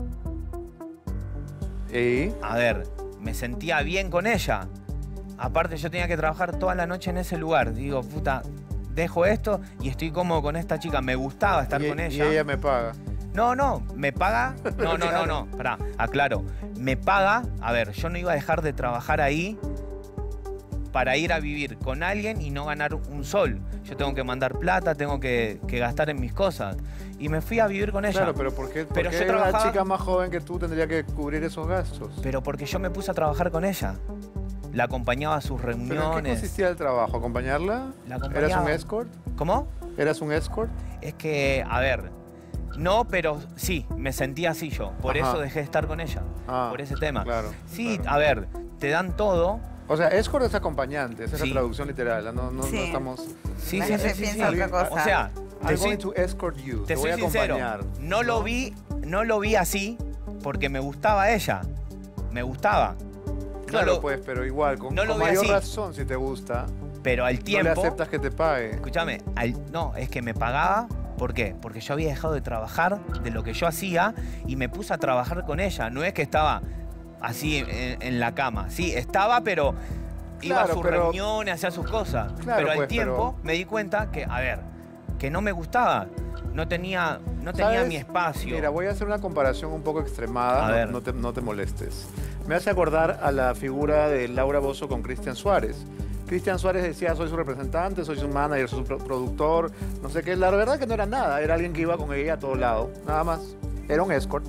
¿Y? A ver, me sentía bien con ella. Aparte yo tenía que trabajar toda la noche en ese lugar. Digo, puta, dejo esto y estoy cómodo con esta chica. Me gustaba estar y, con y ella. ella me paga. No, no, me paga. No, no, no, no. Pará, aclaro. Me paga. A ver, yo no iba a dejar de trabajar ahí para ir a vivir con alguien y no ganar un sol. Yo tengo que mandar plata, tengo que, que gastar en mis cosas. Y me fui a vivir con ella. Claro, pero ¿por qué, por Pero qué yo una trabajaba- chica más joven que tú tendría que cubrir esos gastos? Pero porque yo me puse a trabajar con ella. la acompañaba a sus ¿Pero en qué reuniones. consistía el trabajo? ¿Acompañarla? La ¿Eras acompañaba. un escort? ¿Cómo? ¿Eras un escort? Es que, a ver, no, pero sí, me sentía así yo. Por Ajá. eso dejé de estar con ella. Ah, por ese tema. claro, Sí, claro. a ver, te dan todo. O sea, escort es acompañante, esa es Sí. la traducción literal, no, no, Sí. no estamos... Sí, La sí, gente sí, sí, piensa sí. otra cosa. O sea, te I'm soy, going to escort you, te, te voy soy a sincero, acompañar. no lo vi, no lo vi así porque me gustaba ella. Me gustaba. Claro, no lo- pues, pero igual, con, no lo con vi mayor así. razón, si te gusta, Pero al no le tiempo. aceptas que te pague. Escúchame, al- no, es que me pagaba. ¿Por qué? Porque yo había dejado de trabajar de lo que yo hacía y me puse a trabajar con ella. No es que estaba así en, en la cama. Sí, estaba, pero iba a Claro, sus pero- reuniones, hacía sus cosas. Claro, pero al pues, tiempo pero- me di cuenta que, a ver, que no me gustaba. No tenía, no tenía ¿Sabes? mi espacio. Mira, voy a hacer una comparación un poco extremada, A no, ver. no te, no te molestes. Me hace acordar a la figura de Laura Bozzo con Cristian Suárez. Cristian Suárez decía, soy su representante, soy su manager, soy su pro- productor, no sé qué. La verdad que no era nada, era alguien que iba con ella a todos lados, nada más. Era un escort.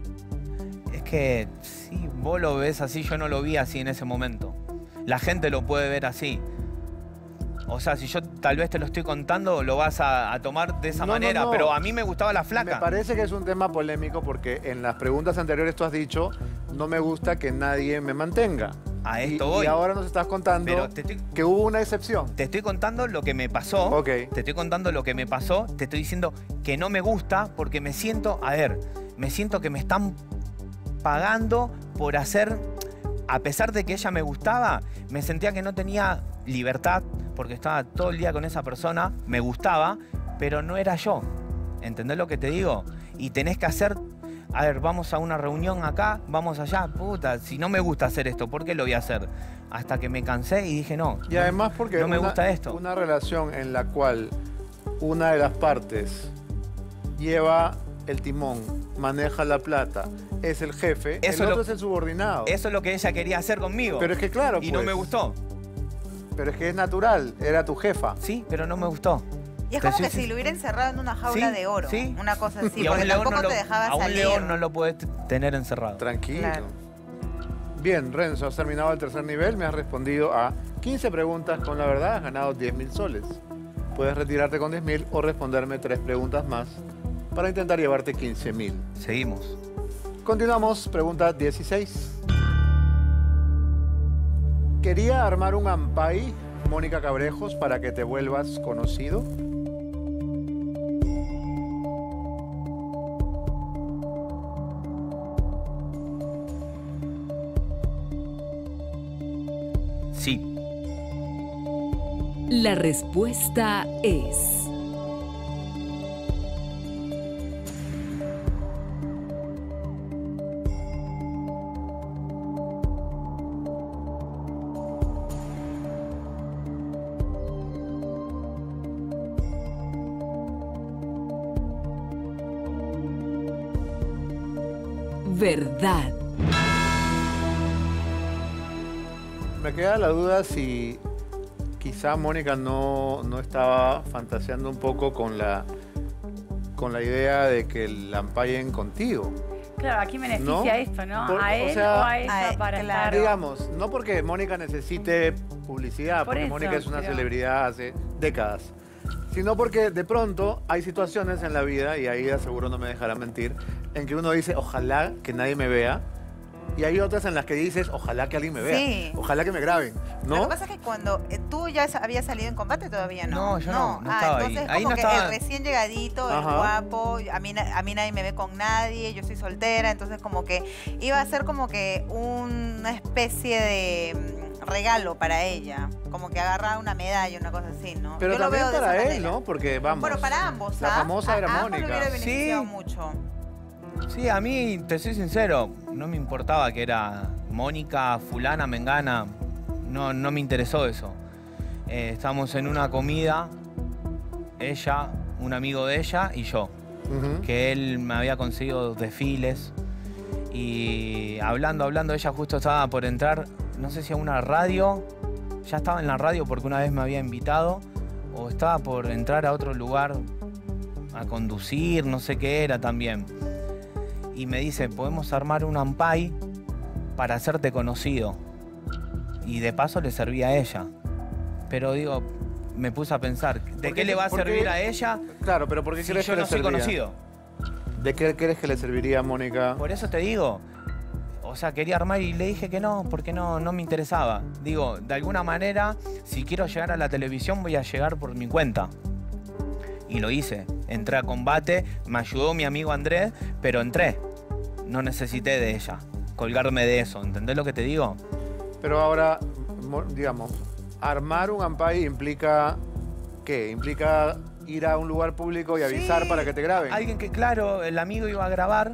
Es que sí, vos lo ves así, yo no lo vi así en ese momento. La gente lo puede ver así. O sea, si yo tal vez te lo estoy contando, lo vas a, a tomar de esa No, no, manera, no. pero a mí me gustaba la Me flaca. parece que es un tema polémico porque en las preguntas anteriores tú has dicho, no me gusta que nadie me mantenga. A Y- esto y, voy. ahora nos estás contando Pero te estoy, que hubo una excepción. te estoy contando lo que me pasó. Ok. Te estoy contando lo que me pasó. Te estoy diciendo que no me gusta porque me siento, a ver, me siento que me están pagando por hacer, a pesar de que ella me gustaba, me sentía que no tenía libertad porque estaba todo el día con esa persona, me gustaba, pero no era yo. ¿Entendés lo que te digo? Y tenés que hacer, a ver, vamos a una reunión acá, vamos allá, puta, si no me gusta hacer esto, ¿por qué lo voy a hacer? Hasta que me cansé y dije, no. Y además porque no me una, gusta esto. una relación en la cual una de las partes lleva el timón, maneja la plata, es el jefe, Eso el lo- otro es el subordinado. Eso es lo que ella quería hacer conmigo. Pero es que claro, y no pues, me gustó. Pero es que es natural, era tu jefa. Sí, pero no me gustó. Y es Te como soy que si sin- lo hubiera encerrado en una jaula Sí, de oro. sí. Una cosa así, Y a porque un león tampoco no lo, te dejaba a un salir. león no lo puedes t- tener encerrado. Tranquilo. Claro. Bien, Renzo, has terminado el tercer nivel, me has respondido a quince preguntas con la verdad, has ganado diez mil soles. Puedes retirarte con diez mil o responderme tres preguntas más para intentar llevarte quince mil. Seguimos. Continuamos, pregunta dieciséis. Quería armar un ampay, Mónica Cabrejos, para que te vuelvas conocido. Sí. La respuesta es... verdad. Me queda la duda si quizá Mónica no, no estaba fantaseando un poco con la, con la idea de que la ampayen contigo. Claro, ¿a quién beneficia ¿No? esto, no? Por- ¿A o él sea, o a ella a- para claro. estar? Digamos, no porque Mónica necesite publicidad, Por porque eso, Mónica es una pero- celebridad hace décadas, sino porque de pronto hay situaciones en la vida, y ahí seguro no me dejará mentir, en que uno dice, ojalá que nadie me vea, y hay otras en las que dices, ojalá que alguien me vea, Sí. ojalá que me graben, Lo ¿no? que pasa es que cuando eh, tú ya sa- habías salido en combate, todavía no. No, yo no, no ah, estaba ahí. entonces Ahí como no que estaba. el recién llegadito, el Ajá. guapo, a mí, na- a mí nadie me ve con nadie, yo soy soltera, entonces como que iba a ser como que una especie de mm, regalo para ella, como que agarrar una medalla, una cosa así, ¿no? Pero yo lo también veo de para esa él, manera. ¿no? Porque vamos. Bueno, para ambos, La ¿ah? famosa A- era a ambos Mónica. le hubiera beneficiado Sí. mucho. Sí, a mí, te soy sincero, no me importaba que era Mónica, fulana, mengana. No, no me interesó eso. Eh, estábamos en una comida, ella, un amigo de ella y yo. Ujú. Que él me había conseguido desfiles. Y hablando, hablando, ella justo estaba por entrar, no sé si a una radio, ya estaba en la radio porque una vez me había invitado, o estaba por entrar a otro lugar a conducir, no sé qué era también. Y me dice, podemos armar un ampay para hacerte conocido. Y de paso le servía a ella. Pero digo, me puse a pensar, ¿de ¿Por qué le va a por qué- servir a ella Claro, pero ¿por qué si crees yo que no le soy serviría? conocido? ¿De qué crees que le serviría a Mónica? Por eso te digo, o sea, quería armar y le dije que no, porque no, no me interesaba. Digo, de alguna manera, si quiero llegar a la televisión, voy a llegar por mi cuenta. Y lo hice. Entré a combate, me ayudó mi amigo Andrés, pero entré. No necesité de ella, colgarme de eso. ¿Entendés lo que te digo? Pero ahora, mo- digamos, armar un Ampay implica, ¿qué? Implica ir a un lugar público y avisar Sí, para que te graben. Alguien que, claro, el amigo iba a grabar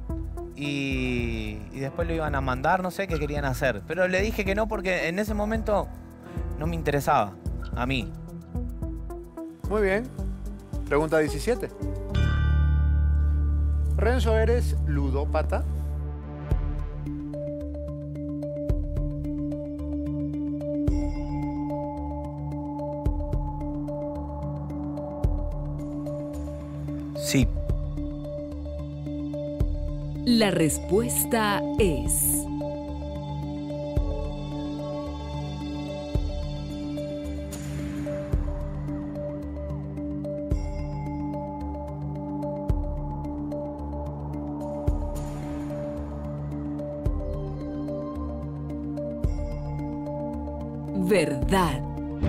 y, y después lo iban a mandar, no sé qué querían hacer. Pero le dije que no porque en ese momento no me interesaba a mí. Muy bien. Pregunta diecisiete. Renzo, ¿eres ludópata? Sí. La respuesta es... verdad.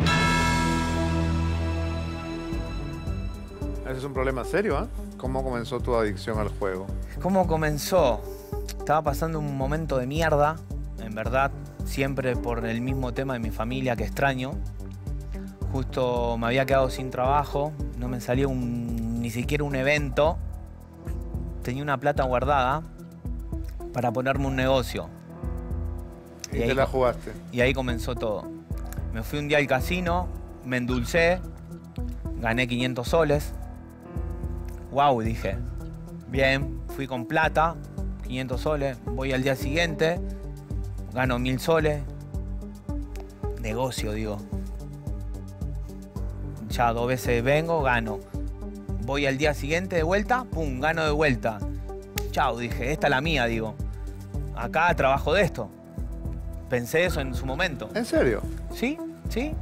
Ese es un problema serio, ¿ah? ¿Cómo comenzó tu adicción al juego? ¿Cómo comenzó? Estaba pasando un momento de mierda, en verdad, siempre por el mismo tema de mi familia que extraño. Justo me había quedado sin trabajo, no me salía un, ni siquiera un evento. Tenía una plata guardada para ponerme un negocio. Y, Y ahí te la co- jugaste. Y ahí comenzó todo. Me fui un día al casino, me endulcé, gané quinientos soles. Wow, dije. Bien, fui con plata, quinientos soles. Voy al día siguiente, gano mil soles. Negocio, digo. Ya dos veces vengo, gano. Voy al día siguiente de vuelta, pum, gano de vuelta. Chao, dije, esta es la mía, digo. Acá trabajo de esto. Pensé eso en su momento. ¿En serio? Sí, sí.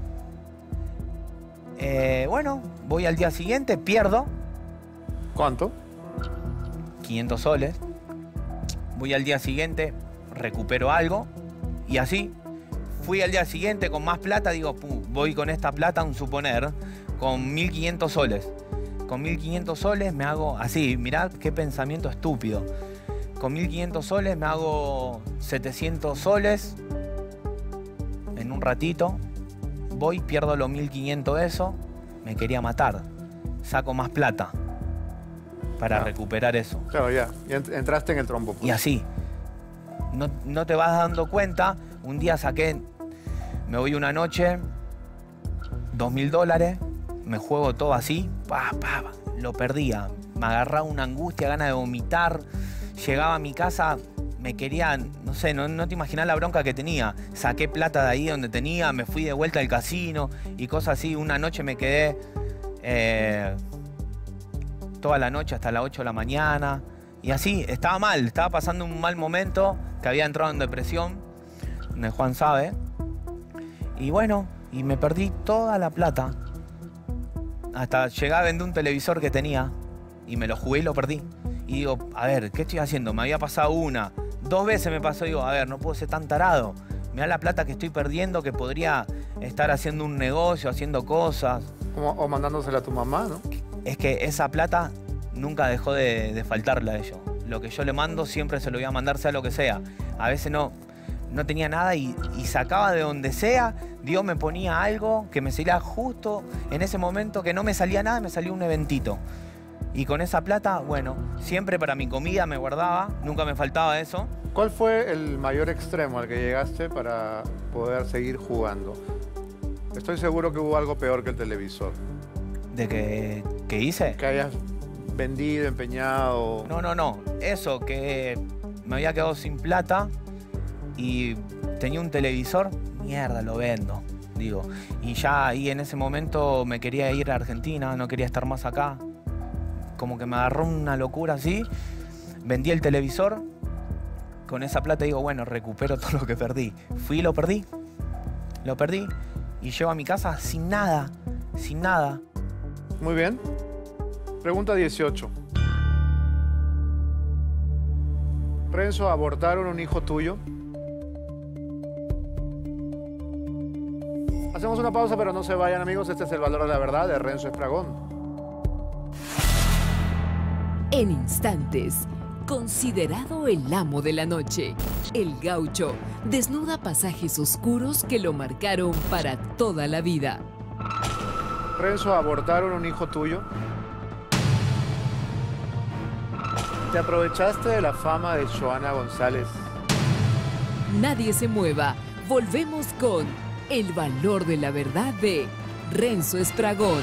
Eh, bueno, voy al día siguiente, pierdo ¿Cuánto? quinientos soles. Voy al día siguiente, recupero algo. Y así. Fui al día siguiente con más plata, digo, "Pu, voy con esta plata, un suponer, con mil quinientos soles. Con mil quinientos soles me hago así, mirad qué pensamiento estúpido. Con mil quinientos soles me hago setecientos soles en un ratito. Voy, pierdo los mil quinientos de eso, me quería matar. Saco más plata para Ah. recuperar eso. Claro, ya. Y ent- entraste en el trompo. pues. Y así. No, no te vas dando cuenta. Un día saqué, me voy una noche, dos mil dólares, me juego todo así, pa, pa, pa, lo perdía. Me agarraba una angustia, ganas de vomitar. Llegaba a mi casa, me quería, no sé, no, no te imaginas la bronca que tenía. Saqué plata de ahí donde tenía, me fui de vuelta al casino y cosas así. Una noche me quedé eh, toda la noche hasta las ocho de la mañana. Y así, estaba mal, estaba pasando un mal momento, que había entrado en depresión, donde Juan sabe. Y bueno, y me perdí toda la plata. Hasta llegué a vender un televisor que tenía y me lo jugué y lo perdí. Y digo, a ver, ¿qué estoy haciendo? Me había pasado una, dos veces me pasó, digo, a ver, no puedo ser tan tarado. Mirá la plata que estoy perdiendo, que podría estar haciendo un negocio, haciendo cosas. Como- o mandándosela a tu mamá, ¿no? Es que esa plata nunca dejó de, de faltarle a ellos. Lo que yo le mando siempre se lo voy a mandar, sea lo que sea. A veces no, no tenía nada y, y sacaba de donde sea. Dios me ponía algo que me salía justo en ese momento que no me salía nada, me salió un eventito. Y con esa plata, bueno, siempre para mi comida me guardaba, nunca me faltaba eso. ¿Cuál fue el mayor extremo al que llegaste para poder seguir jugando? Estoy seguro que hubo algo peor que el televisor. ¿De que, que hice? Que hayas vendido, empeñado. No, no, no. Eso, que me había quedado sin plata y tenía un televisor, mierda, lo vendo, digo. Y ya ahí en ese momento me quería ir a Argentina, no quería estar más acá. Como que me agarró una locura así. Vendí el televisor. Con esa plata digo, bueno, recupero todo lo que perdí. Fui y lo perdí. Lo perdí y llego a mi casa sin nada, sin nada. Muy bien. Pregunta dieciocho. Renzo, ¿abortaron un hijo tuyo? Hacemos una pausa, pero no se vayan, amigos. Este es el valor de la verdad de Renzo Espragón. En instantes, considerado el amo de la noche, el gaucho desnuda pasajes oscuros que lo marcaron para toda la vida. Renzo, ¿abortaron un hijo tuyo? ¿Te aprovechaste de la fama de Joana González? Nadie se mueva. Volvemos con el valor de la verdad de Renzo Espragón.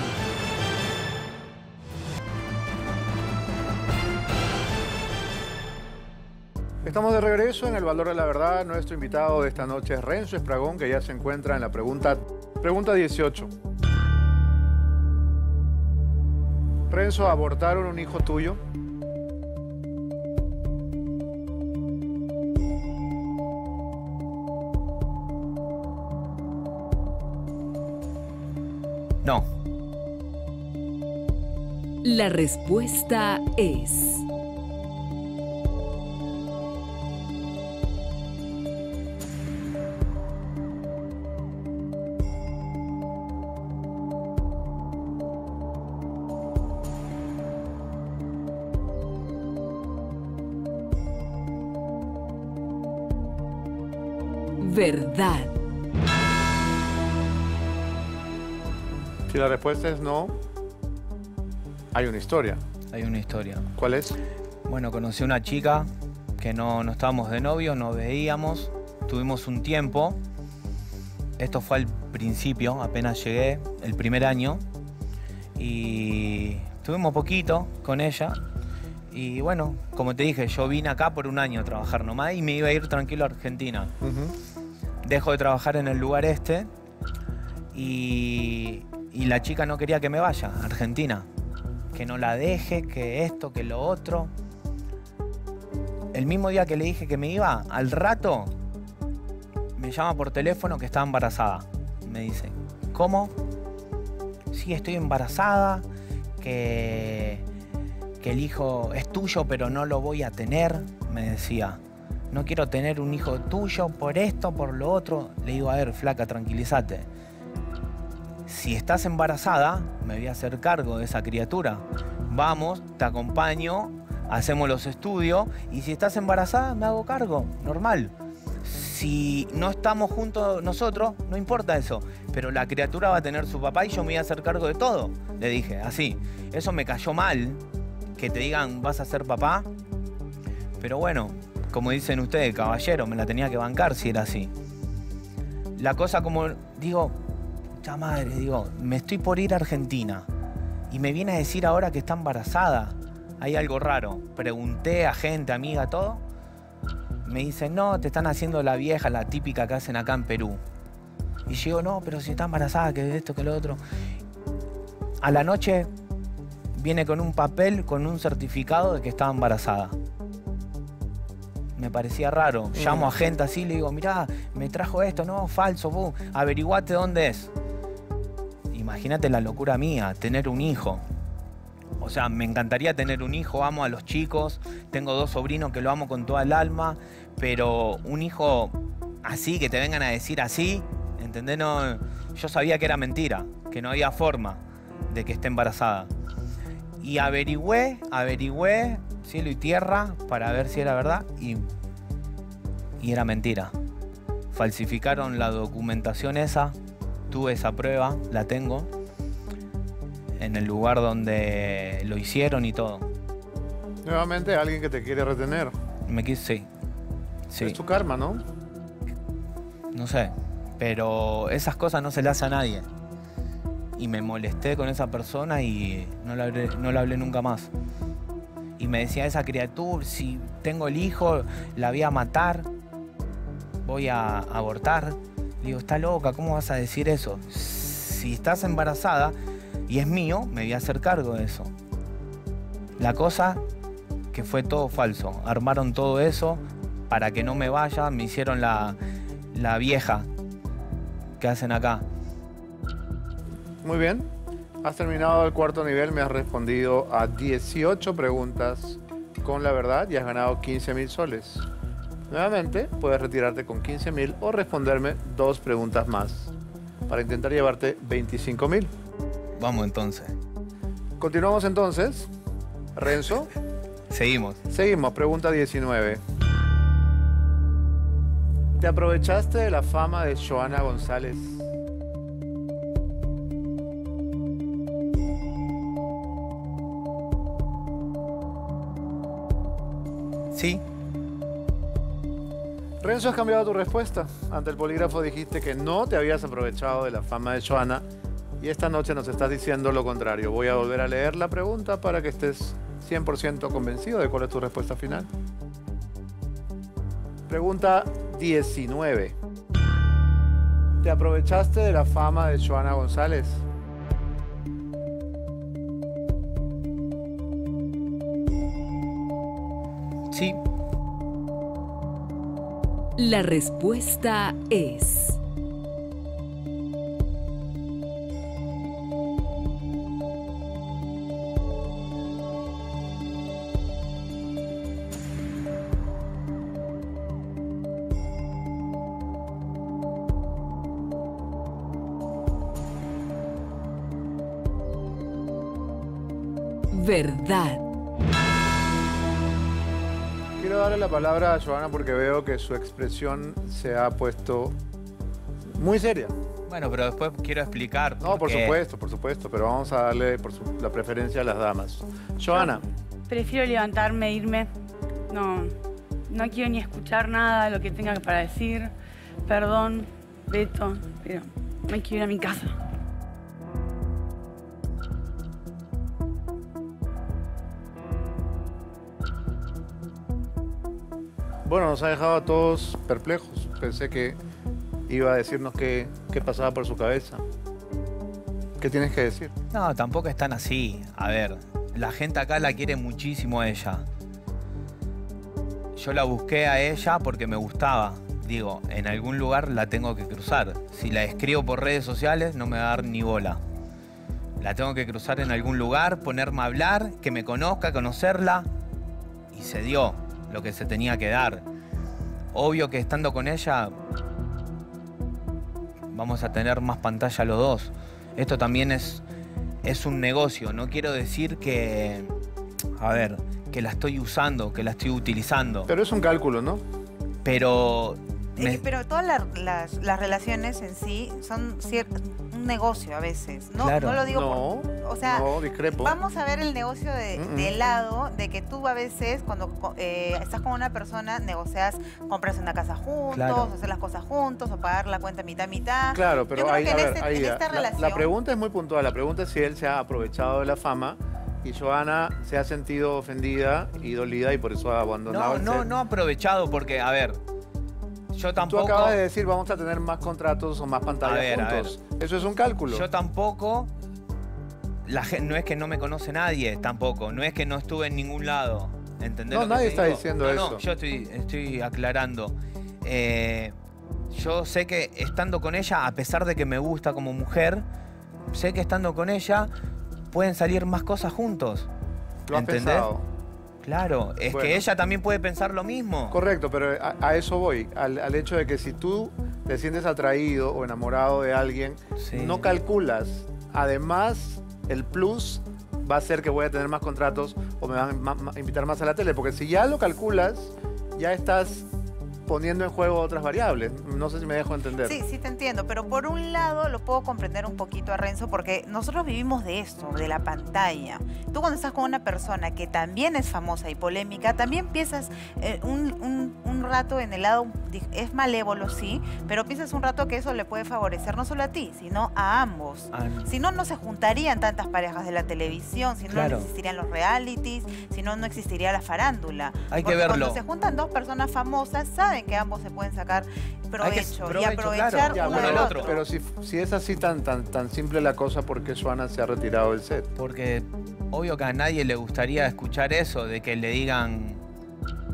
Estamos de regreso en El Valor de la Verdad. Nuestro invitado de esta noche es Renzo Espragón, que ya se encuentra en la pregunta, pregunta dieciocho. Renzo, ¿abortaron un hijo tuyo? No. La respuesta es... verdad. Si la respuesta es no, hay una historia. Hay una historia. ¿Cuál es? Bueno, conocí a una chica que no, no estábamos de novios, nos veíamos, tuvimos un tiempo. Esto fue al principio, apenas llegué, el primer año. Y tuvimos poquito con ella. Y bueno, como te dije, yo vine acá por un año a trabajar nomás y me iba a ir tranquilo a Argentina. Uh-huh. Dejo de trabajar en el lugar este y, y la chica no quería que me vaya a Argentina. Que no la deje, que esto, que lo otro. El mismo día que le dije que me iba, al rato me llama por teléfono que estaba embarazada. Me dice, ¿cómo? Sí, estoy embarazada, que, que el hijo es tuyo, pero no lo voy a tener, me decía. No quiero tener un hijo tuyo por esto, por lo otro. Le digo, a ver, flaca, tranquilízate. Si estás embarazada, me voy a hacer cargo de esa criatura. Vamos, te acompaño, hacemos los estudios y si estás embarazada, me hago cargo, normal. Si no estamos juntos nosotros, no importa eso, pero la criatura va a tener su papá y yo me voy a hacer cargo de todo, le dije, así. Eso me cayó mal, que te digan, vas a ser papá, pero bueno, como dicen ustedes, caballero, me la tenía que bancar si era así. La cosa como, digo, puta madre, digo, me estoy por ir a Argentina y me viene a decir ahora que está embarazada. Hay algo raro. Pregunté a gente, amiga, todo. Me dicen, no, te están haciendo la vieja, la típica que hacen acá en Perú. Y yo digo, no, pero si está embarazada, que esto, que lo otro. A la noche viene con un papel, con un certificado de que estaba embarazada. Me parecía raro. Llamo a gente así y le digo, mirá, me trajo esto, no, falso, bu, averiguate dónde es. Imagínate la locura mía, tener un hijo. O sea, me encantaría tener un hijo, amo a los chicos, tengo dos sobrinos que lo amo con toda el alma, pero un hijo así, que te vengan a decir así, ¿entendés? No, yo sabía que era mentira, que no había forma de que esté embarazada. Y averigüé, averigüé cielo y tierra para ver si era verdad y, y era mentira. Falsificaron la documentación esa, tuve esa prueba, la tengo, en el lugar donde lo hicieron y todo. Nuevamente alguien que te quiere retener. Me quise, sí. sí. Es tu karma, ¿no? No sé, pero esas cosas no se le hace a nadie. Y me molesté con esa persona y no la hablé, no la hablé nunca más. Y me decía, esa criatura, si tengo el hijo, la voy a matar, voy a abortar. Digo, está loca, ¿cómo vas a decir eso? Si estás embarazada y es mío, me voy a hacer cargo de eso. La cosa que fue todo falso. Armaron todo eso para que no me vaya, me hicieron la, la vieja. que hacen acá. Muy bien. Has terminado el cuarto nivel, me has respondido a dieciocho preguntas con la verdad y has ganado quince mil soles. Nuevamente, puedes retirarte con quince mil o responderme dos preguntas más para intentar llevarte veinticinco mil. Vamos entonces. Continuamos entonces. Renzo. Seguimos. Seguimos, pregunta diecinueve. ¿Te aprovechaste de la fama de Joana González? Sí. Renzo, has cambiado tu respuesta. Ante el polígrafo dijiste que no te habías aprovechado de la fama de Joana y esta noche nos estás diciendo lo contrario. Voy a volver a leer la pregunta para que estés cien por ciento convencido de cuál es tu respuesta final. Pregunta diecinueve. ¿Te aprovechaste de la fama de Joana González? Sí. La respuesta es... verdad. Quiero darle la palabra a Joana porque veo que su expresión se ha puesto muy seria. Bueno, pero después quiero explicar. No, por qué. supuesto, por supuesto, pero vamos a darle por su- la preferencia a las damas. Joana, Prefiero levantarme e irme. No, no quiero ni escuchar nada de lo que tenga para decir. Perdón, Beto, pero me quiero ir a mi casa. bueno, nos ha dejado a todos perplejos. Pensé que iba a decirnos qué, qué pasaba por su cabeza. ¿Qué tienes que decir? No, tampoco es tan así. A ver, la gente acá la quiere muchísimo a ella. Yo la busqué a ella porque me gustaba. Digo, en algún lugar la tengo que cruzar. Si la escribo por redes sociales, no me va a dar ni bola. La tengo que cruzar en algún lugar, ponerme a hablar, que me conozca, conocerla. Y se dio lo que se tenía que dar. Obvio que estando con ella, vamos a tener más pantalla los dos. Esto también es, es un negocio. No quiero decir que, a ver, que la estoy usando, que la estoy utilizando. Pero es un cálculo, ¿no? Pero... me- Eh, pero todas la- las, las relaciones en sí son cier- un negocio a veces. No, Claro. no lo digo No, por... O sea, no, discrepo. vamos a ver el negocio de, Mm-mm. de lado, de que tú a veces cuando co- eh, estás con una persona negocias, compras una casa juntos, Claro. hacer las cosas juntos o pagar la cuenta mitad mitad. Claro, pero Yo creo ahí, que a en, ver, este- ahí en ya. esta La- relación... La, pregunta es muy puntual. La pregunta es si él se ha aprovechado de la fama y Joana se ha sentido ofendida y dolida y por eso ha abandonado no, el no, set. no aprovechado porque, a ver, yo Tú tampoco... acabas de decir vamos a tener más contratos o más pantallas A ver, a juntos. Eso es un cálculo. Yo tampoco... La gente, no es que no me conoce nadie tampoco, no es que no estuve en ningún lado. ¿Entendés? No, lo que nadie te está digo? diciendo No, eso. No, yo estoy, estoy aclarando. Eh, yo sé que estando con ella, a pesar de que me gusta como mujer, sé que estando con ella pueden salir más cosas juntos. Lo has ¿entendés? pensado. Claro, es Bueno. que ella también puede pensar lo mismo. Correcto, pero a, a eso voy, al, al hecho de que si tú te sientes atraído o enamorado de alguien, Sí. no calculas. Además, el plus va a ser que voy a tener más contratos o me van a ma- ma- invitar más a la tele, porque si ya lo calculas, ya estás poniendo en juego otras variables. No sé si me dejo entender. Sí, sí te entiendo, pero por un lado lo puedo comprender un poquito a Renzo porque nosotros vivimos de esto, de la pantalla. Tú cuando estás con una persona que también es famosa y polémica, también piensas eh, un, un- un rato en el lado, es malévolo, sí, pero piensas un rato que eso le puede favorecer no solo a ti, sino a ambos. Ah, Si no, no se juntarían tantas parejas de la televisión, si no, Claro. no existirían los realities, si no, no existiría la farándula. Hay que Porque verlo. Cuando se juntan dos personas famosas, saben que ambos se pueden sacar provecho, provecho, y aprovechar claro. Ya, uno bueno, del el otro. otro. pero si, si es así tan, tan, tan simple la cosa, ¿por qué Joana se ha retirado del set? Porque obvio que a nadie le gustaría escuchar eso, de que le digan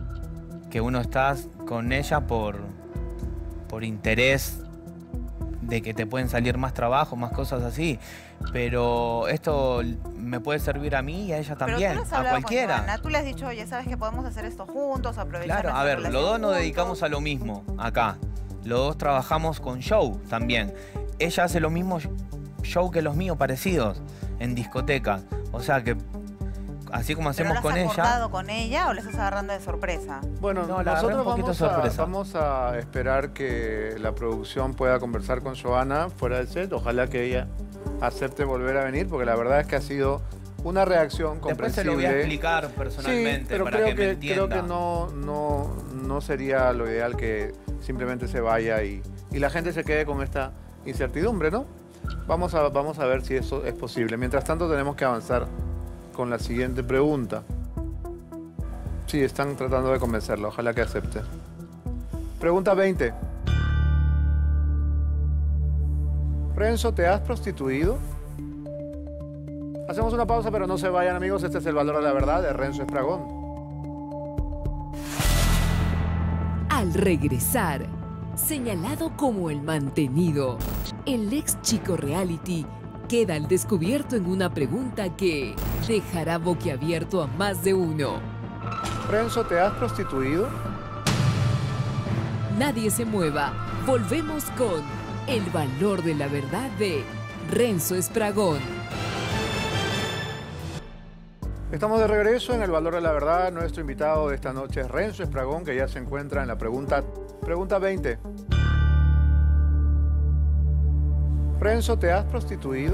que uno está con ella por, por interés de que te pueden salir más trabajo, más cosas así. Pero esto me puede servir a mí y a ella Pero también, tú lo has a hablado con cualquiera. Joana, tú le has dicho, oye, sabes que podemos hacer esto juntos, aprovechar Claro, a nuestra ver, los relación dos nos juntos. dedicamos a lo mismo acá. Los dos trabajamos con show también. Ella hace los mismos show que los míos, parecidos, en discotecas. O sea que, así como hacemos ¿Pero con lo has ella... acordado con ella o le estás agarrando de sorpresa? Bueno, No, la agarré nosotros un poquito vamos a, sorpresa. vamos a esperar que la producción pueda conversar con Joana fuera del set. Ojalá que ella acepte volver a venir, porque la verdad es que ha sido una reacción Después se comprensible. lo voy a explicar personalmente Sí, pero para creo que, que, me entienda. creo que no, no, no sería lo ideal que simplemente se vaya y, y la gente se quede con esta incertidumbre, ¿no? Vamos a, vamos a ver si eso es posible. Mientras tanto, tenemos que avanzar con la siguiente pregunta. Sí, están tratando de convencerla. Ojalá que acepte. Pregunta veinte. Renzo, ¿te has prostituido? Hacemos una pausa, pero no se vayan, amigos. Este es El Valor de la Verdad de Renzo Espragón. Al regresar, señalado como el mantenido, el ex chico reality queda al descubierto en una pregunta que dejará boquiabierto a más de uno. Renzo, ¿te has prostituido? Nadie se mueva. Volvemos con El Valor de la Verdad de Renzo Espragón. Estamos de regreso en El Valor de la Verdad. Nuestro invitado de esta noche es Renzo Espragón, que ya se encuentra en la pregunta, pregunta veinte. Renzo, ¿te has prostituido?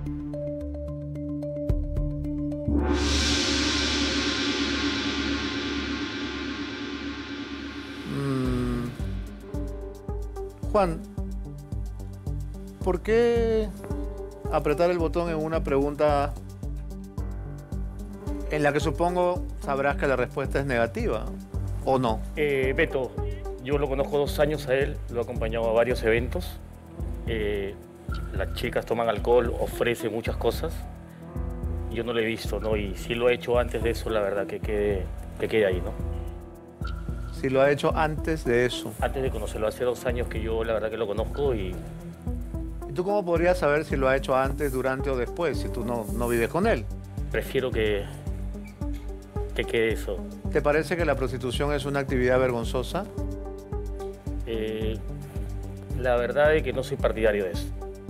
Mm. Juan, ¿por qué apretar el botón en una pregunta en la que supongo sabrás que la respuesta es negativa, o no? Eh, Beto, yo lo conozco dos años a él, lo he acompañado a varios eventos. Eh, las chicas toman alcohol, ofrecen muchas cosas. Yo no lo he visto, ¿no? Y si lo he hecho antes de eso, la verdad que quede, que quede ahí, ¿no? Si lo ha hecho antes de eso. Antes de conocerlo, hace dos años que yo la verdad que lo conozco y ¿Y tú cómo podrías saber si lo ha hecho antes, durante o después, si tú no, no vives con él? prefiero que, que quede eso. ¿Te parece que la prostitución es una actividad vergonzosa? Eh, la verdad es que no soy partidario de eso.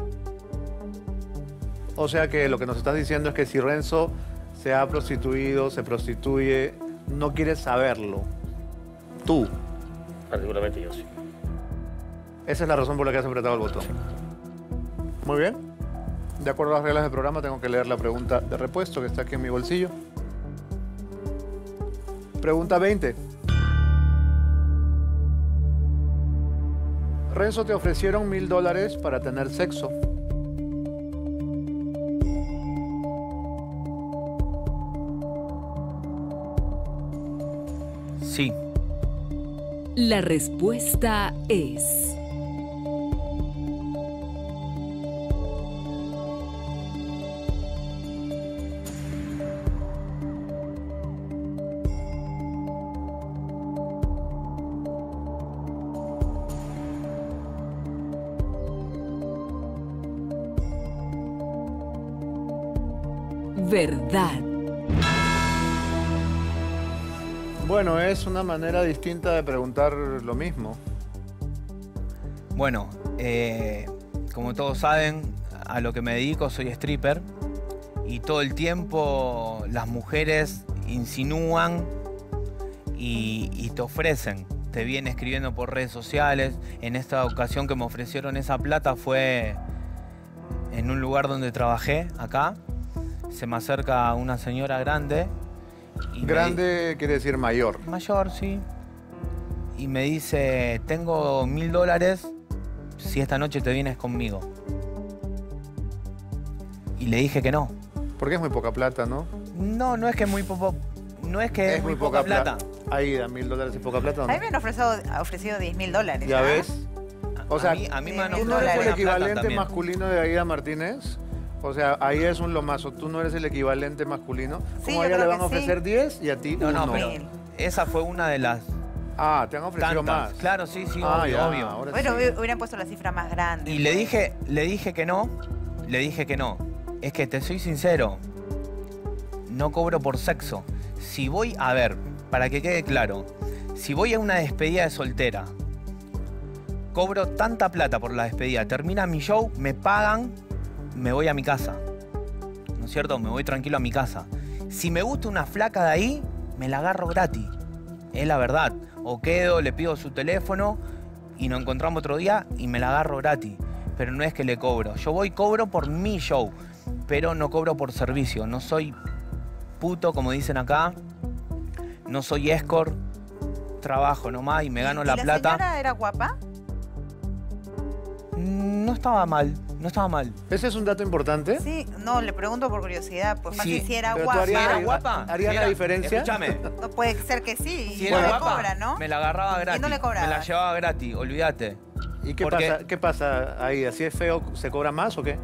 O sea que lo que nos estás diciendo es que si Renzo se ha prostituido, se prostituye, no quieres saberlo. Tú. Particularmente yo sí. Esa es la razón por la que has apretado el botón. Muy bien. De acuerdo a las reglas del programa, tengo que leer la pregunta de repuesto que está aquí en mi bolsillo. Pregunta veinte. Renzo, te ofrecieron mil dólares para tener sexo. Sí. La respuesta es... verdad. Bueno, es una manera distinta de preguntar lo mismo. Bueno, eh, como todos saben, a lo que me dedico soy stripper y todo el tiempo las mujeres insinúan y, y te ofrecen, te vienen escribiendo por redes sociales. En esta ocasión que me ofrecieron esa plata fue en un lugar donde trabajé, acá. Se me acerca una señora grande. y me Grande quiere decir mayor. di- Mayor, sí. Y me dice, tengo mil dólares si esta noche te vienes conmigo. Y le dije que no. Porque es muy poca plata, ¿no? No, no es que es muy poco, no es que es, muy poca, plata. Ahí, da mil dólares es poca plata, ¿o A mí no? me han ofrecido, ofrecido diez mil dólares. Ya ¿ah? ves. O sea, a mí, a mí me han ¿tú ¿Tú no ofrecido eres el dólares. buena plata equivalente también. masculino de Aida Martínez? O sea, ahí es un lomazo. Tú no eres el equivalente masculino. Sí, Como yo a ella le creo van a que sí. ofrecer diez y a ti No, no, uno. pero Mil. esa fue una de las Ah, te han ofrecido Tantas. más. Claro, sí, sí, Ah, obvio, ya, obvio. ahora Bueno, sí. hubieran puesto la cifra más grande. Y le dije, le dije que no, le dije que no. Es que te soy sincero, no cobro por sexo. Si voy, a ver, para que quede claro, si voy a una despedida de soltera, cobro tanta plata por la despedida, termina mi show, me pagan, me voy a mi casa. ¿No es cierto? Me voy tranquilo a mi casa. Si me gusta una flaca de ahí, me la agarro gratis. Es la verdad. O quedo, le pido su teléfono y nos encontramos otro día y me la agarro gratis. Pero no es que le cobro. Yo voy, cobro por mi show, pero no cobro por servicio. No soy puto, como dicen acá. No soy escort. Trabajo nomás y me gano ¿Y la, la plata. señora era guapa? Mm, No estaba mal, no estaba mal. Ese es un dato importante. Sí, no, le pregunto por curiosidad. Pues Sí, fácil, si era pero tú guapa. harías- ¿Si era guapa? ¿Harías Si la era- diferencia? Escúchame. No puede ser que sí. Si y era no le guapa, cobra, ¿no? me la agarraba gratis. no le cobrabas? Me la llevaba gratis, olvídate. ¿Y qué Porque- pasa, qué pasa ahí? ¿Así es feo? ¿Se cobra más o qué?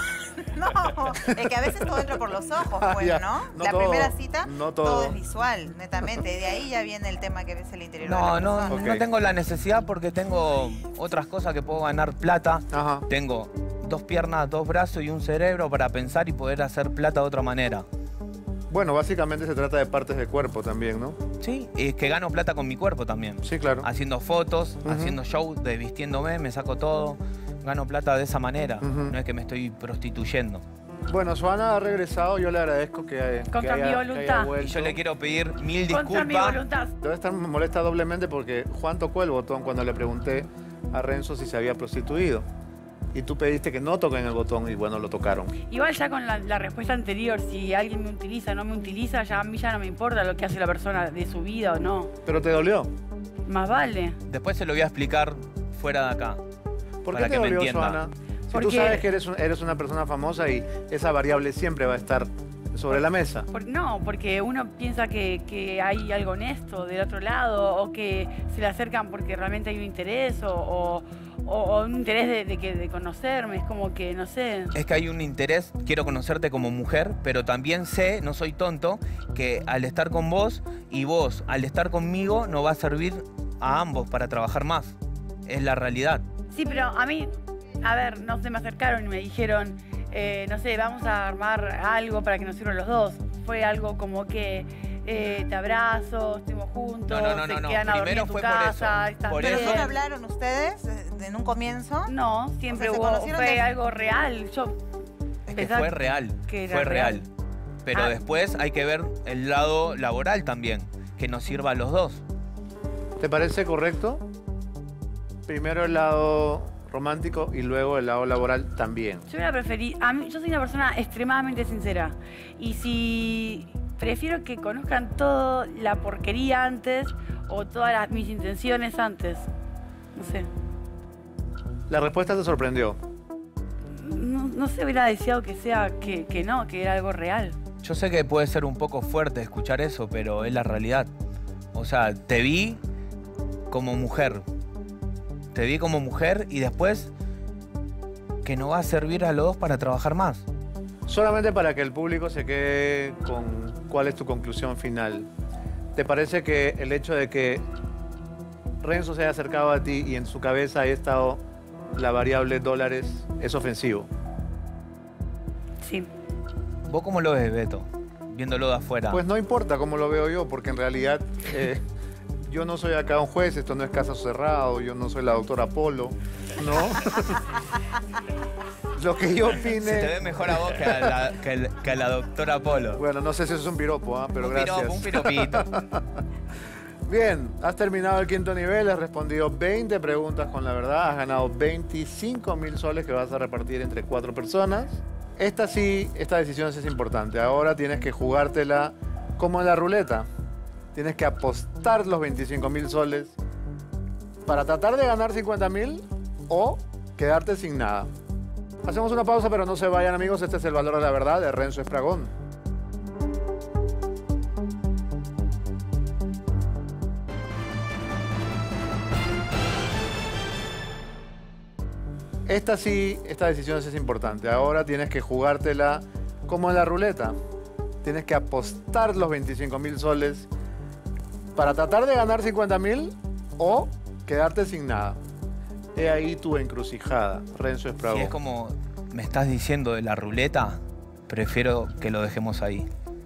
No, es que a veces todo entra por los ojos, Ah, pues, ya. ¿no? No La todo, primera cita, no todo. todo. es visual, netamente. De ahí ya viene el tema que ves el interior de No, la no, persona. Ok. no tengo la necesidad porque tengo otras cosas que puedo ganar plata. Ajá. Tengo dos piernas, dos brazos y un cerebro para pensar y poder hacer plata de otra manera. Bueno, básicamente se trata de partes del cuerpo también, ¿no? Sí, es que gano plata con mi cuerpo también. Sí, claro. Haciendo fotos, Ujú. haciendo show, de vistiéndome, me saco todo. Gano plata de esa manera. Ujú. No es que me estoy prostituyendo. Bueno, Suana ha regresado, yo le agradezco que, que Contra mi haya, que voluntad. haya Y vuelto. yo le quiero pedir mil Contra mi disculpas. voluntad. Debe estar molesta doblemente porque Juan tocó el botón cuando le pregunté a Renzo si se había prostituido. Y tú pediste que no toquen el botón y bueno, lo tocaron. Igual ya con la, la respuesta anterior, si alguien me utiliza o no me utiliza, ya a mí ya no me importa lo que hace la persona de su vida o no. ¿Pero te dolió? Más vale. Después se lo voy a explicar fuera de acá. ¿Por Para qué te que me dolió, entienda. Suana? Si tú Porque- sabes que eres, un- eres una persona famosa y esa variable siempre va a estar sobre la mesa. Por- no, porque uno piensa que, que hay algo honesto del otro lado o que se le acercan porque realmente hay un interés o, o- o- o un interés de, de que, de conocerme. Es como que, no sé. Es que hay un interés, quiero conocerte como mujer, pero también sé, no soy tonto, que al estar con vos y vos al estar conmigo nos va a servir a ambos para trabajar más. Es la realidad. Sí, pero a mí, a ver, no se me acercaron y me dijeron, eh, no sé, vamos a armar algo para que nos sirvan los dos. Fue algo como que eh, te abrazo, estuvimos juntos, No, no, no, se no, no. quedan a dormir Primero en tu fue por casa, eso. estás Por ¿Pero eso- solo bien. hablaron ustedes eh, en un comienzo? No, siempre O sea, ¿se hubo, conocieron fue de- algo real. Yo Es que pensaba fue real, que era fue real. real. Pero Ah. después hay que ver el lado laboral también, que nos sirva a los dos. ¿Te parece correcto? Primero el lado romántico y luego el lado laboral también. Yo hubiera preferido, a mí, yo soy una persona extremadamente sincera y si prefiero que conozcan toda la porquería antes o todas las- mis intenciones antes, no sé, La respuesta te sorprendió. no, no se hubiera deseado que sea, que, que no, que era algo real. Yo sé que puede ser un poco fuerte escuchar eso, pero es la realidad. O sea, te vi como mujer. Te vi como mujer y después que nos va a servir a los dos para trabajar más. Solamente para que el público se quede con cuál es tu conclusión final. ¿Te parece que el hecho de que Renzo se haya acercado a ti y en su cabeza haya estado la variable dólares es ofensivo? Sí. ¿Vos cómo lo ves, Beto? Viéndolo de afuera. Pues no importa cómo lo veo yo, porque en realidad eh, yo no soy acá un juez, esto no es caso cerrado, yo no soy la doctora Polo, ¿no? Lo que yo Se te opine... ve mejor a vos que a la, que el- que a la doctora Polo. Bueno, no sé si eso es un piropo, ¿ah? Pero un gracias. piropo, un piropito. Bien, has terminado el quinto nivel, has respondido veinte preguntas con la verdad, has ganado veinticinco mil soles que vas a repartir entre cuatro personas. Esta sí, esta decisión sí es importante. Ahora tienes que jugártela como en la ruleta. Tienes que apostar los veinticinco mil soles para tratar de ganar cincuenta mil o quedarte sin nada. Hacemos una pausa, pero no se vayan, amigos. Este es el valor de la verdad de Renzo Espragón. Esta sí, esta decisión sí es importante. Ahora tienes que jugártela como en la ruleta. Tienes que apostar los veinticinco mil soles para tratar de ganar cincuenta mil o quedarte sin nada. He ahí tu encrucijada, Renzo Espragón. Si es como me estás diciendo de la ruleta, prefiero que lo dejemos ahí.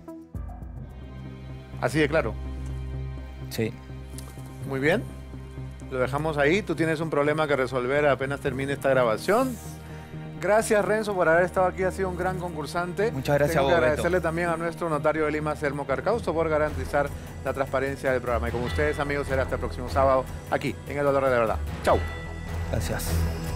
Así de claro. Sí. Muy bien. Lo dejamos ahí. Tú tienes un problema que resolver apenas termine esta grabación. Gracias, Renzo, por haber estado aquí. Ha sido un gran concursante. Muchas gracias Tengo a que vos, Beto. agradecerle también a nuestro notario de Lima, Selmo Carcausto, por garantizar la transparencia del programa. Y con ustedes, amigos, será hasta el próximo sábado aquí en El Dolor de la Verdad. Chau. Gracias.